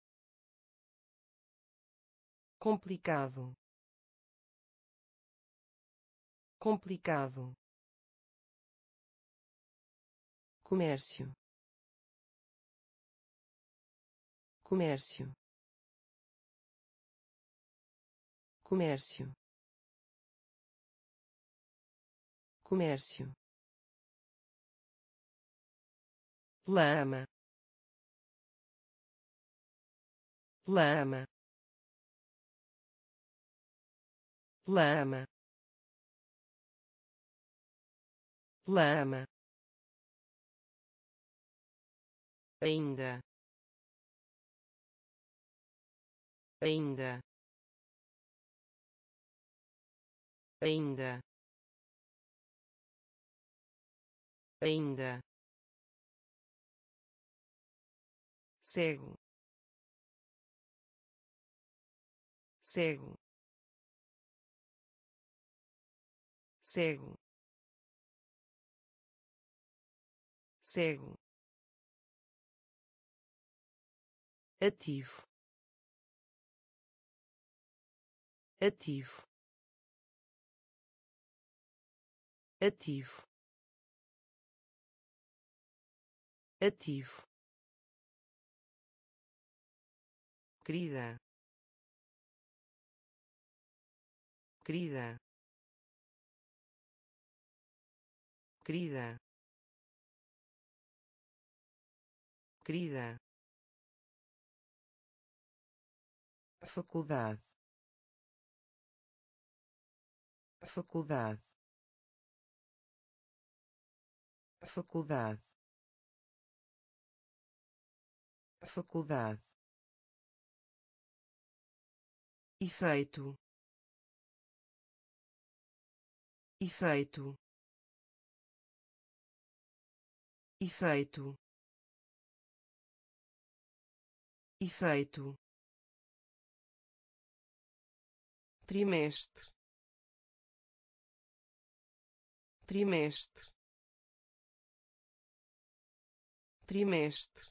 complicado, complicado, comércio, comércio, comércio, comércio, lama, lama, lama, lama, ainda, ainda, ainda, ainda, cego, cego, cego, cego, ativo, ativo, ativo, ativo, querida, querida, querida, querida, faculdade, faculdade, faculdade, faculdade, efeito, efeito, efeito, efeito, trimestre, trimestre, trimestre,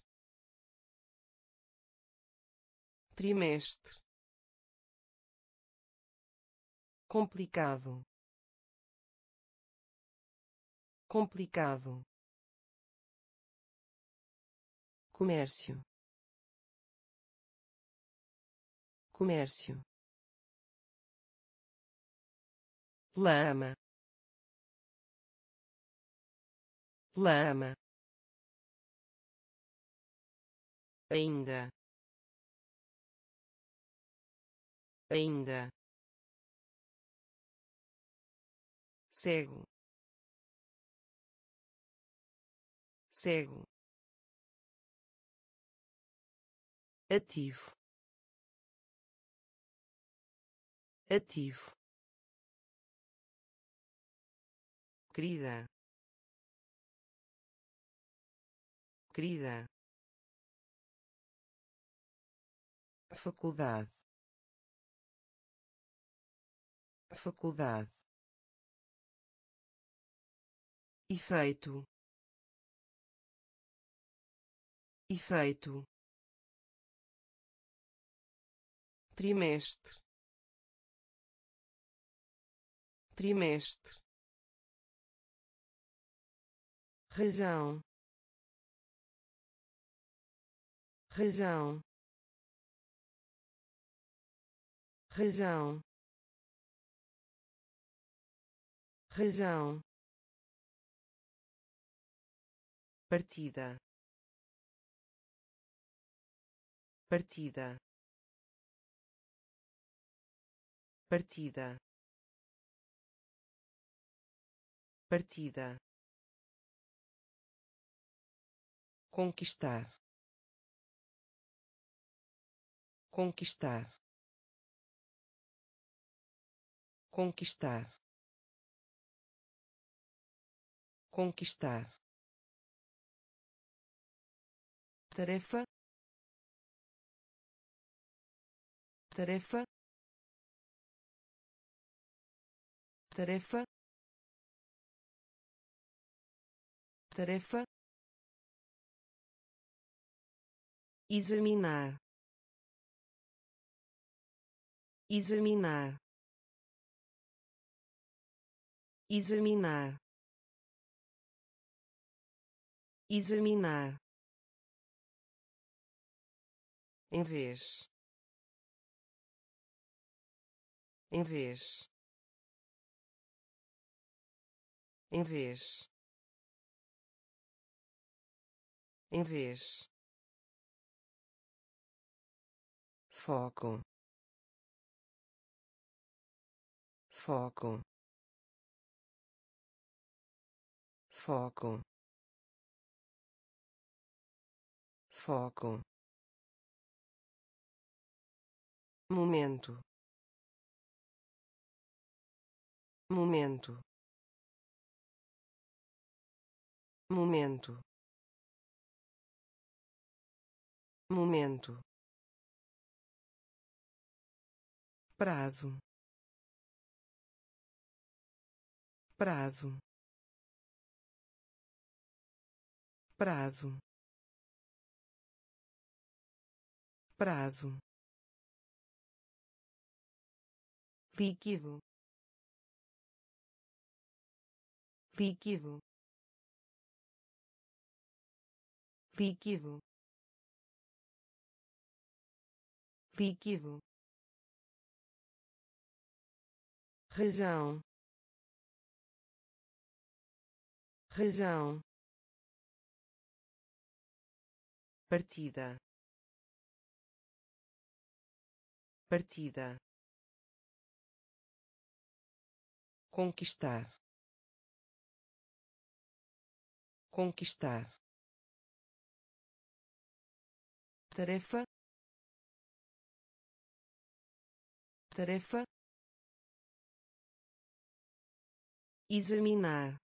trimestre, complicado, complicado, comércio, comércio, lama, lama, ainda, ainda, cego, cego, ativo, ativo, querida, querida, faculdade, faculdade, efeito, efeito, trimestre, trimestre, razão, razão, razão, razão, partida, partida, partida, partida, conquistar, conquistar, conquistar, conquistar, tarefa, tarefa, tarefa, tarefa, examinar, examinar, examinar, examinar, em vez, em vez, em vez, em vez, foco, foco, foco, foco, momento, momento, momento, momento, prazo, prazo, prazo, prazo, líquido, líquido, líquido, líquido, razão, razão, partida, partida, conquistar, conquistar, tarefa, tarefa, examinar,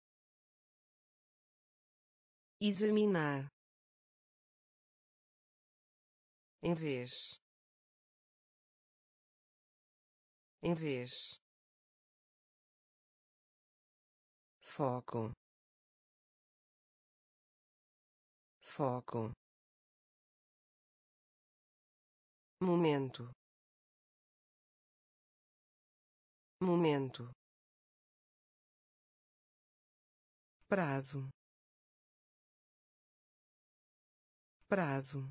examinar, em vez, em vez, foco, foco, momento, momento, prazo, prazo,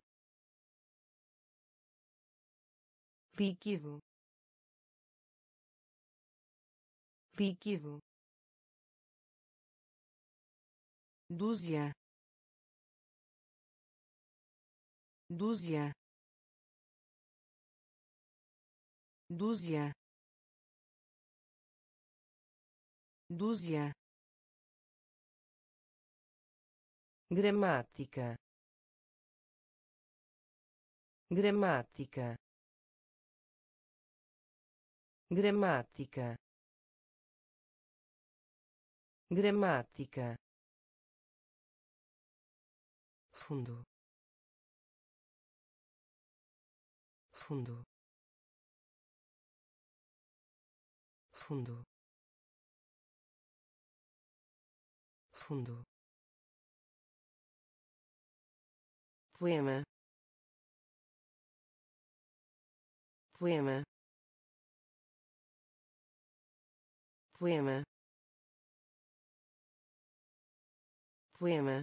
líquido, líquido, dúzia, dúzia, dúzia, dúzia, gramática, gramática, gramática, gramática, fundo, fundo, fundo, fundo, poema, poema, poema, poema,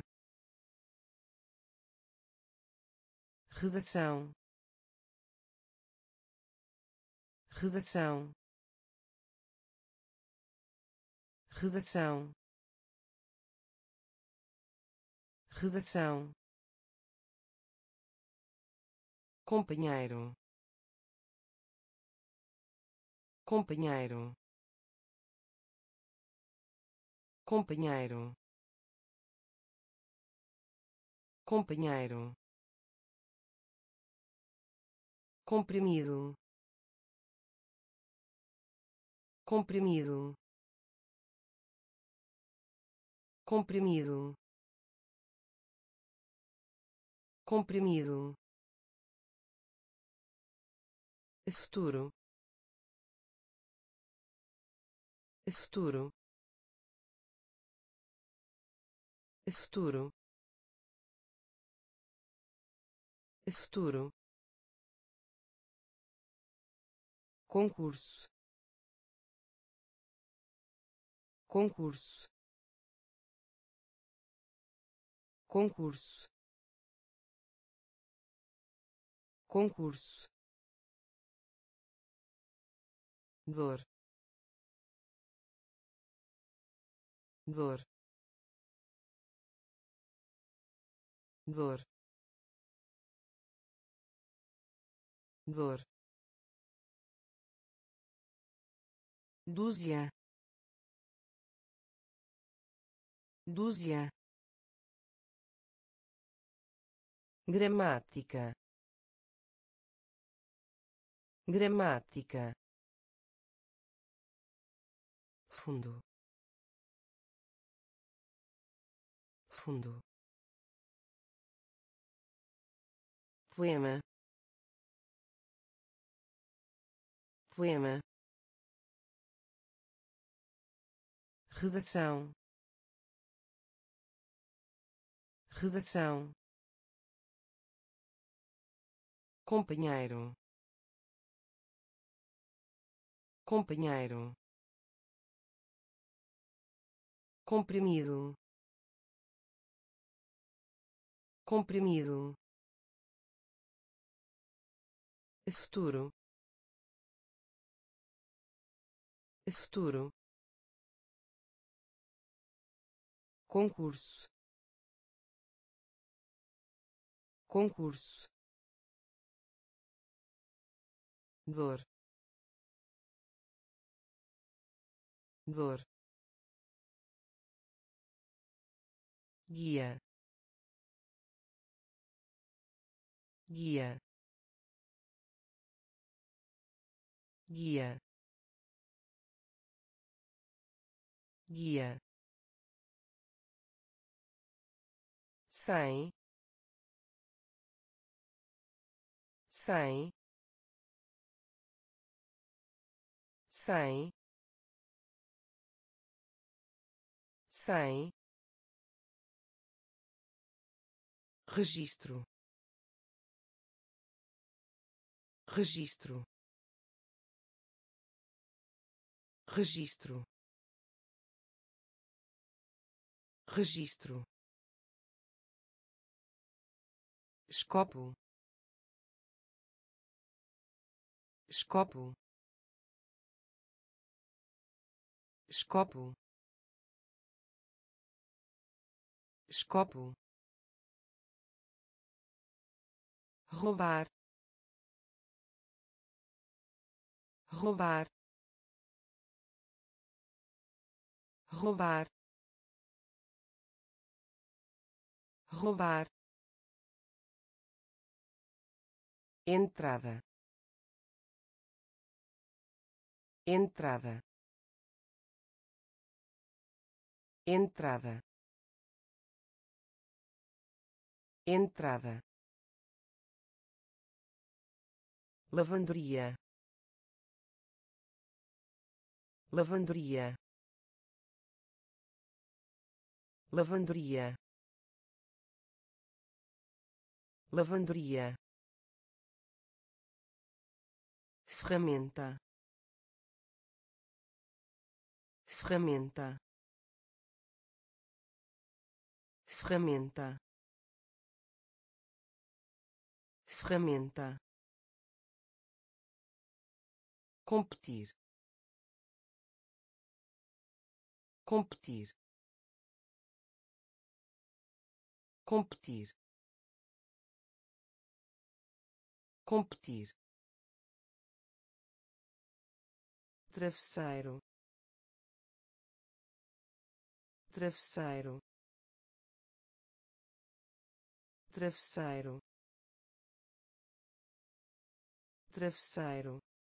redação, redação, redação, redação, companheiro, companheiro, companheiro, companheiro, comprimido, comprimido, comprimido, comprimido, futuro, futuro, futuro, futuro, concurso, concurso, concurso, concurso, dor, dor, dor, dor, dúzia, dúzia, gramática, gramática, fundo, fundo, poema, poema, redação, redação, companheiro, companheiro, comprimido, comprimido, futuro, futuro, concurso, concurso, dor, dor, guia, guia, guia, guia, cem, cem, cem, cem, registro, registro, registro, registro, escopo, escopo, escopo, escopo, roubar, roubar, roubar, roubar, entrada, entrada, entrada, entrada, lavanderia, lavanderia, lavanderia, lavanderia, ferramenta, ferramenta, ferramenta, ferramenta, competir, competir, competir, competir, travesseiro, travesseiro, travesseiro, travesseiro,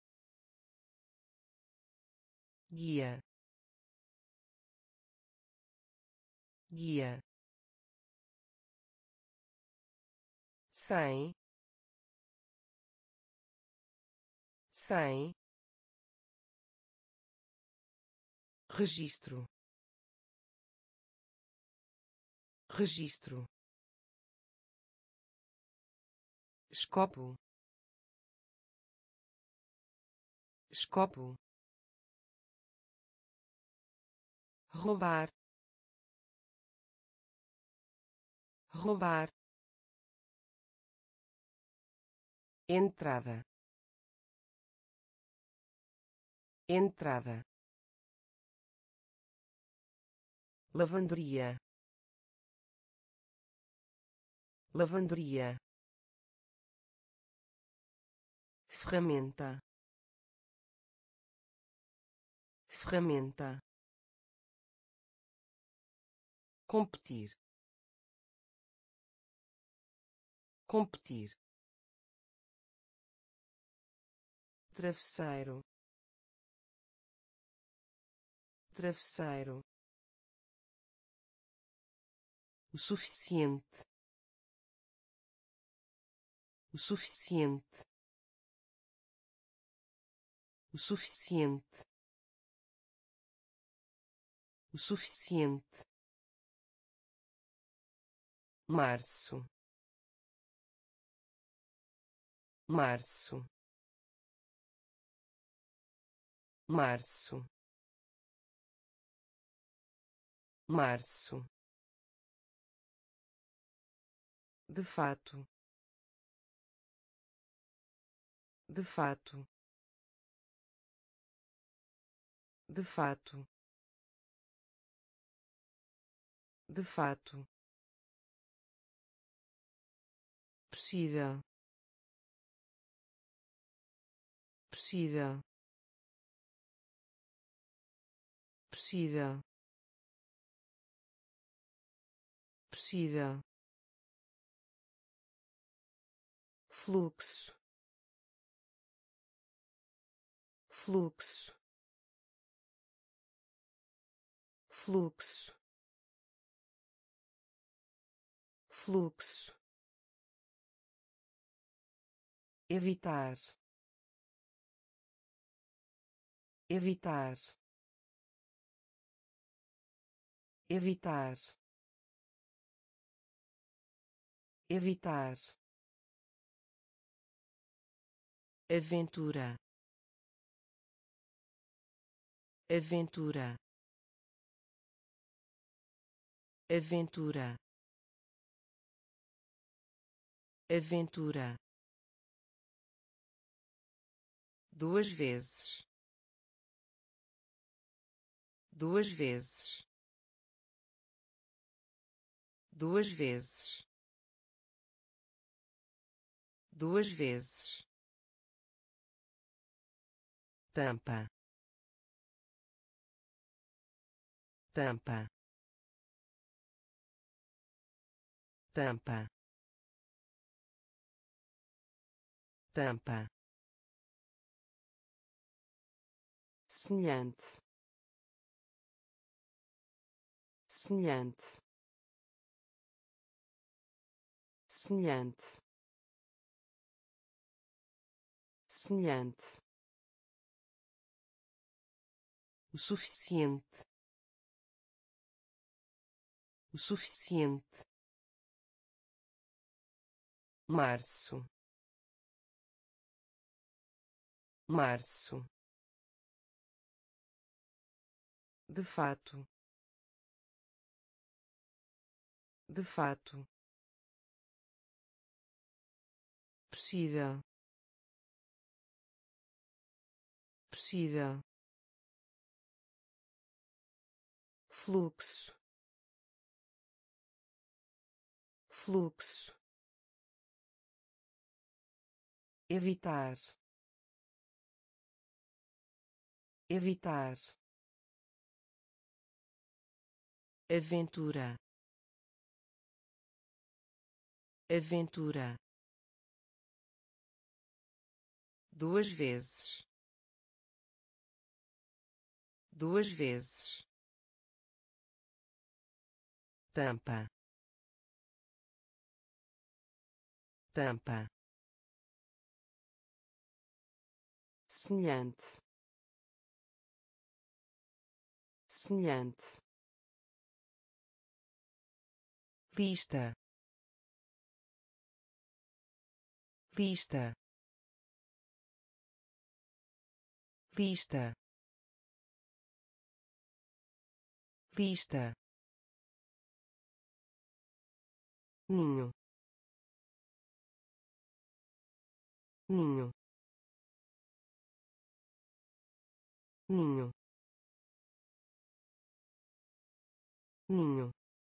guia, guia, cem, cem, registro, registro, escopo, escopo, roubar, roubar, entrada, entrada, lavanderia, lavanderia, ferramenta, ferramenta, competir, competir, travesseiro, travesseiro, o suficiente, o suficiente, o suficiente, o suficiente, março, março, março, março, de fato, de fato, de fato, de fato, possível, possível, possível, possível, fluxo, fluxo, fluxo, fluxo, evitar, evitar, evitar, evitar, aventura, aventura, aventura, aventura, duas vezes, duas vezes, duas vezes, duas vezes, tampa, tampa, tampa, tampa, semelhante, semelhante, semelhante, semelhante, o suficiente, o suficiente, março, março, de fato, de fato, possível, possível, fluxo, fluxo, evitar, evitar, aventura, aventura, duas vezes, duas vezes, tampa, tampa, semelhante, semelhante, pista, pista, pista, pista, ninho, ninho, ninho, ninho,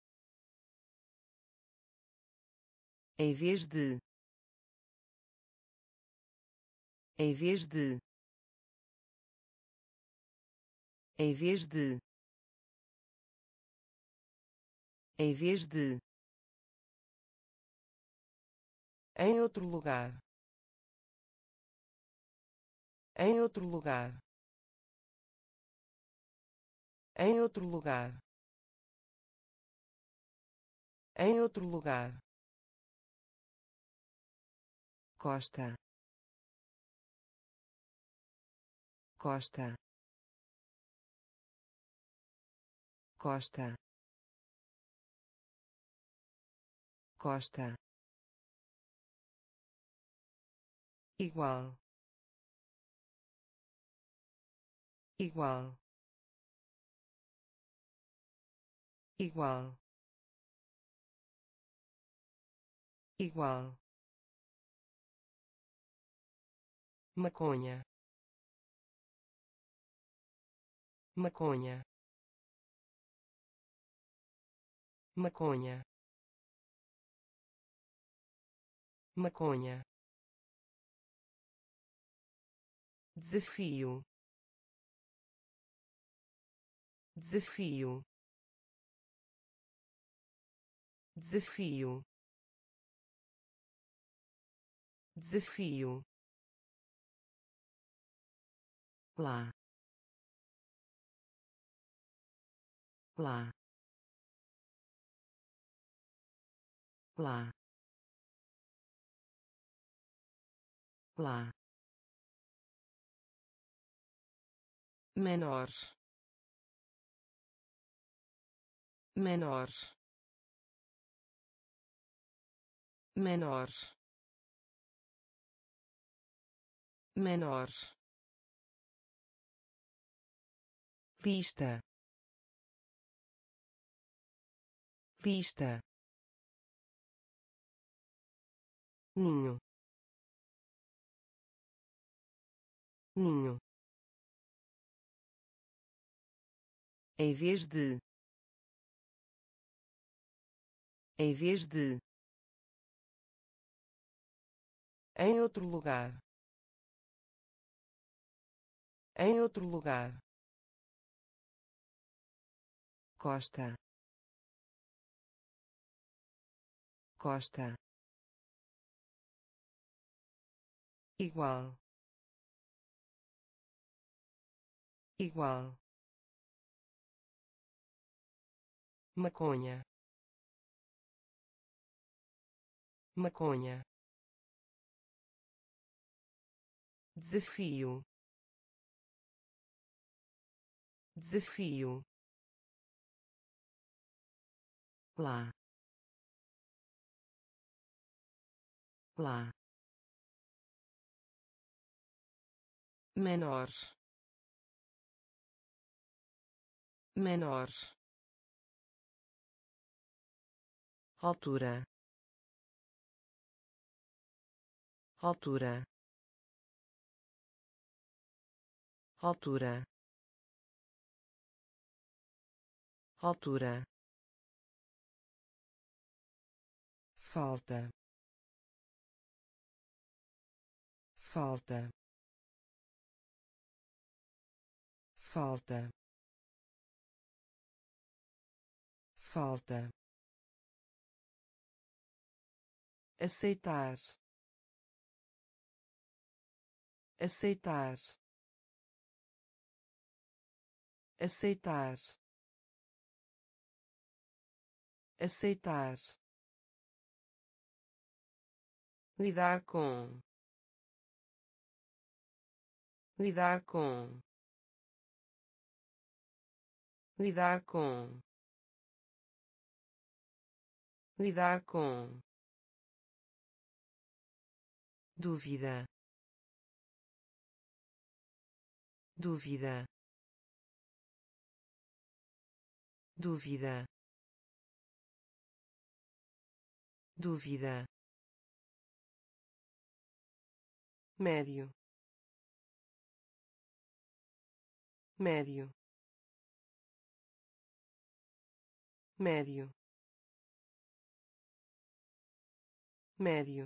em vez de, em vez de, em vez de, em vez de, em outro lugar, em outro lugar, em outro lugar, em outro lugar, costa, costa, costa, costa, igual, igual, igual, igual, maconha, maconha, maconha, maconha, desafio, desafio, desafio, desafio, lá, lá, lá, lá, menor, menor, menor, menor, pista, pista, ninho, ninho, em vez de, em vez de, em outro lugar, em outro lugar, costa, costa, igual, igual, maconha, maconha, desafio, desafio, lá, lá, menor, menor, altura, altura, altura, altura, falta, falta, falta, falta, aceitar, aceitar, aceitar, aceitar, lidar com, lidar com, lidar com, lidar com, dúvida, dúvida, dúvida, dúvida, médio, médio, médio, médio,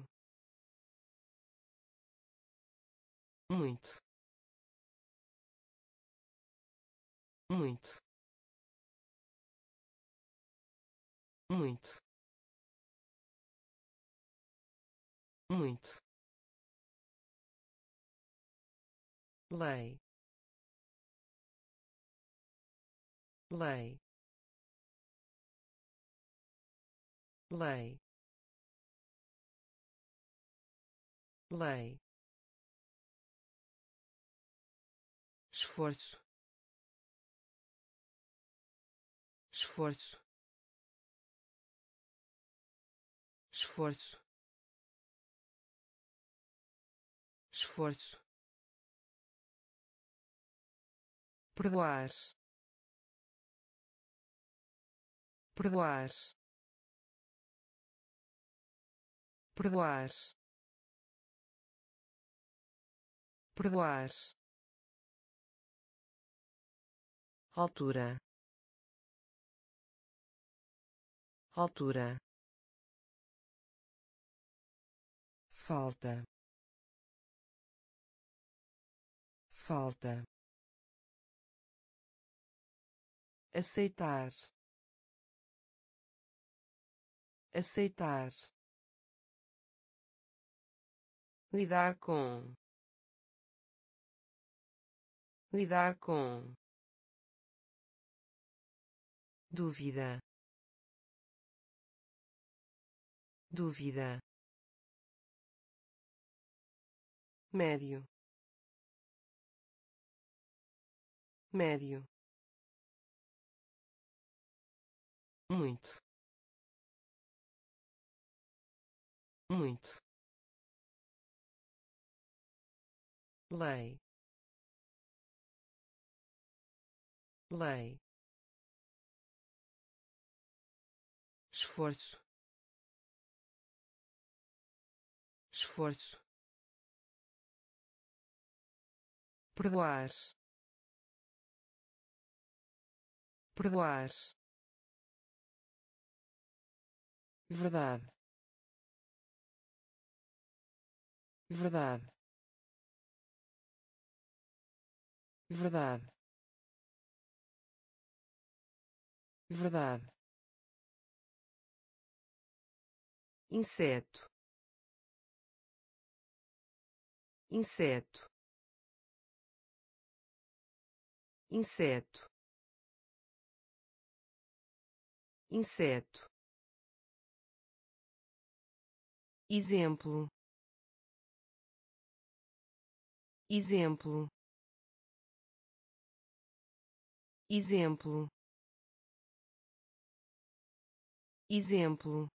muito, muito, muito, muito, lei, lei, lei, lei, esforço, esforço, esforço, esforço, perdoar, perdoar, perdoar, perdoar, altura, altura, falta, falta, aceitar, aceitar, lidar com, lidar com, dúvida, dúvida, médio, médio, muito, muito, lei, lei, esforço, esforço, perdoar, perdoar, verdade, verdade, verdade, verdade, inseto, inseto, inseto, inseto, exemplo, exemplo, exemplo, exemplo,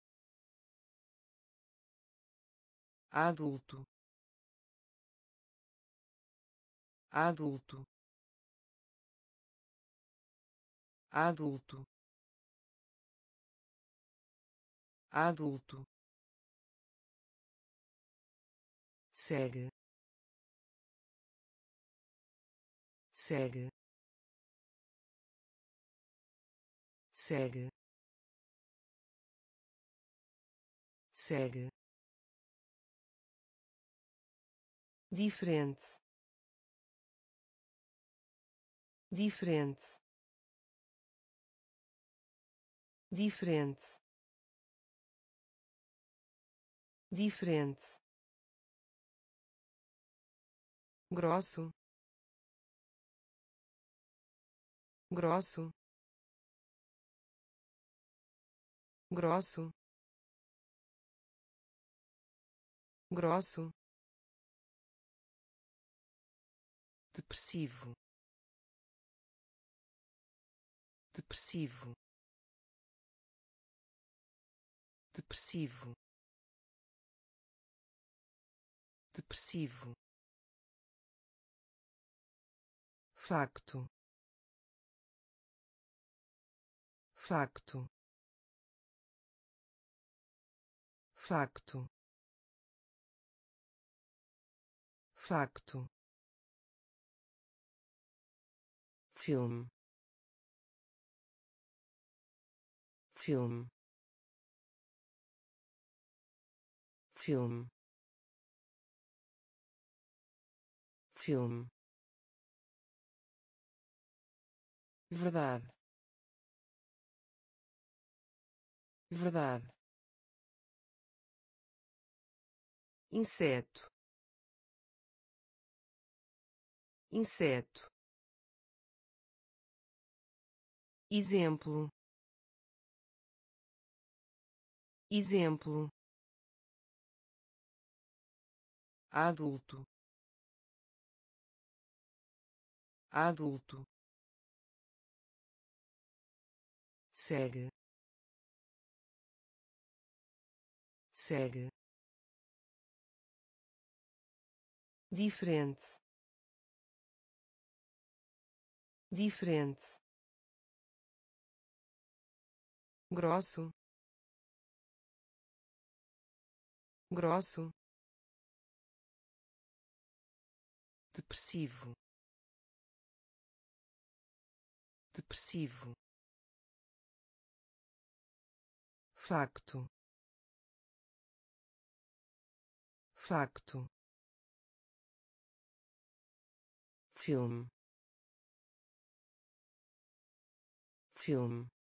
adulto, adulto, adulto, adulto, segue, segue, segue, segue, diferente, diferente, diferente, diferente, grosso, grosso, grosso, grosso, depressivo, depressivo, depressivo, depressivo, facto, facto, facto, facto, filme, filme, filme, filme, verdade, verdade, inseto, inseto, exemplo, exemplo, adulto, adulto, segue, segue, diferente, diferente, grosso, grosso, depressivo, depressivo, facto, facto, filme, filme,